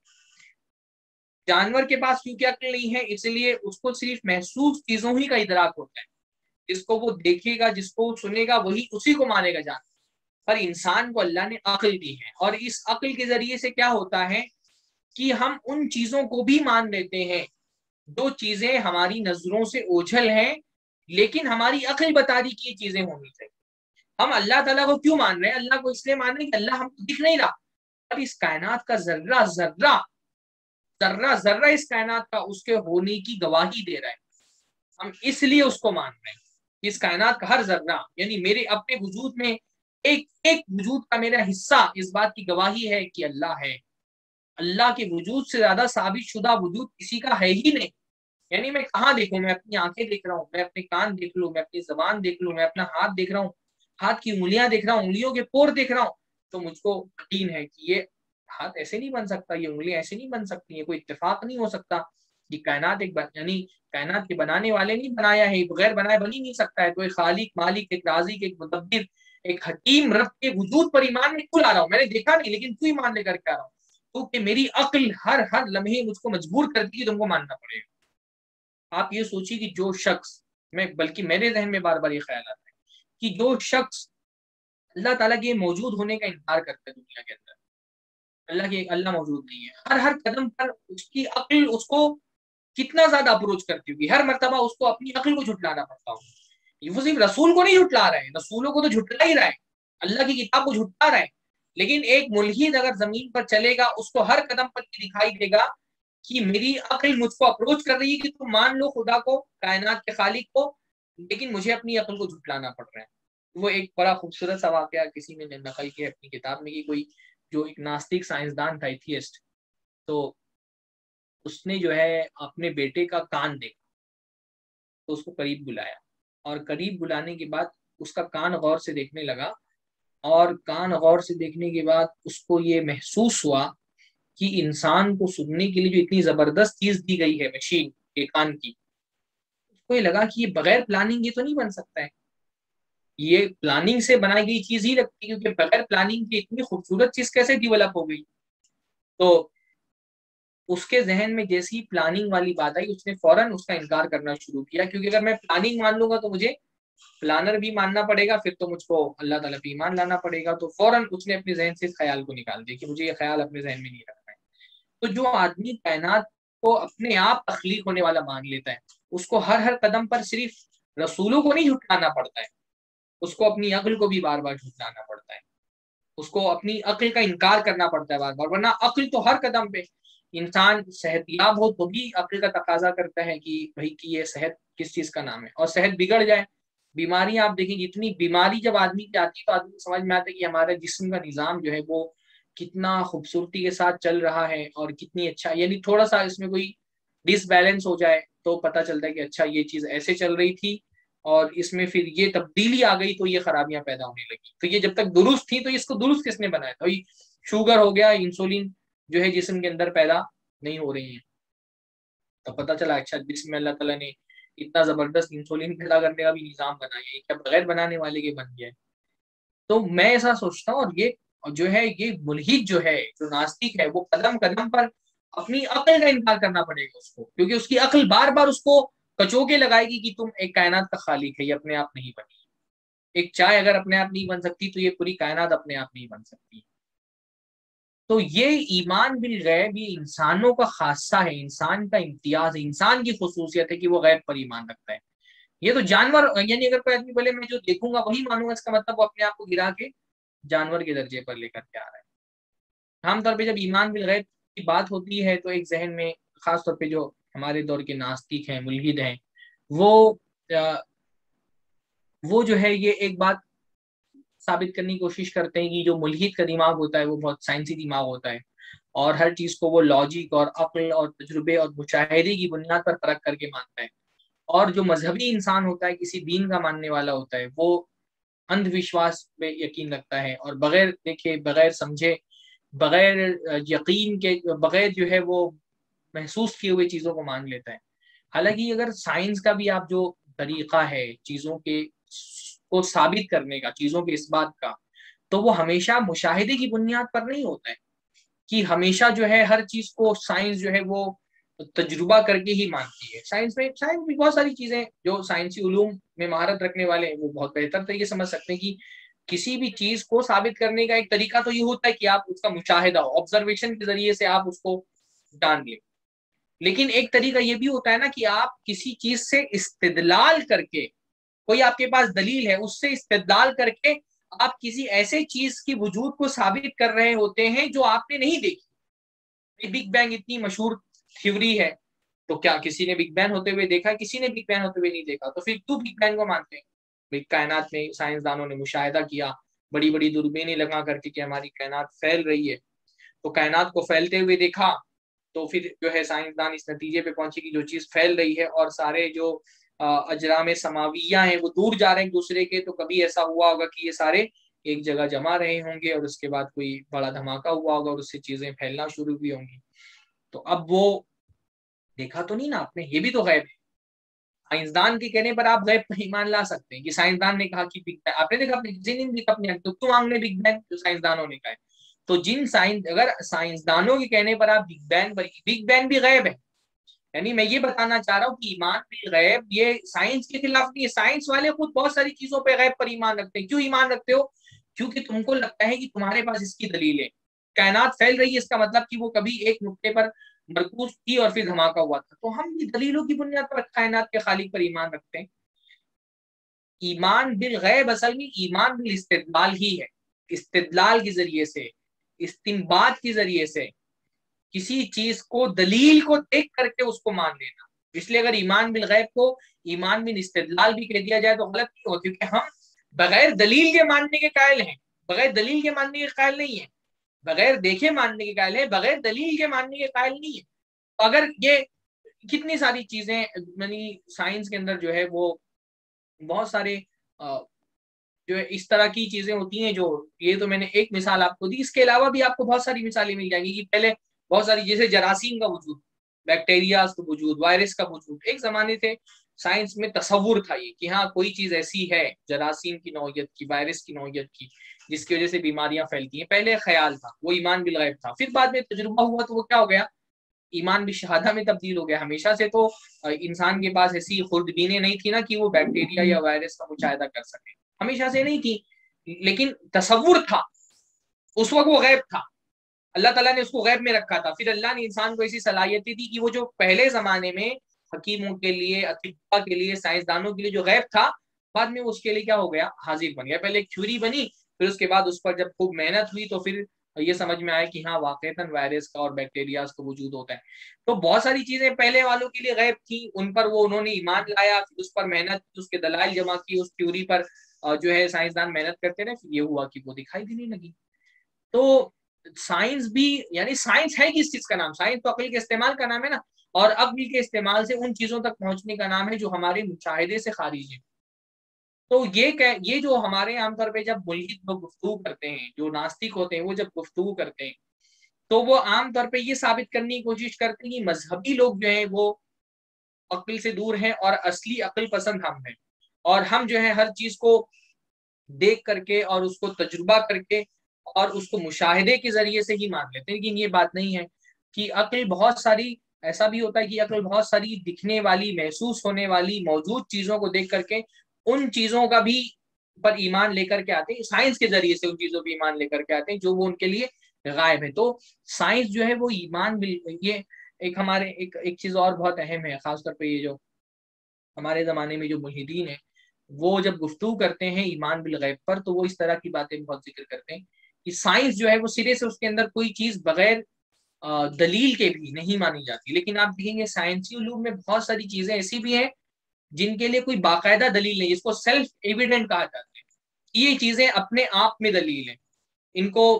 جانور کے پاس کیونکہ عقل نہیں ہے اس لیے اس کو صرف محسوس چیزوں ہی کا ادراک ہوتا ہے. جس کو وہ دیکھے گا، جس کو وہ سنے گا، وہی اسی کو مانے گا جان. پر انسان کو اللہ نے عقل دی ہے، اور اس عقل کے ذریعے سے کیا ہوتا ہے کہ ہم ان چیزوں کو بھی مان لیتے ہیں جو چیزیں ہماری نظروں سے اوجھل ہیں، لیکن ہماری عقل بتا دی کہ یہ چیزیں ہونی چاہیے. ہم اللہ تعالیٰ کو کیوں مان رہے ہیں؟ اللہ کو اس لیے مان رہے ہیں کہ اللہ ہم کو دکھ نہیں رہا، اب اس کائنات کا ذرہ ذرہ ذرہ ذرہ اس کائنات کا اس کے ہونے کی گواہی دے رہا ہے. ہم اس لیے اس کو مان رہے ہیں. اس کائنات کا ہر ذرہ، یعنی میرے اپنے وجود میں ایک ایک وجود کا میرا حصہ اس بات کی گواہی ہے کہ اللہ ہے. اللہ کے وجود سے زیادہ ثابت شدہ وجود کسی کا ہے ہی نہیں. یعنی میں کہاں دیکھوں؟ میں اپنی آنکھیں دیکھ رہا ہوں، میں اپنے کان دیکھ لوں، میں اپنی زبان دیکھ لوں، میں اپنا ہاتھ دیکھ رہا ہوں، ہاتھ کی انگلیاں دیکھ رہا ہوں، انگلیوں کے پور دیکھ رہا ہوں، تو مجھ کو یقین ہے کہ یہ ہاتھ ایسے نہیں بن سکتا، یہ انگلیاں ایسے نہیں بن سکتی ہیں، کوئی اتفاق نہیں ہو سکتا. یہ کائنات ایک یعنی کائنات کے بنانے والے نہیں بنایا ہے، بغیر بنائے بن ہی نہیں سکتا ہے. تو ایک خالق، مالک، ایک رازق، ایک مدبر، ایک حکیم رب کے وجود پر ایمان میں کیوں لا رہا ہوں؟ میں نے دیکھا نہیں لیکن کیوں ایمان لے کر کے آ رہا ہوں؟ کیونکہ میری عقل ہر ہر لمحے مجھ کو مجبور کرتی ہے تم کو ماننا پڑے گا. آپ یہ سوچیے کہ جو شخص، میں بلکہ میرے ذہن میں بار بار یہ خیال آتا ہے کہ جو شخص اللہ تعالیٰ کے موجود ہونے کا انکار کرتا ہے دنیا کے اندر، اللہ کے اللہ موجود نہیں ہے، ہر ہر قدم پر اس کی عقل اس کو کتنا زیادہ اپروچ کرتی ہوگی. ہر مرتبہ اس کو اپنی عقل کو جھٹلانا پڑتا ہوگا. وہ صرف رسول کو نہیں جھٹلا رہے ہیں، رسولوں کو تو جھٹلا ہی رہا ہے، اللہ کی کتاب کو جھٹلا رہا ہے. لیکن ایک ملحد اگر زمین پر چلے گا اس کو ہر قدم پر دکھائی دے گا کہ میری عقل مجھ کو اپروچ کر رہی ہے کہ تم مان لو خدا کو، کائنات کے خالق کو، لیکن مجھے اپنی عقل کو جھٹلانا پڑ رہا ہے. وہ ایک بڑا خوبصورت سا واقعہ کسی نے نقل کیا اپنی کتاب میں کہ کوئی جو ایک ناستک سائنسدان تھا، ایتھیسٹ، تو اس نے جو ہے اپنے بیٹے کا کان دیکھا تو اس کو قریب بلایا، اور قریب بلانے کے بعد اس کا کان غور سے دیکھنے لگا، اور کان غور سے دیکھنے کے بعد اس کو یہ محسوس ہوا کہ انسان کو سننے کے لیے جو اتنی زبردست چیز دی گئی ہے مشین کے کان کی، اس کو یہ لگا کہ یہ بغیر پلاننگ یہ تو نہیں بن سکتا ہے، یہ پلاننگ سے بنائی گئی چیز ہی لگتی ہے، کیونکہ بغیر پلاننگ کی اتنی خوبصورت چیز کیسے ڈیولپ ہو گئی. تو اس کے ذہن میں جیسی پلاننگ والی بات آئی اس نے فوراً اس کا انکار کرنا شروع کیا، کیونکہ اگر میں پلاننگ مان لوں گا تو مجھے پلانر بھی ماننا پڑے گا، پھر تو مجھ کو اللہ تعالیٰ پہ ایمان لانا پڑے گا. تو فوراً اس نے اپنے ذہن سے اس خیال کو نکال دیا کہ مجھے یہ خیال اپنے ذہن میں نہیں رکھنا ہے. تو جو آدمی کائنات کو اپنے آپ تخلیق ہونے والا مان لیتا ہے، اس کو ہر ہر قدم پر صرف رسولوں کو نہیں جھٹلانا پڑتا ہے، اس کو اپنی عقل کو بھی بار بار جھٹلانا پڑتا ہے، اس کو اپنی عقل کا انکار کرنا پڑتا ہے بار بار. ورنہ عقل تو ہر قدم پہ، انسان صحت یاب ہو تو بھی عقل کا تقاضا کرتا ہے کہ بھائی کہ یہ صحت کس چیز کا نام ہے، اور صحت بگڑ جائے، بیماریاں آپ دیکھیں جتنی بیماری جب آدمی کی آتی ہے تو آدمی سمجھ میں آتا ہے کہ ہمارے جسم کا نظام جو ہے وہ کتنا خوبصورتی کے ساتھ چل رہا ہے اور کتنی اچھا، یعنی تھوڑا سا اس میں کوئی ڈس بیلنس ہو جائے تو پتہ چلتا ہے کہ اچھا یہ چیز ایسے چل رہی تھی اور اس میں پھر یہ تبدیلی آ گئی تو یہ خرابیاں پیدا ہونے لگی. تو یہ جب تک درست تھی تو اس کو درست کس نے بنایا تھا؟ شوگر ہو گیا، انسولین جو ہے جسم کے اندر پیدا نہیں ہو رہی ہیں، تو پتہ چلا اچھا جسم میں اللہ تعالیٰ نے اتنا زبردست انسولین پیدا کرنے کا بھی نظام بنایا ہے، کیا بغیر بنانے والے کے بن گیا ہے. تو میں ایسا سوچتا ہوں، اور یہ جو ہے یہ ملحد جو ہے، جو ناستک ہے، وہ قدم قدم پر اپنی عقل کا انکار کرنا پڑے گا اس کو، کیونکہ اس کی عقل بار بار اس کو کچوکے لگائے گی کہ تم ایک کائنات کا خالق ہے، یہ اپنے آپ نہیں بنی. ایک چائے اگر اپنے آپ نہیں بن سکتی تو یہ پوری کائنات اپنے آپ نہیں بن سکتی. تو یہ ایمان بالغیب یہ انسانوں کا خاصہ ہے، انسان کا امتیاز ہے، انسان کی خصوصیت ہے کہ وہ غیب پر ایمان رکھتا ہے. یہ تو جانور، یعنی اگر کوئی آدمی بولے میں جو دیکھوں گا وہی مانوں گا، اس کا مطلب وہ اپنے آپ کو گرا کے جانور کے درجے پر لے کر کے آ رہا ہے. عام طور پہ جب ایمان بالغیب کی بات ہوتی ہے تو ایک ذہن میں خاص طور پہ جو ہمارے دور کے ناستک ہیں، ملحد ہیں، وہ وہ جو ہے یہ ایک بات ثابت کرنے کی کوشش کرتے ہیں کہ جو ملحد کا دماغ ہوتا ہے وہ بہت سائنسی دماغ ہوتا ہے، اور ہر چیز کو وہ لاجک اور عقل اور تجربے اور مشاہدے کی بنیاد پر پرکھ کر کے مانتا ہے. اور جو مذہبی انسان ہوتا ہے، کسی دین کا ماننے والا ہوتا ہے، وہ اندھ وشواس پہ یقین رکھتا ہے اور بغیر دیکھے، بغیر سمجھے، بغیر یقین کے، بغیر جو ہے وہ محسوس کیے ہوئے چیزوں کو مان لیتا ہے. حالانکہ اگر سائنس کا بھی آپ جو طریقہ ہے چیزوں کے کو ثابت کرنے کا، چیزوں کے اس بات کا، تو وہ ہمیشہ مشاہدے کی بنیاد پر نہیں ہوتا ہے کہ ہمیشہ جو ہے ہر چیز کو سائنس جو ہے وہ تجربہ کر کے ہی مانتی ہے۔ سائنس میں سائنس میں بہت ساری چیزیں جو سائنسی علوم میں مہارت رکھنے والے ہیں وہ بہت بہتر طریقے سمجھ سکتے ہیں کہ کسی بھی چیز کو ثابت کرنے کا ایک طریقہ تو یہ ہوتا ہے کہ آپ اس کا مشاہدہ ہو، آبزرویشن کے ذریعے سے آپ اس کو جان لیں، لیکن ایک طریقہ یہ بھی ہوتا ہے نا کہ آپ کسی چیز سے استدلال کر کے، کوئی آپ کے پاس دلیل ہے اس سے استدلال کر کے آپ کسی ایسے چیز کی وجود کو ثابت کر رہے ہوتے ہیں جو آپ نے نہیں دیکھی۔ بگ بینگ اتنی مشہور تھیوری ہے، تو کیا کسی نے بگ بینگ ہوتے ہوئے دیکھا؟ کسی نے بگ بینگ ہوتے ہوئے نہیں دیکھا، تو پھر تو بگ بینگ کو مانتے ہیں؟ کائنات میں سائنسدانوں نے مشاہدہ کیا بڑی بڑی دوربینیں لگا کر کے کہ ہماری کائنات پھیل رہی ہے، تو کائنات کو پھیلتے ہوئے دیکھا تو پھر جو ہے سائنسدان اس نتیجے پہ پہنچے کہ جو چیز پھیل رہی ہے اور سارے جو اجرام سماویہ ہیں وہ دور جا رہے ہیں ایک دوسرے کے، تو کبھی ایسا ہوا ہوگا کہ یہ سارے ایک جگہ جمع رہے ہوں گے اور اس کے بعد کوئی بڑا دھماکہ ہوا ہوگا اور اس سے چیزیں پھیلنا شروع بھی ہوں گی۔ تو اب وہ دیکھا تو نہیں نا آپ نے، یہ بھی تو غیب ہے۔ سائنسدان کے کہنے پر آپ غیب پر ایمان لا سکتے ہیں کہ سائنسدان نے کہا کہ بگ بینگ، آپ نے دیکھا اپنے کسی نے دیکھا اپنے تو کیوں آنکھ نے بگ بینگ جو سائنسدانوں نے کہا ہے؟ تو جن سائنس اگر سائنسدانوں کے کہنے پر آپ بگ بینگ پر، بگ بینگ بھی غیب ہے، یعنی میں یہ بتانا چاہ رہا ہوں کہ ایمان بھی غیب یہ سائنس کے خلاف نہیں ہے۔ سائنس والے خود بہت ساری چیزوں پہ غیب پر ایمان رکھتے ہیں۔ کیوں ایمان رکھتے ہو؟ کیونکہ تم کو لگتا ہے کہ تمہارے پاس اس کی دلیل ہے، کائنات پھیل رہی ہے، اس کا مطلب کہ وہ کبھی ایک نقطے پر مرکوز تھی اور پھر دھماکہ ہوا تھا، تو ہم بھی دلیلوں کی بنیاد پر کائنات کے خالق پر ایمان رکھتے ہیں۔ ایمان بالغیب اصل میں ایمان بالاستدلال ہی ہے، استدلال کے ذریعے سے، استنباط کے ذریعے سے کسی چیز کو دلیل کو دیکھ کر کے اس کو مان لینا۔ اس لیے اگر ایمان بالغیب کو ایمان بالاستدلال بھی کہہ دیا جائے تو غلط نہیں ہو، کیونکہ ہم بغیر دلیل کے ماننے کے قائل ہیں، بغیر دلیل کے ماننے کے قائل نہیں ہیں، بغیر دیکھے ماننے کے قائل ہیں، بغیر دلیل کے ماننے کے قائل نہیں ہیں۔ اگر یہ کتنی ساری چیزیں یعنی سائنس کے اندر جو ہے وہ بہت سارے جو ہے اس طرح کی چیزیں ہوتی ہیں، جو یہ تو میں نے ایک مثال آپ کو دی، اس کے علاوہ بھی آپ کو بہت ساری مثالیں مل جائیں گی کہ پہلے بہت ساری جیسے جراثیم کا وجود، بیکٹیریاز کا وجود، وائرس کا وجود، ایک زمانے سے سائنس میں تصور تھا یہ کہ ہاں کوئی چیز ایسی ہے جراثیم کی نوعیت کی، وائرس کی نوعیت کی، جس کی وجہ سے بیماریاں پھیلتی ہیں۔ پہلے خیال تھا، وہ ایمان بالغیب تھا، پھر بعد میں تجربہ ہوا تو وہ کیا ہو گیا؟ ایمان بالشہادہ میں تبدیل ہو گیا۔ ہمیشہ سے تو انسان کے پاس ایسی خوردبینیں نہیں تھی نا کہ وہ بیکٹیریا یا وائرس کا مشاہدہ کر سکے، ہمیشہ سے نہیں تھی، لیکن تصور تھا، اس وقت وہ غیب تھا، اللہ تعالیٰ نے اس کو غیب میں رکھا تھا۔ پھر اللہ نے انسان کو ایسی صلاحیتیں دی کہ وہ جو پہلے زمانے میں حکیموں کے لیے، اطباء کے لیے، سائنسدانوں کے لیے جو غیب تھا، بعد میں اس کے لیے کیا ہو گیا؟ حاضر بن گیا۔ پہلے ایک تھیوری بنی، پھر اس کے بعد اس پر جب خوب محنت ہوئی تو پھر یہ سمجھ میں آیا کہ ہاں واقعتاً وائرس کا اور بیکٹیریاز کا وجود ہوتا ہے۔ تو بہت ساری چیزیں پہلے والوں کے لیے غیب تھیں، ان پر وہ انہوں نے ایمان لایا، پھر اس پر محنت کی، اس کے دلائل جمع کی، اس تھیوری پر جو ہے سائنسدان محنت کرتے رہے، پھر یہ ہوا کہ وہ دکھائی دینے لگی۔ تو سائنس بھی یعنی سائنس ہے کس چیز کا نام؟ سائنس تو عقل کے استعمال کا نام ہے نا، اور عقل کے استعمال سے ان چیزوں تک پہنچنے کا نام ہے جو ہمارے مشاہدے سے خارج ہے۔ تو یہ کہ یہ جو ہمارے عام طور پہ جب ملحد لوگ گفتگو کرتے ہیں، جو ناستک ہوتے ہیں، وہ جب گفتگو کرتے ہیں تو وہ عام طور پہ یہ ثابت کرنے کی کوشش کرتے ہیں کہ مذہبی لوگ جو ہیں وہ عقل سے دور ہیں اور اصلی عقل پسند ہم ہیں، اور ہم جو ہے ہر چیز کو دیکھ کر کے اور اس کو تجربہ کر کے اور اس کو مشاہدے کے ذریعے سے ہی مان لیتے ہیں۔ لیکن یہ بات نہیں ہے کہ عقل بہت ساری، ایسا بھی ہوتا ہے کہ عقل بہت ساری دکھنے والی، محسوس ہونے والی موجود چیزوں کو دیکھ کر کے ان چیزوں کا بھی پر ایمان لے کر کے آتے ہیں، سائنس کے ذریعے سے ان چیزوں پہ ایمان لے کر کے آتے ہیں جو وہ ان کے لیے غائب ہے۔ تو سائنس جو ہے وہ ایمان، یہ ایک ہمارے ایک ایک چیز اور بہت اہم ہے، خاص طور پہ یہ جو ہمارے زمانے میں جو ملحدین ہیں وہ جب گفتگو کرتے ہیں ایمان بالغیب پر تو وہ اس طرح کی باتیں بہت ذکر کرتے ہیں کہ سائنس جو ہے وہ سرے سے اس کے اندر کوئی چیز بغیر دلیل کے بھی نہیں مانی جاتی۔ لیکن آپ دیکھیں گے سائنسی علوم میں بہت ساری چیزیں ایسی بھی ہیں جن کے لیے کوئی باقاعدہ دلیل نہیں، اس کو سیلف ایویڈنٹ کہا جاتا ہے، یہ چیزیں اپنے آپ میں دلیل ہیں، ان کو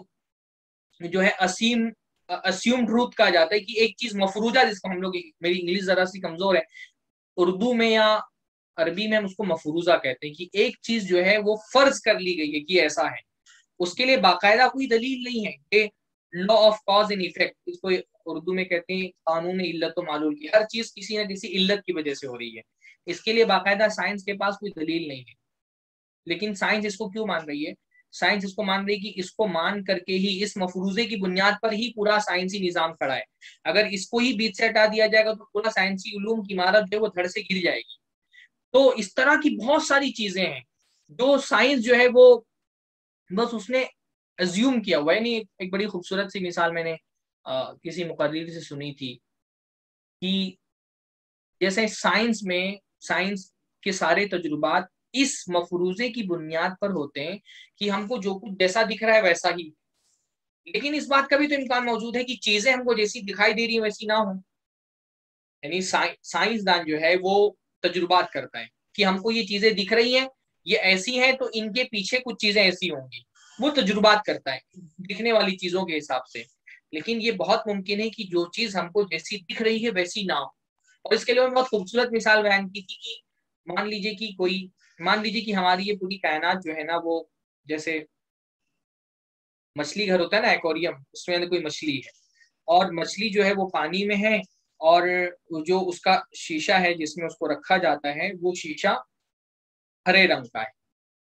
جو ہے اسیم اسیوم ٹروتھ کہا جاتا ہے کہ ایک چیز مفروضہ، جس کو ہم لوگ، میری انگلش ذرا سی کمزور ہے، اردو میں یا عربی میں ہم اس کو مفروضہ کہتے ہیں کہ ایک چیز جو ہے وہ فرض کر لی گئی ہے کہ ایسا ہے، اس کے لیے باقاعدہ کوئی دلیل نہیں ہے کہ law of cause and effect, اس کو اردو میں کہتے ہیں قانون علت و معلول کی، ہر چیز کسی نہ کسی علت کی وجہ سے ہو رہی ہے، اس کے لیے باقاعدہ سائنس کے پاس کوئی دلیل نہیں ہے۔ لیکن سائنس اس کو کیوں مان رہی ہے؟ سائنس اس کو مان رہی ہے کہ اس کو مان کر کے ہی، اس مفروضے کی بنیاد پر ہی پورا سائنسی نظام کھڑا ہے. اگر اس کو ہی بیچ سے ہٹا دیا جائے گا تو پورا سائنسی علوم کی عمارت جو ہے وہ دھڑ سے گر جائے گی. تو اس طرح کی بہت ساری چیزیں ہیں جو سائنس جو ہے وہ بس اس نے ازیوم کیا ہوا ہے. یعنی ایک بڑی خوبصورت سی مثال میں نے آ, کسی مقرر سے سنی تھی کہ جیسے سائنس میں سائنس کے سارے تجربات اس مفروضے کی بنیاد پر ہوتے ہیں کہ ہم کو جو کچھ جیسا دکھ رہا ہے ویسا ہی، لیکن اس بات کا بھی تو امکان موجود ہے کہ چیزیں ہم کو جیسی دکھائی دے رہی ہیں ویسی نہ ہوں. یعنی سائنسدان جو ہے وہ تجربات کرتا ہے کہ ہم کو یہ چیزیں دکھ رہی ہیں، یہ ایسی ہیں تو ان کے پیچھے کچھ چیزیں ایسی ہوں گی. وہ تجربات کرتا ہے دکھنے والی چیزوں کے حساب سے، لیکن یہ بہت ممکن ہے کہ جو چیز ہم کو جیسی دکھ رہی ہے ویسی نہ ہو. اور اس کے لیے میں بہت خوبصورت مثال بیان کی تھی کہ مان لیجیے کہ کوئی مان لیجیے کہ ہماری یہ پوری کائنات جو ہے نا وہ جیسے مچھلی گھر ہوتا ہے نا، ایکواریم، اس میں اندر کوئی مچھلی ہے اور مچھلی جو ہے وہ پانی میں ہے اور جو اس کا شیشہ ہے جس میں اس کو رکھا جاتا ہے وہ شیشہ ہرے رنگ کا ہے.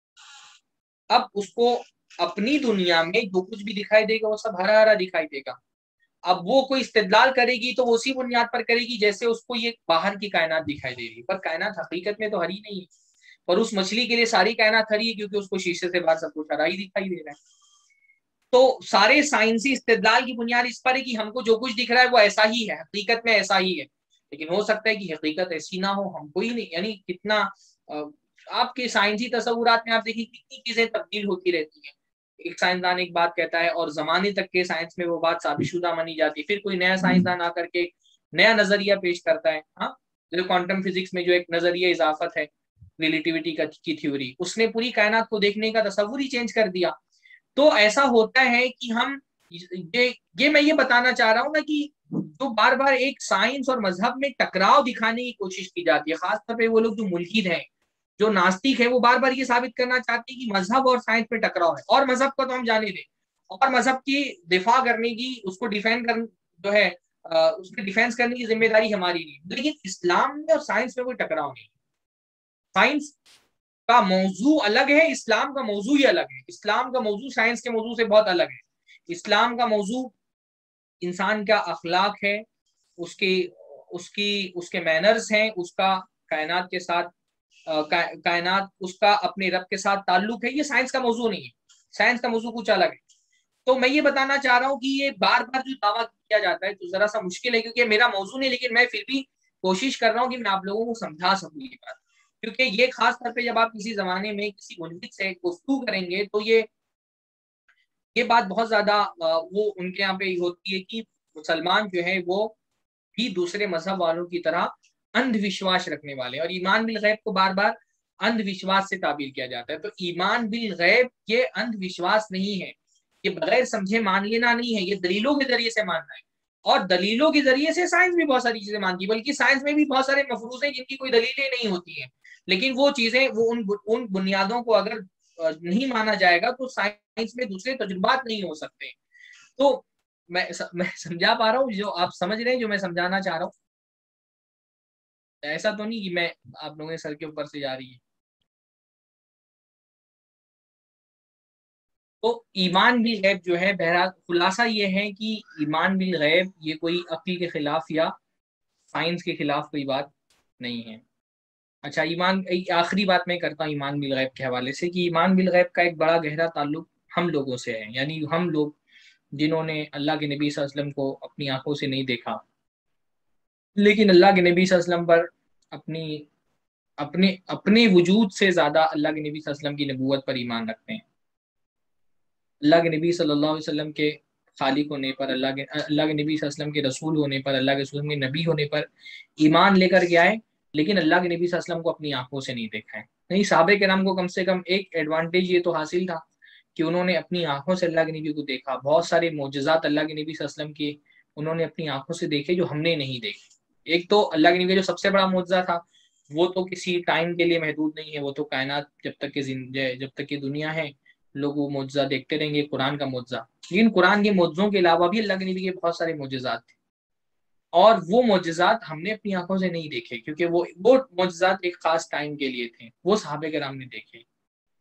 اب اس کو اپنی دنیا میں جو کچھ بھی دکھائی دے گا وہ سب ہرا ہرا دکھائی دے گا. اب وہ کوئی استدلال کرے گی تو وہ اسی بنیاد پر کرے گی جیسے اس کو یہ باہر کی کائنات دکھائی دے رہی ہے، پر کائنات حقیقت میں تو ہری نہیں ہے. اور اس مچھلی کے لیے ساری کائنات ہری ہے کیونکہ اس کو شیشے سے باہر سب کچھ ہرا ہی دکھائی دے رہا ہے. تو سارے سائنسی استدلال کی بنیاد اس پر ہے کہ ہم کو جو کچھ دکھ رہا ہے وہ ایسا ہی ہے، حقیقت میں ایسا ہی ہے. لیکن ہو سکتا ہے کہ حقیقت ایسی نہ ہو، ہم کو ہی نہیں. یعنی کتنا آپ کے سائنسی تصورات میں آپ دیکھیں کتنی چیزیں تبدیل ہوتی رہتی ہیں. ایک سائنسدان ایک بات کہتا ہے اور زمانے تک کے سائنس میں وہ بات ثابت شدہ مانی جاتی ہے، پھر کوئی نیا سائنسدان آ کر کے نیا نظریہ پیش کرتا ہے. ہاں، جو کوانٹم فزکس میں جو ایک نظریہ اضافت ہے ریلیٹیوٹی کی تھیوری، اس نے پوری کائنات کو دیکھنے کا تصور ہی چینج کر دیا. تو ایسا ہوتا ہے کہ ہم یہ یہ میں یہ بتانا چاہ رہا ہوں نا کہ جو بار بار ایک سائنس اور مذہب میں ٹکراؤ دکھانے کی کوشش کی جاتی ہے، خاص طور پہ وہ لوگ جو ملحد ہیں، جو ناستک ہے، وہ بار بار یہ ثابت کرنا چاہتے ہیں کہ مذہب اور سائنس میں ٹکراؤ ہے. اور مذہب کو تو ہم جانے دیں، اور مذہب کی دفاع کرنے کی، اس کو ڈیفینڈ کرنے جو ہے اس کی ڈیفینس کرنے کی ذمہ داری ہماری نہیں. لیکن اسلام میں اور سائنس میں کوئی ٹکراؤ نہیں. سائنس کا موضوع الگ ہے، اسلام کا موضوع ہی الگ ہے. اسلام کا موضوع سائنس کے موضوع سے بہت الگ ہے. اسلام کا موضوع انسان کا اخلاق ہے، اس کی اس کی اس کے مینرز ہیں، اس کا کائنات کے ساتھ کائنات اس کا اپنے رب کے ساتھ تعلق ہے. یہ سائنس کا موضوع نہیں ہے، سائنس کا موضوع کچھ الگ ہے. تو میں یہ بتانا چاہ رہا ہوں کہ یہ بار بار جو دعویٰ کیا جاتا ہے تو ذرا سا مشکل ہے کیونکہ میرا موضوع نہیں، لیکن میں پھر بھی کوشش کر رہا ہوں کہ میں آپ لوگوں کو سمجھا سکوں یہ بات. کیونکہ یہ خاص طور پہ جب آپ کسی زمانے میں کسی ملحد سے گفتگو کریں گے تو یہ یہ بات بہت زیادہ وہ ان کے یہاں پہ ہوتی ہے کہ مسلمان جو ہے وہ بھی دوسرے مذہب والوں کی طرح اندھ وشواس رکھنے والے، اور ایمان بالغیب کو بار بار اندھ وشواس سے تعبیر کیا جاتا ہے. تو ایمان بالغیب یہ اندھ وشواس نہیں ہے، یہ بغیر سمجھے مان لینا نہیں ہے، یہ دلیلوں کے ذریعے سے ماننا ہے. اور دلیلوں کے ذریعے سے سائنس بھی بہت ساری چیزیں مانتی ہے، بلکہ سائنس میں بھی بہت سارے مفروض ہیں جن کی کوئی دلیلیں نہیں ہوتی ہیں، لیکن وہ چیزیں وہ ان ان بنیادوں کو اگر نہیں مانا جائے گا تو سائنس میں دوسرے تجربات نہیں ہو سکتے. تو میں میں سمجھا پا رہا ہوں جو آپ سمجھ رہے ہیں جو میں سمجھانا چاہ رہا ہوں؟ ایسا تو نہیں کہ میں آپ لوگوں کے سر کے اوپر سے جا رہی ہے. تو ایمان بالغیب جو ہے بہرحال خلاصہ یہ ہے کہ ایمان بالغیب یہ کوئی عقل کے خلاف یا سائنس کے خلاف کوئی بات نہیں ہے. اچھا، ایمان آخری بات میں کرتا ہوں ایمان بالغیب کے حوالے سے کہ ایمان بالغیب کا ایک بڑا گہرا تعلق ہم لوگوں سے ہے. یعنی ہم لوگ جنہوں نے اللہ کے نبی صلی اللہ علیہ وسلم کو اپنی آنکھوں سے نہیں دیکھا، لیکن اللہ کے نبی صلی اللہ علیہ وسلم پر اپنی اپنے اپنے وجود سے زیادہ اللہ کے نبی صلی اللہ علیہ وسلم کی نبوت پر ایمان رکھتے ہیں. اللہ کے نبی صلی اللہ علیہ وسلم کے خالق ہونے پر، اللہ کے اللہ کے نبی صلی اللہ علیہ وسلم کے رسول ہونے پر، اللہ کے رسول کے نبی ہونے پر ایمان لے کر کے آئے، لیکن اللہ کے نبی صلی اللہ علیہ وسلم کو اپنی آنکھوں سے نہیں دیکھا ہے. نہیں، صحابہ کرام کو کم سے کم ایک ایڈوانٹیج یہ تو حاصل تھا کہ انہوں نے اپنی آنکھوں سے اللہ کے نبی کو دیکھا. بہت سارے معجزات اللہ کے نبی صلی اللہ علیہ وسلم کی انہوں نے اپنی آنکھوں سے دیکھے جو ہم نے نہیں دیکھے. ایک تو اللہ کے نبی جو سب سے بڑا معجزہ تھا وہ تو کسی ٹائم کے لیے محدود نہیں ہے، وہ تو کائنات جب تک کہ جب تک کہ دنیا ہے لوگ وہ معجزہ دیکھتے رہیں گے، قرآن کا معجزہ. لیکن قرآن کے معجزوں کے علاوہ بھی اللہ کے نبی کے بہت سارے معجزات تھے، اور وہ معجزات ہم نے اپنی آنکھوں سے نہیں دیکھے کیونکہ وہ وہ معجزات ایک خاص ٹائم کے لیے تھے، وہ صحابہ کرام نے دیکھے.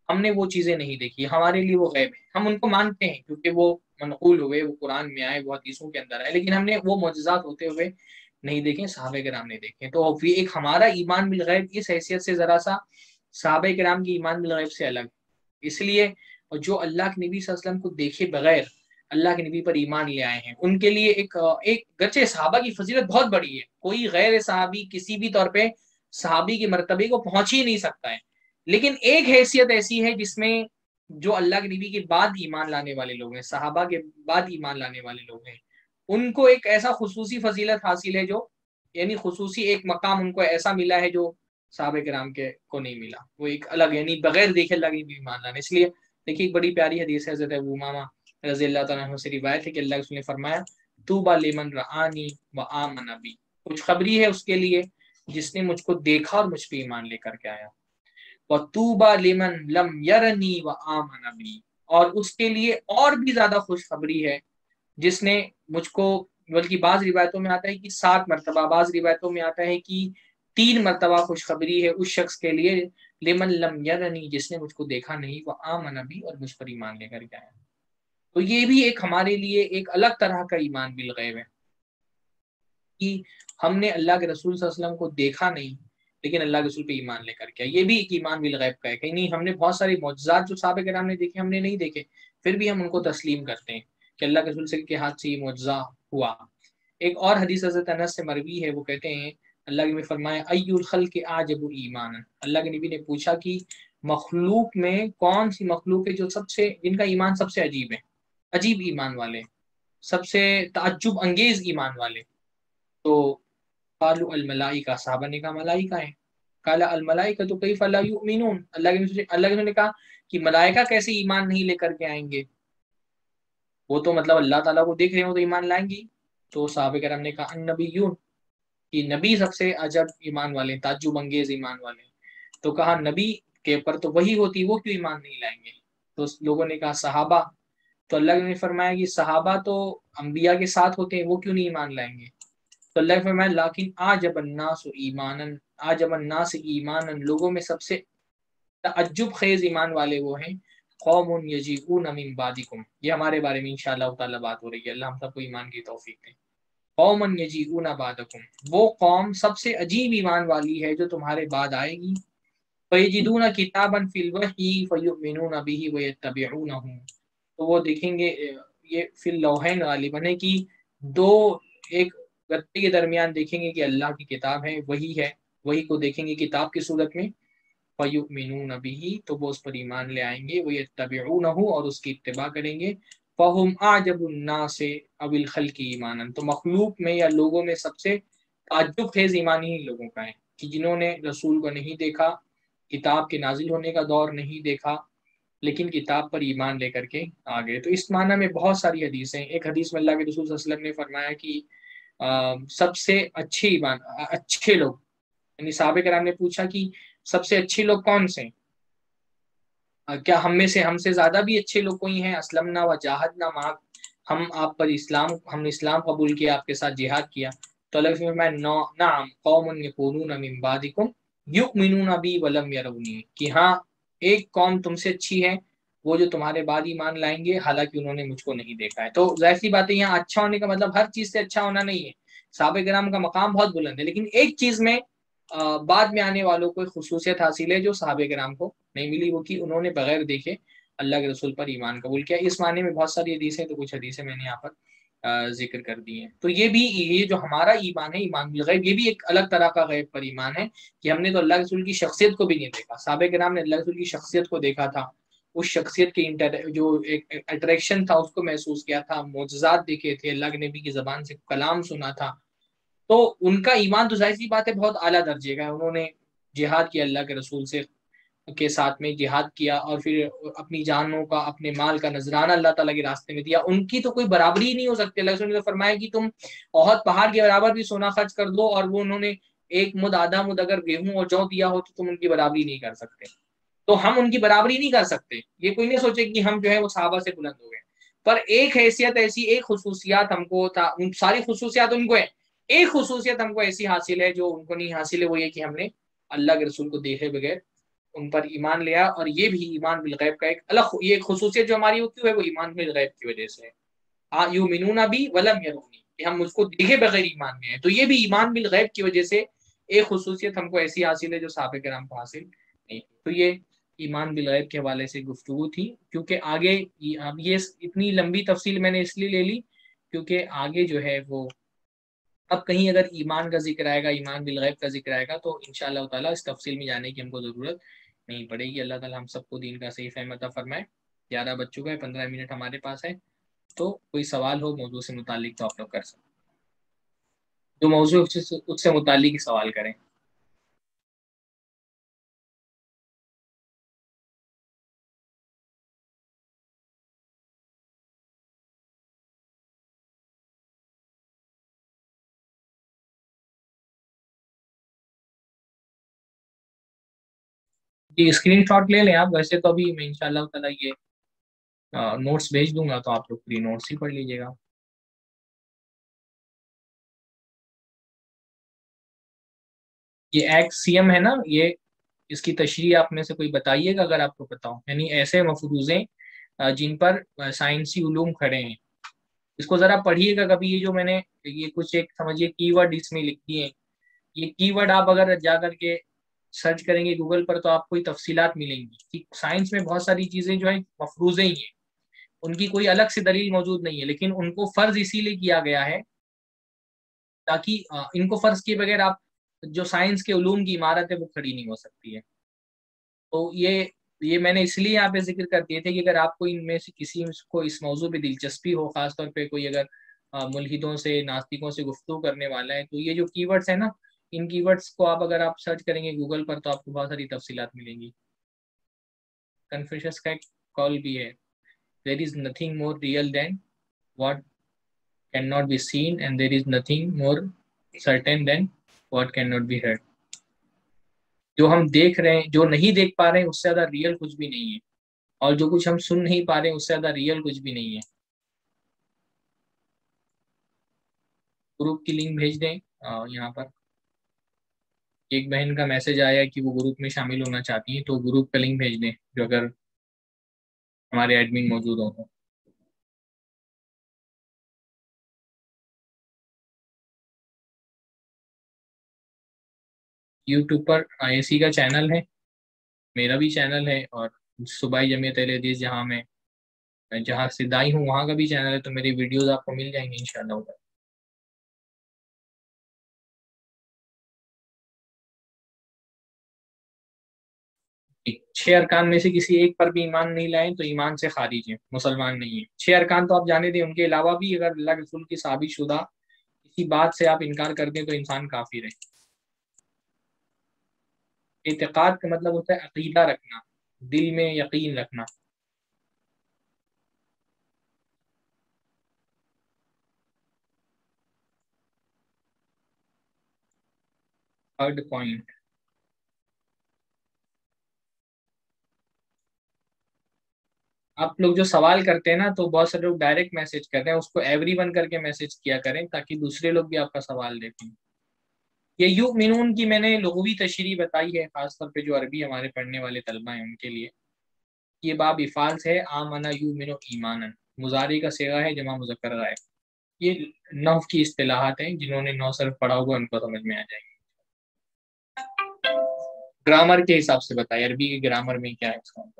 ہم نے وہ چیزیں نہیں دیکھی، ہمارے لیے وہ غیب ہے. ہم ان کو مانتے ہیں کیونکہ وہ منقول ہوئے، وہ قرآن میں آئے، وہ حدیثوں کے اندر آئے، لیکن ہم نے وہ معجزات ہوتے ہوئے نہیں دیکھے، صحابہ کرام نے دیکھے. تو ایک ہمارا ایمان بالغیب اس حیثیت سے ذرا سا صحابہ کرام کی ایمان بالغیب سے الگ. اس لیے جو اللہ کے نبی صلی اللہ علیہ وسلم کو دیکھے بغیر اللہ کے نبی پر ایمان لے آئے ہیں، ان کے لیے ایک ایک گرچہ صحابہ کی فضیلت بہت بڑی ہے، کوئی غیر صحابی کسی بھی طور پہ صحابی کے مرتبے کو پہنچ ہی نہیں سکتا ہے، لیکن ایک حیثیت ایسی ہے جس میں جو اللہ کے نبی کے بعد ایمان لانے والے لوگ ہیں، صحابہ کے بعد ایمان لانے والے لوگ ہیں، ان کو ایک ایسا خصوصی فضیلت حاصل ہے، جو یعنی خصوصی ایک مقام ان کو ایسا ملا ہے جو صحابہ کرام کے کو نہیں ملا. وہ ایک الگ یعنی بغیر دیکھے اللہ کے نبی ایمان لانا. اس لیے دیکھیے ایک بڑی پیاری حدیث ہے حضرت ابو امامہ رضی اللہ تعالیٰ عنہ سے روایت ہے کہ اللہ رسول نے فرمایا طوبی لمن رآنی وآمن بی، کچھ خبری ہے اس کے لیے جس نے مجھ کو دیکھا اور مجھ پہ ایمان لے کر کے آیا. وطوبی لمن لم یرنی وآمن بی، اور اس کے لیے اور بھی زیادہ خوشخبری ہے جس نے مجھ کو، بلکہ بعض روایتوں میں آتا ہے کہ سات مرتبہ، بعض روایتوں میں آتا ہے کہ تین مرتبہ خوشخبری ہے اس شخص کے لیے لمن لم یرنی، جس نے مجھ کو دیکھا نہیں، وآمن بی، اور مجھ پر ایمان لے کر کے آیا. تو یہ بھی ایک ہمارے لیے ایک الگ طرح کا ایمان بالغیب ہے کہ ہم نے اللہ کے رسول صلی اللہ علیہ وسلم کو دیکھا نہیں لیکن اللہ کے رسول پہ ایمان لے کر کے. یہ بھی ایک ایمان بالغیب کا ہے کہ نہیں، ہم نے بہت ساری معجزات جو صحابہ کرام نے دیکھے ہم نے نہیں دیکھے، پھر بھی ہم ان کو تسلیم کرتے ہیں کہ اللہ کے رسول کے ہاتھ سے یہ معجزہ ہوا. ایک اور حدیث حضرت انس سے مروی ہے، وہ کہتے ہیں اللہ کے نبی فرمایا ای الخلق اعجب ایمانا، اللہ کے نبی نے پوچھا کہ مخلوق میں کون سی مخلوق ہے جو سب سے، جن کا ایمان سب سے عجیب ہے، عجیب ایمان والے، سب سے تعجب انگیز ایمان والے. تو قالوا الملائکہ، صحابہ نے کہا ملائکہ ہیں. قال الملائکہ تو کیف لا یؤمنون، اللہ کے اللہ نے کہا کہ ملائکہ کیسے ایمان نہیں لے کر کے آئیں گے، وہ تو مطلب اللہ تعالیٰ کو دیکھ رہے ہوں تو ایمان لائیں گی. تو صحابہ کرام نے کہا النبیون، کہ نبی سب سے عجب ایمان والے، تعجب انگیز ایمان والے. تو کہا نبی کے پر تو وہی ہوتی، وہ کیوں ایمان نہیں لائیں گے؟ تو لوگوں نے کہا صحابہ. تو اللہ نے فرمایا کہ صحابہ تو انبیاء کے ساتھ ہوتے ہیں، وہ کیوں نہیں ایمان لائیں گے؟ تو اللہ نے فرمایا لیکن اعجب الناس ایمانا، اعجب الناس ایمانا، لوگوں میں سب سے تعجب خیز ایمان والے وہ ہیں قوم یجیئون من بعدکم. یہ ہمارے بارے میں انشاءاللہ تعالی بات ہو رہی ہے، اللہ ہم سب کو ایمان کی توفیق دے. قوم یجیئون بعدکم، وہ قوم سب سے عجیب ایمان والی ہے جو تمہارے بعد آئے گی. فیجدون کتابا فی الوحی فیؤمنون به ویتبعونہ، تو وہ دیکھیں گے یہ فی اللوحین غالباً ہے کہ دو ایک گتے کے درمیان دیکھیں گے کہ اللہ کی کتاب ہے، وہی ہے، وہی کو دیکھیں گے کتاب کی صورت میں. فیؤمنون به، تو وہ اس پر ایمان لے آئیں گے، ویتبعونہ، اور اس کی اتباع کریں گے. فہم اعجب الناس او الخلق ایمانا، تو مخلوق میں یا لوگوں میں سب سے تعجب خیز ایمان ہی لوگوں کا ہے کہ جنہوں نے رسول کو نہیں دیکھا، کتاب کے نازل ہونے کا دور نہیں دیکھا، لیکن کتاب پر ایمان لے کر کے آ گئے. تو اس معنی میں بہت ساری حدیثیں. ایک حدیث میں اللہ کے رسول صلی اللہ علیہ وسلم نے فرمایا کہ سب سے اچھے ایمان اچھے لوگ، یعنی صحابہ کرام نے پوچھا کہ سب سے اچھے لوگ کون سے ہیں، کیا ہم میں سے ہم سے زیادہ بھی اچھے لوگ کوئی ہیں؟ اسلمنا و جاہدنا معک، ہم آپ پر اسلام ہم نے اسلام قبول کیا، آپ کے ساتھ جہاد کیا. تو اللہ نے فرمایا نعم قوم یکونون من بعدکم یؤمنون بی ولم یرونی، کہ ہاں ایک قوم تم سے اچھی ہے، وہ جو تمہارے بعد ایمان لائیں گے حالانکہ انہوں نے مجھ کو نہیں دیکھا ہے. تو ظاہر سی بات ہے یہاں اچھا ہونے کا مطلب ہر چیز سے اچھا ہونا نہیں ہے، صحابہ کرام کا مقام بہت بلند ہے، لیکن ایک چیز میں بعد میں آنے والوں کو خصوصیت حاصل ہے جو صحابہ کرام کو نہیں ملی، وہ کہ انہوں نے بغیر دیکھے اللہ کے رسول پر ایمان قبول کیا. اس معنی میں بہت ساری حدیثیں، تو کچھ حدیثیں میں نے یہاں پر ذکر کر دی ہیں. تو یہ بھی یہ جو ہمارا ایمان ہے ایمان بالغیب، یہ بھی ایک الگ طرح کا غیب پر ایمان ہے کہ ہم نے تو اللہ کے رسول کی شخصیت کو بھی نہیں دیکھا. صحابہ کرام نے اللہ کے رسول کی شخصیت کو دیکھا تھا، اس شخصیت کے جو ایک اٹریکشن تھا اس کو محسوس کیا تھا، معجزات دیکھے تھے، اللہ کے نبی کی زبان سے کلام سنا تھا. تو ان کا ایمان تو ظاہر سی بات ہے بہت اعلیٰ درجے کا ہے. انہوں نے جہاد کیا اللہ کے رسول سے کے ساتھ میں جہاد کیا، اور پھر اپنی جانوں کا اپنے مال کا نذرانہ اللہ تعالیٰ کے راستے میں دیا. ان کی تو کوئی برابری نہیں ہو سکتی. اللہ نے فرمایا کہ تم احد پہاڑ کے برابر بھی سونا خرچ کر دو اور وہ انہوں نے ایک مد آدھا مد اگر گیہوں اور جو دیا ہو تو تم ان کی برابری نہیں کر سکتے. تو ہم ان کی برابری نہیں کر سکتے. یہ کوئی نہیں سوچے کہ ہم جو ہے وہ صحابہ سے بلند ہو گئے، پر ایک حیثیت ایسی، ایک خصوصیات ہم کو تھا، ساری خصوصیات ان کو ہے، ایک خصوصیت ہم کو ایسی حاصل ہے جو ان کو نہیں حاصل ہے، وہ یہ کہ ہم نے اللہ کے رسول کو دیکھے بغیر ان پر ایمان لیا، اور یہ بھی ایمان بالغیب کا ایک الگ یہ ایک خصوصیت جو ہماری وہ کیوں ہے، وہ ایمان بالغیب کی وجہ سے ہے۔ یؤمنون بی ولم یرونی، کہ ہم اس کو دیکھے بغیر ایمان میں ہیں، تو یہ بھی ایمان بالغیب کی وجہ سے ایک خصوصیت ہم کو ایسی حاصل ہے جو صحابہ کرام کو حاصل نہیں۔ تو یہ ایمان بالغیب کے حوالے سے گفتگو تھی، کیونکہ آگے اب یہ اتنی لمبی تفصیل میں نے اس لیے لے لی کیونکہ آگے جو ہے وہ اب کہیں اگر ایمان کا ذکر آئے گا، ایمان بالغیب کا ذکر آئے گا، تو انشاءاللہ تعالیٰ اس تفصیل میں جانے کی ہم کو ضرورت نہیں پڑے گی۔ اللہ تعالیٰ ہم سب کو دین کا صحیح فہم عطا فرمائے۔ گیارہ بج چکا ہے، پندرہ منٹ ہمارے پاس ہے، تو کوئی سوال ہو موضوع سے متعلق تو آپ لوگ کر سکتے، جو موضوع اس سے متعلق ہی سوال کریں۔ جی اسکرین شاٹ لے لیں آپ، ویسے تو ابھی میں انشاءاللہ تعالیٰ یہ نوٹس بھیج دوں گا، تو آپ لوگ فری نوٹس ہی پڑھ لیجیے گا۔ یہ ایکسیم ہے نا، یہ اس کی تشریح آپ میں سے کوئی بتائیے گا اگر آپ کو پتا ہو، یعنی ایسے مفروضے جن پر سائنسی علوم کھڑے ہیں، اس کو ذرا پڑھیے گا کبھی۔ یہ جو میں نے یہ کچھ ایک سمجھیے کی ورڈ اس میں لکھ دیے ہیں، یہ کی ورڈ آپ اگر جا کر کے سرچ کریں گے گوگل پر تو آپ کو تفصیلات ملیں گی کہ سائنس میں بہت ساری چیزیں جو ہیں مفروضے ہی ہیں، ان کی کوئی الگ سے دلیل موجود نہیں ہے، لیکن ان کو فرض اسی لیے کیا گیا ہے تاکہ ان کو فرض کیے بغیر آپ جو سائنس کے علوم کی عمارت ہے وہ کھڑی نہیں ہو سکتی ہے۔ تو یہ یہ میں نے اس لیے یہاں پہ ذکر کر دیے تھے کہ اگر آپ کو ان میں سے کسی کو اس موضوع پہ دلچسپی ہو، خاص طور پہ کوئی اگر ملحدوں سے ناستکوں سے گفتگو کرنے والا ہے، تو یہ جو کی ورڈز ہیں نا، ان کی ورڈز کو آپ اگر آپ سرچ کریں گے گوگل پر تو آپ کو بہت ساری تفصیلات ملیں گی۔ کنفیوشس کا ایک کال بھی ہے، there is nothing more real than what cannot be seen and there is nothing more certain than what cannot be heard۔ جو ہم دیکھ رہے ہیں، جو نہیں دیکھ پا رہے ہیں، اس سے زیادہ ریئل کچھ بھی نہیں ہے، اور جو کچھ ہم سن نہیں پا رہے ہیں اس سے زیادہ ریئل کچھ بھی نہیں ہے۔ گروپ کی لنک بھیج دیں یہاں پر۔ ایک بہن کا میسج آیا کہ وہ گروپ میں شامل ہونا چاہتی ہیں، تو گروپ کا لنک بھیج دیں جو اگر ہمارے ایڈمن موجود ہوں تو۔ یوٹیوب پر آئی اے سی کا چینل ہے، میرا بھی چینل ہے، اور صوبائی جمعیت اہل حدیث جہاں میں جہاں سے دائی ہوں وہاں کا بھی چینل ہے، تو میری ویڈیوز آپ کو مل جائیں گے انشاءاللہ۔ چھ ارکان میں سے کسی ایک پر بھی ایمان نہیں لائیں تو ایمان سے خارج ہیں، مسلمان نہیں ہیں۔ چھ ارکان تو آپ جانے دیں، ان کے علاوہ بھی اگر اللہ کے رسول کی ثابت شدہ کسی بات سے آپ انکار کر دیں تو انسان کافر ہے۔ اعتقاد کا مطلب ہوتا ہے عقیدہ رکھنا، دل میں یقین رکھنا۔ تھرڈ پوائنٹ، آپ لوگ جو سوال کرتے ہیں نا، تو بہت سارے لوگ ڈائریکٹ میسج کرتے ہیں، اس کو ایوری ون کر کے میسج کیا کریں تاکہ دوسرے لوگ بھی آپ کا سوال دیکھیں۔ یہ یؤمنون کی میں نے لغوی تشریح بتائی ہے، خاص طور پہ جو عربی ہمارے پڑھنے والے طلبہ ہیں ان کے لیے۔ یہ باب افعال سے ہے، آمنا یؤمن ایمانا، مضارع کا صیغہ ہے، جمع مذکر غائب۔ یہ نحو کی اصطلاحات ہیں، جنہوں نے نو صرف پڑھا ہوگا ان کو سمجھ میں آ جائے گی۔ گرامر کے حساب سے بتائیے، عربی کے گرامر میں کیا ہے اس کا مطلب۔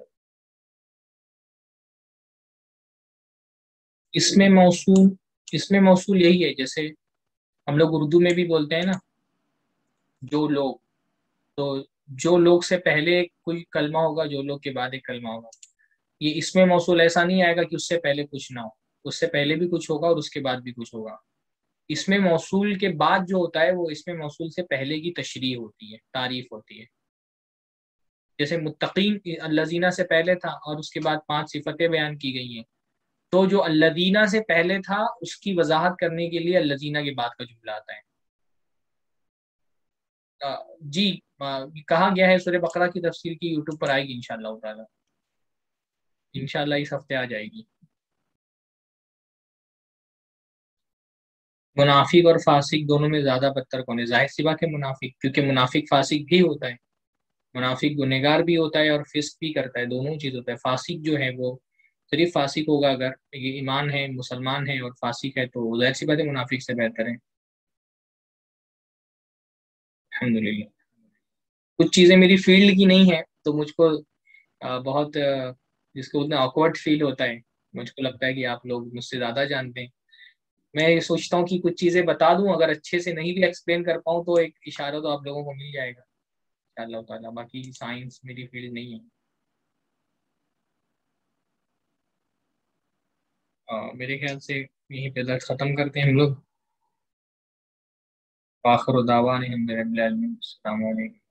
اس میں موصول اس میں موصول یہی ہے، جیسے ہم لوگ اردو میں بھی بولتے ہیں نا جو لوگ، تو جو لوگ سے پہلے کوئی کلمہ ہوگا، جو لوگ کے بعد ایک کلمہ ہوگا۔ یہ اس میں موصول ایسا نہیں آئے گا کہ اس سے پہلے کچھ نہ ہو، اس سے پہلے بھی کچھ ہوگا اور اس کے بعد بھی کچھ ہوگا۔ اس میں موصول کے بعد جو ہوتا ہے وہ اس میں موصول سے پہلے کی تشریح ہوتی ہے، تعریف ہوتی ہے۔ جیسے متقین الذین سے پہلے تھا اور اس کے بعد پانچ صفتیں بیان کی گئی ہیں، تو جو الذین سے پہلے تھا اس کی وضاحت کرنے کے لیے الذین کے بعد کا جملہ آتا ہے۔ جی کہا گیا ہے، سورہ بقرہ کی تفسیر کی یوٹیوب پر آئے گی انشاءاللہ تعالی، انشاءاللہ اس ہفتے آ جائے گی۔ منافق اور فاسق دونوں میں زیادہ بدتر کون ہے؟ ظاہر سی بات ہے منافق، کیونکہ منافق فاسق بھی ہوتا ہے۔ منافق گنہگار بھی ہوتا ہے اور فسق بھی کرتا ہے، دونوں چیز ہوتا ہے۔ فاسق جو ہے وہ صرف فاسق ہوگا اگر یہ ایمان ہے، مسلمان ہے اور فاسق ہے، تو ظاہر سی بات ہے منافق سے بہتر ہے۔ الحمدللہ کچھ چیزیں میری فیلڈ کی نہیں ہیں تو مجھ کو آ، بہت آ، جس کو اتنا آکورڈ فیل ہوتا ہے، مجھ کو لگتا ہے کہ آپ لوگ مجھ سے زیادہ جانتے ہیں۔ میں یہ سوچتا ہوں کہ کچھ چیزیں بتا دوں، اگر اچھے سے نہیں بھی ایکسپلین کر پاؤں تو ایک اشارہ تو آپ لوگوں کو مل جائے گا ان شاء اللہ تعالیٰ۔ باقی سائنس میری فیلڈ نہیں ہے۔ آ، میرے خیال سے یہیں پہ درس ختم کرتے ہیں ہم لوگ۔ آخر دعوانا الحمد للہ، السلام علیکم۔